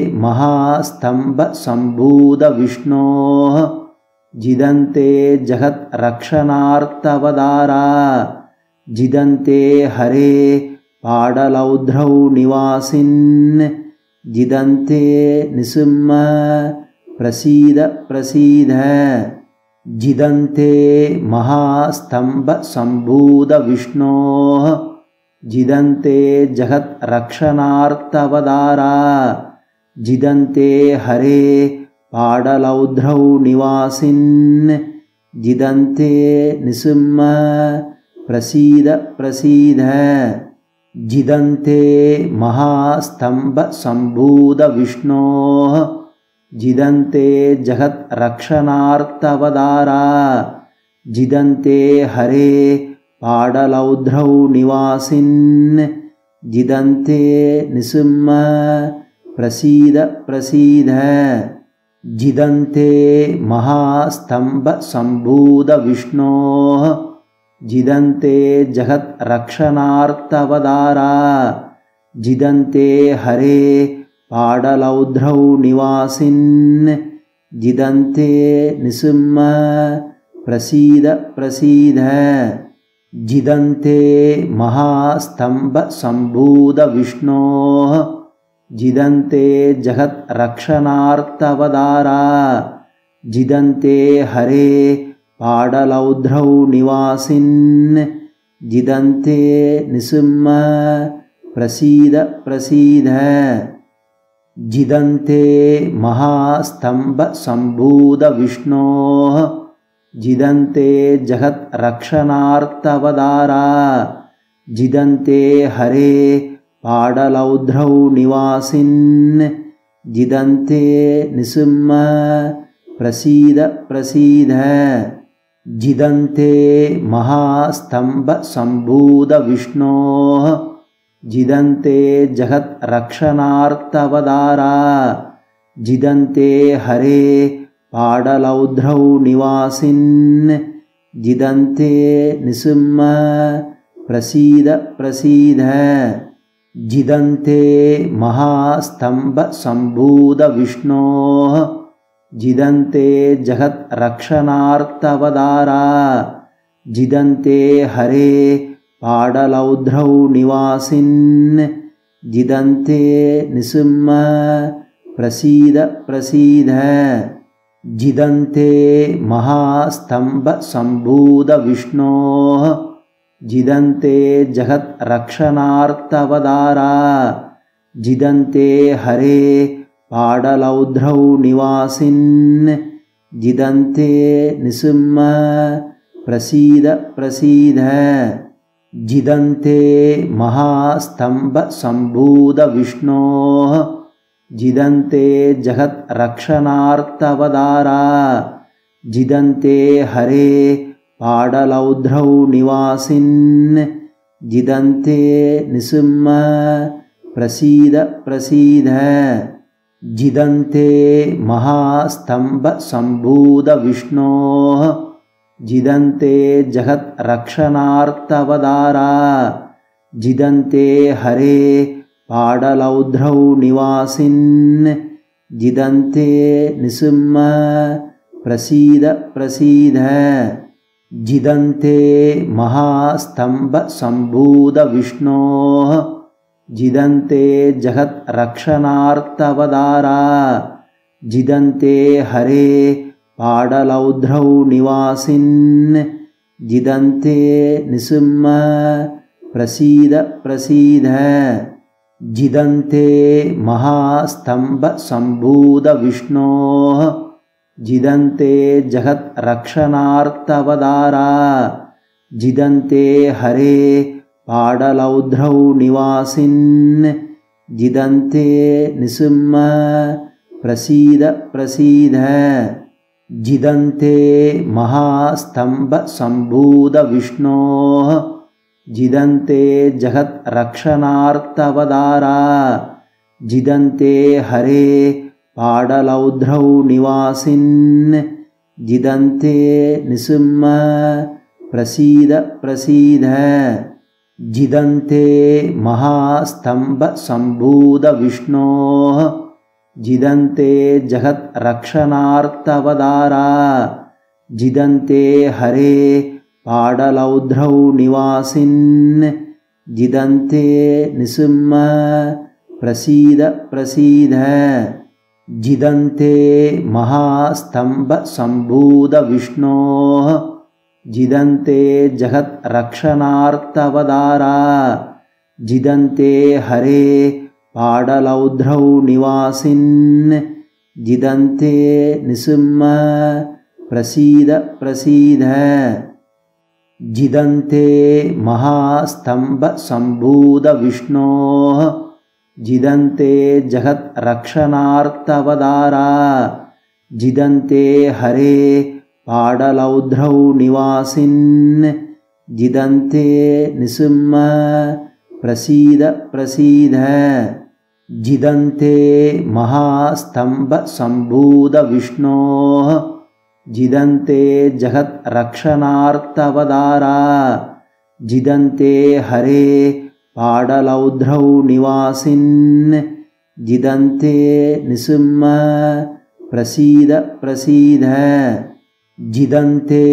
महास्तम्भसम्भूतविष्णोः जिदन्ते जगद्रक्षणार्थवदारा जिदन्ते हरे पाडलौध्रौ निवासिन् जिदन्ते निसिंह प्रसीद प्रसीद जिदन्ते महास्तम्भसम्भूतविष्णोः जिदन्ते जगद्रक्षणार्थवदारा जिदन्ते हरे पाडलौध्रौ निवासिन् जिदन्ते निसिंह प्रसीद प्रसीद जिदन्ते महास्तम्भसम्भूतविष्णोः जिदन्ते जगद्रक्षणार्थवदारा जिदन्ते हरे पाडलौध्रौ निवासिन् जिदन्ते निसिंह प्रसीद प्रसीद जिदन्ते महास्तम्भसम्भूतविष्णोः जिदन्ते जगद्रक्षणार्थवदारा जिदन्ते हरे पाडलौध्रौ निवासिन् जिदन्ते निसिंह प्रसीद प्रसीद जिदन्ते महास्तम्भसम्भूतविष्णोः जिदन्ते जगद्रक्षणार्थवदारा जिदन्ते हरे पाडलौध्रौ निवासिन् जिदन्ते निसिंह प्रसीद प्रसीद जिदन्ते महास्तम्भसम्भूतविष्णोः जिदन्ते जगद्रक्षणार्थवदारा जिदन्ते हरे पाडलौध्रौ निवासिन् जिदन्ते निसिंह प्रसीद प्रसीद जिदन्ते महास्तम्भसम्भूतविष्णोः जिदन्ते जगद्रक्षणार्थवदारा जिदन्ते हरे पाडलौध्रौ निवासिन् जिदन्ते निसिंह प्रसीद प्रसीद जिदन्ते महास्तम्भसम्भूतविष्णोः जिदन्ते जगद्रक्षणार्थवदारा जिदन्ते हरे पाडलौध्रौ निवासिन् जिदन्ते निसिंह प्रसीद प्रसीद जिदन्ते महास्तम्भसम्भूतविष्णोः जिदन्ते जगद्रक्षणार्थवदारा जिदन्ते हरे पाडलौध्रौ निवासिन् जिदन्ते निसिंह प्रसीद प्रसीद जिदन्ते महास्तम्भसम्भूतविष्णोः जिदन्ते जगद्रक्षणार्थवतारा जिदन्ते हरे पाडलौध्रौ निवासिन् जिदन्ते निसिंह प्रसीद प्रसीद जिदन्ते महास्तम्भसम्भूतविष्णोः जिदन्ते जगद्रक्षणार्थवतारा जिदन्ते हरे पाडलौध्रौ निवासिन् जिदन्ते निसिंह प्रसीद प्रसीद जिदन्ते महास्तम्भसम्भूतविष्णोः जिदन्ते जगद्रक्षणार्थवतारा जिदन्ते हरे पाडलौध्रौ निवासिन् जिदन्ते निसिंह प्रसीद प्रसीद जिदन्ते महास्तम्भसम्भूतविष्णोः जिदन्ते जगद्रक्षणार्थवतारा जिदन्ते हरे पाडलौध्रौ निवासिन् जिदन्ते निसिंह प्रसीद प्रसीद जिदन्ते महास्तम्भसम्भूतविष्णोः जिदन्ते जगद्रक्षणार्थवतारा जिदन्ते हरे पाडलौध्रौ निवासिन् जिदन्ते निसिंह प्रसीद प्रसीद जिदन्ते महास्तम्भसम्भूतविष्णोः जिदन्ते जगद्रक्षणार्थवतारा जिदन्ते हरे पाडलौध्रौ निवासिन् जिदन्ते निसिंह प्रसीद प्रसीद जिदन्ते महास्तम्भसम्भूतविष्णोः जिदन्ते जगद्रक्षणार्थवतारा जिदन्ते हरे पाडलौध्रौ निवासिन् जिदन्ते निसिंह प्रसीद प्रसीद जिदन्ते महास्तम्भसम्भूतविष्णोः जिदन्ते जगद्रक्षणार्थवतारा जिदन्ते हरे पाडलौध्रौ निवासिन् जिदन्ते निसिंह प्रसीद प्रसीद जिदन्ते महास्तम्भसम्भूतविष्णोः जिदन्ते जगद्रक्षणार्थवतारा जिदन्ते हरे पाडलौध्रौ निवासिन् जिदन्ते निसिंह प्रसीद प्रसीद जिदन्ते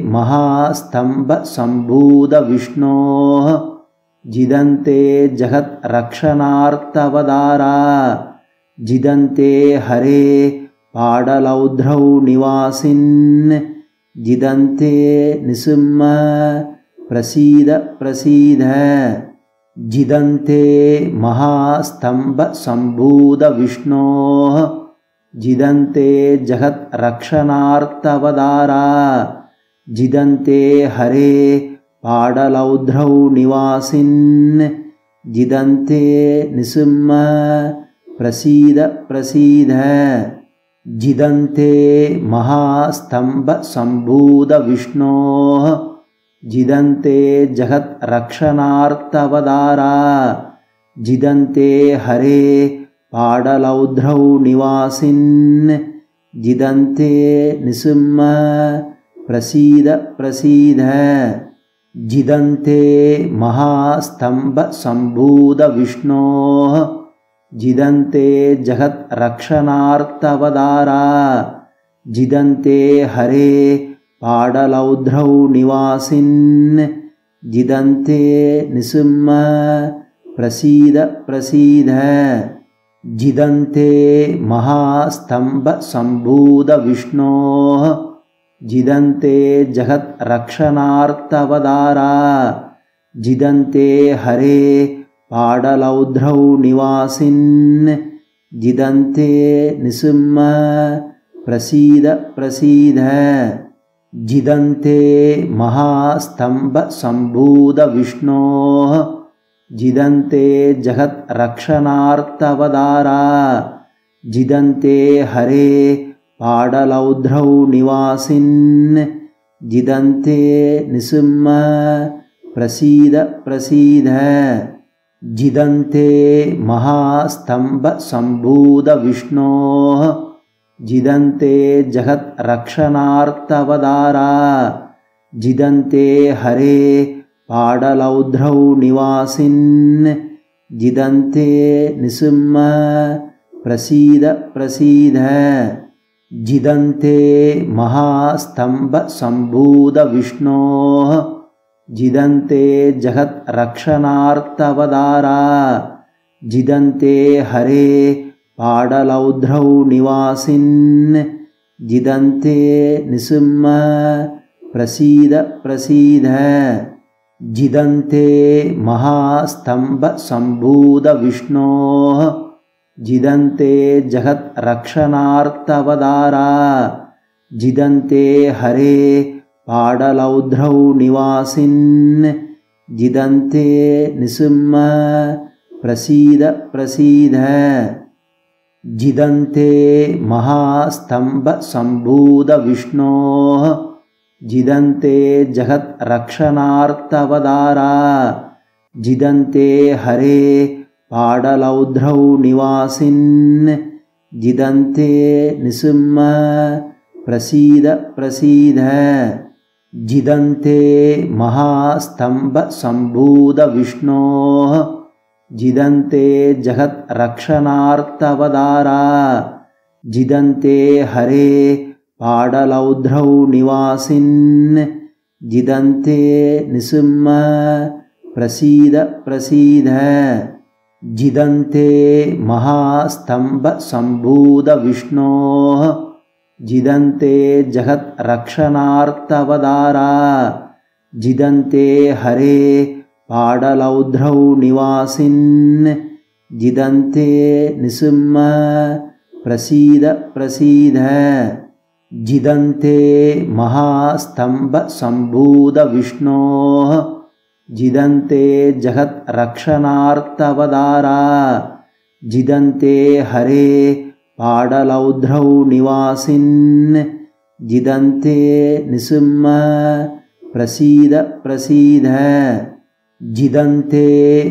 महास्तम्भसम्भूतविष्णोः जिदन्ते जगद्रक्षणार्थवतारा जिदन्ते हरे पाडलौध्रौ निवासिन् जिदन्ते निसिंह प्रसीद प्रसीद जिदन्ते महास्तम्भसम्भूतविष्णोः जिदन्ते जगद्रक्षणार्थवतारा जिदन्ते हरे पाडलौध्रौ निवासिन् जिदन्ते निसिंह प्रसीद प्रसीद जिदन्ते महास्तम्भसम्भूतविष्णोः जिदन्ते जगद्रक्षणार्थवतारा जिदन्ते हरे पाडलौध्रौ निवासिन् जिदन्ते निसिंह प्रसीद प्रसीद जिदन्ते महास्तम्भसम्भूतविष्णोः जिदन्ते जगद्रक्षणार्थवतारा जिदन्ते हरे पाडलौध्रौ निवासिन् जिदन्ते निसिंह प्रसीद प्रसीद जिदन्ते महास्तम्भसम्भूतविष्णोः जिदन्ते जगद्रक्षणार्थवतारा जिदन्ते हरे पाडलौध्रौ निवासिन् जिदन्ते निसिंह प्रसीद प्रसीद जिदन्ते महास्तम्भसम्भूतविष्णोः जिदन्ते जगद्रक्षणार्थवदारा जिदन्ते हरे पाडलौध्रौ निवासिन् जिदन्ते निसिंह प्रसीद प्रसीद जिदन्ते महास्तम्भसम्भूतविष्णोः जिदन्ते जगद्रक्षणार्थवदारा जिदन्ते हरे पाडलौध्रौ निवासिन् जिदन्ते निसिंह प्रसीद प्रसीद जिदन्ते महास्तम्भसम्भूतविष्णोः जिदन्ते जगद्रक्षणार्थवदारा जिदन्ते हरे पाडलौध्रौ निवासिन् जिदन्ते निसिंह प्रसीद प्रसीद जिदन्ते महास्तम्भसम्भूतविष्णोः जिदन्ते जगद्रक्षणार्थवदारा जिदन्ते हरे पाडलौध्रौ निवासिन् जिदन्ते निसिंह प्रसीद प्रसीद जिदन्ते महास्तम्भसम्भूतविष्णोः जिदन्ते जगद्रक्षणार्थवदारा जिदन्ते हरे पाडलौध्रौ निवासिन् जिदन्ते निसिंह प्रसीद प्रसीद जिदन्ते महास्तम्भसम्भूतविष्णोः जिदन्ते जगद्रक्षणार्थवदारा जिदन्ते हरे पाडलौध्रौ निवासिन् जिदन्ते निसिंह प्रसीद प्रसीद जिदन्ते महास्तम्भसम्भूतविष्णोः जिदन्ते जगद्रक्षणार्थवदारा जिदन्ते हरे पाडलौध्रौ निवासिन् जिदन्ते निसिंह प्रसीद प्रसीद जिदन्ते महास्तम्भसम्भूतविष्णोः जिदन्ते जगद्रक्षणार्थवदारा जिदन्ते हरे पाडलौध्रौ निवासिन् जिदन्ते निसिंह प्रसीद प्रसीद जिदन्ते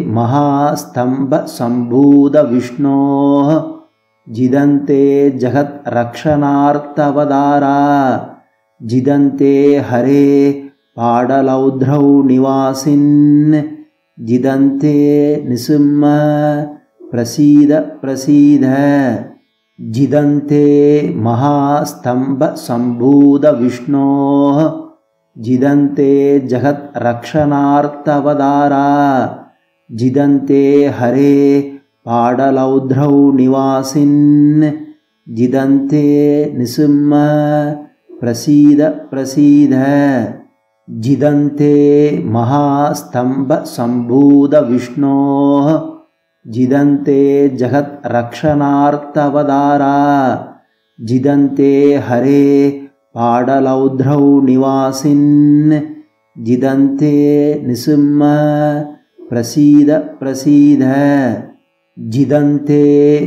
महास्तम्भसम्भूतविष्णोः जिदन्ते जगद्रक्षणार्थवदारा जिदन्ते हरे पाडलौध्रौ निवासिन् जिदन्ते निसिंह प्रसीद प्रसीद जिदन्ते महास्तम्भसम्भूतविष्णोः जिदन्ते जगद्रक्षणार्थवदारा जिदन्ते हरे पाडलौध्रौ निवासिन् जिदन्ते निसिंह प्रसीद प्रसीद जिदन्ते महास्तम्भसम्भूतविष्णोः जिदन्ते जगद्रक्षणार्थवदारा जिदन्ते हरे पाडलौध्रौ निवासिन् जिदन्ते निसिंह प्रसीद प्रसीद जिदन्ते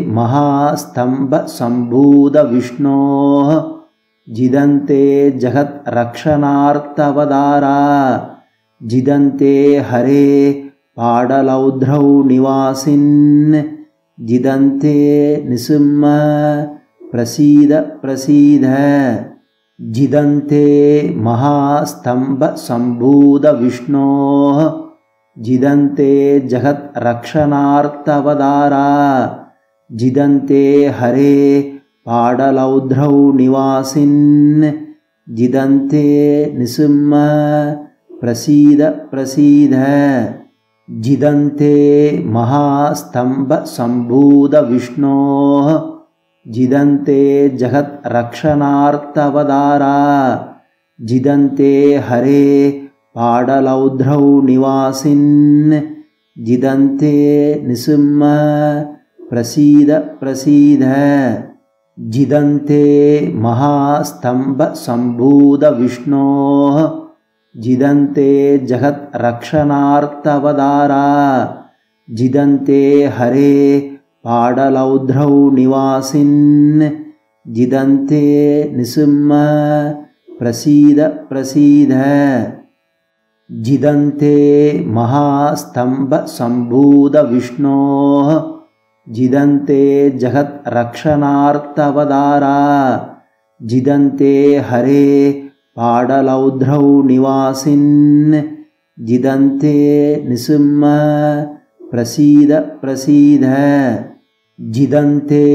महास्तम्भसम्भूतविष्णोः जिदन्ते जगद्रक्षणार्थवदारा जिदन्ते हरे पाडलौध्रौ निवासिन् जिदन्ते निसिंह प्रसीद प्रसीद जिदन्ते महास्तम्भसम्भूतविष्णोः जिदन्ते जगद्रक्षणार्थवदारा जिदन्ते हरे पाडलौध्रौ निवासिन् जिदन्ते निसिंह प्रसीद प्रसीद जिदन्ते महास्तम्भसम्भूतविष्णोः जिदन्ते जगद्रक्षणार्थवदारा जिदन्ते हरे पाडलौध्रौ निवासिन् जिदन्ते निसिंह प्रसीद प्रसीद जिदन्ते महास्तम्भसम्भूतविष्णोः जिदन्ते जगद्रक्षणार्थवदारा जिदन्ते हरे पाडलौध्रौ निवासिन् जिदन्ते निसिंह प्रसीद प्रसीद जिदन्ते महास्तम्भसम्भूतविष्णोः जिदन्ते जगद्रक्षणार्थवदारा जिदन्ते हरे पाडलौध्रौ निवासिन् जिदन्ते निसिंह प्रसीद प्रसीद जिदन्ते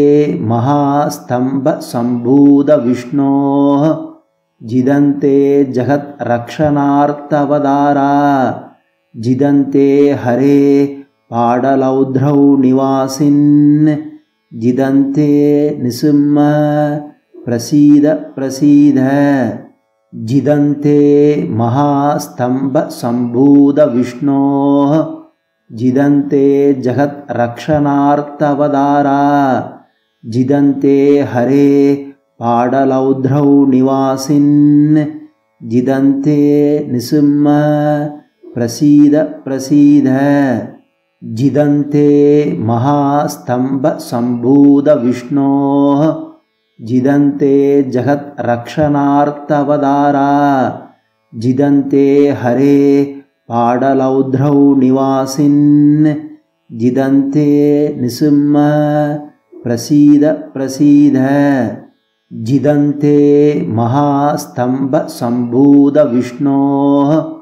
महास्तम्भसम्भूतविष्णोः जिदन्ते जगद्रक्षणार्थवदारा जिदन्ते हरे पाडलौध्रौ निवासिन् जिदन्ते निसिंह प्रसीद प्रसीद जिदन्ते महास्तम्भसम्भूतविष्णोः जिदन्ते जगद्रक्षणार्थवदारा जिदन्ते हरे पाडलौध्रौ निवासिन् जिदन्ते निसिंह प्रसीद प्रसीद जिदन्ते महास्तम्भसम्भूतविष्णोः जिदन्ते जगद्रक्षणार्थवदारा जिदन्ते हरे पाडलौध्रौ निवासिन् जिदन्ते निसिंह प्रसीद प्रसीद जिदन्ते महास्तम्भसम्भूतविष्णोः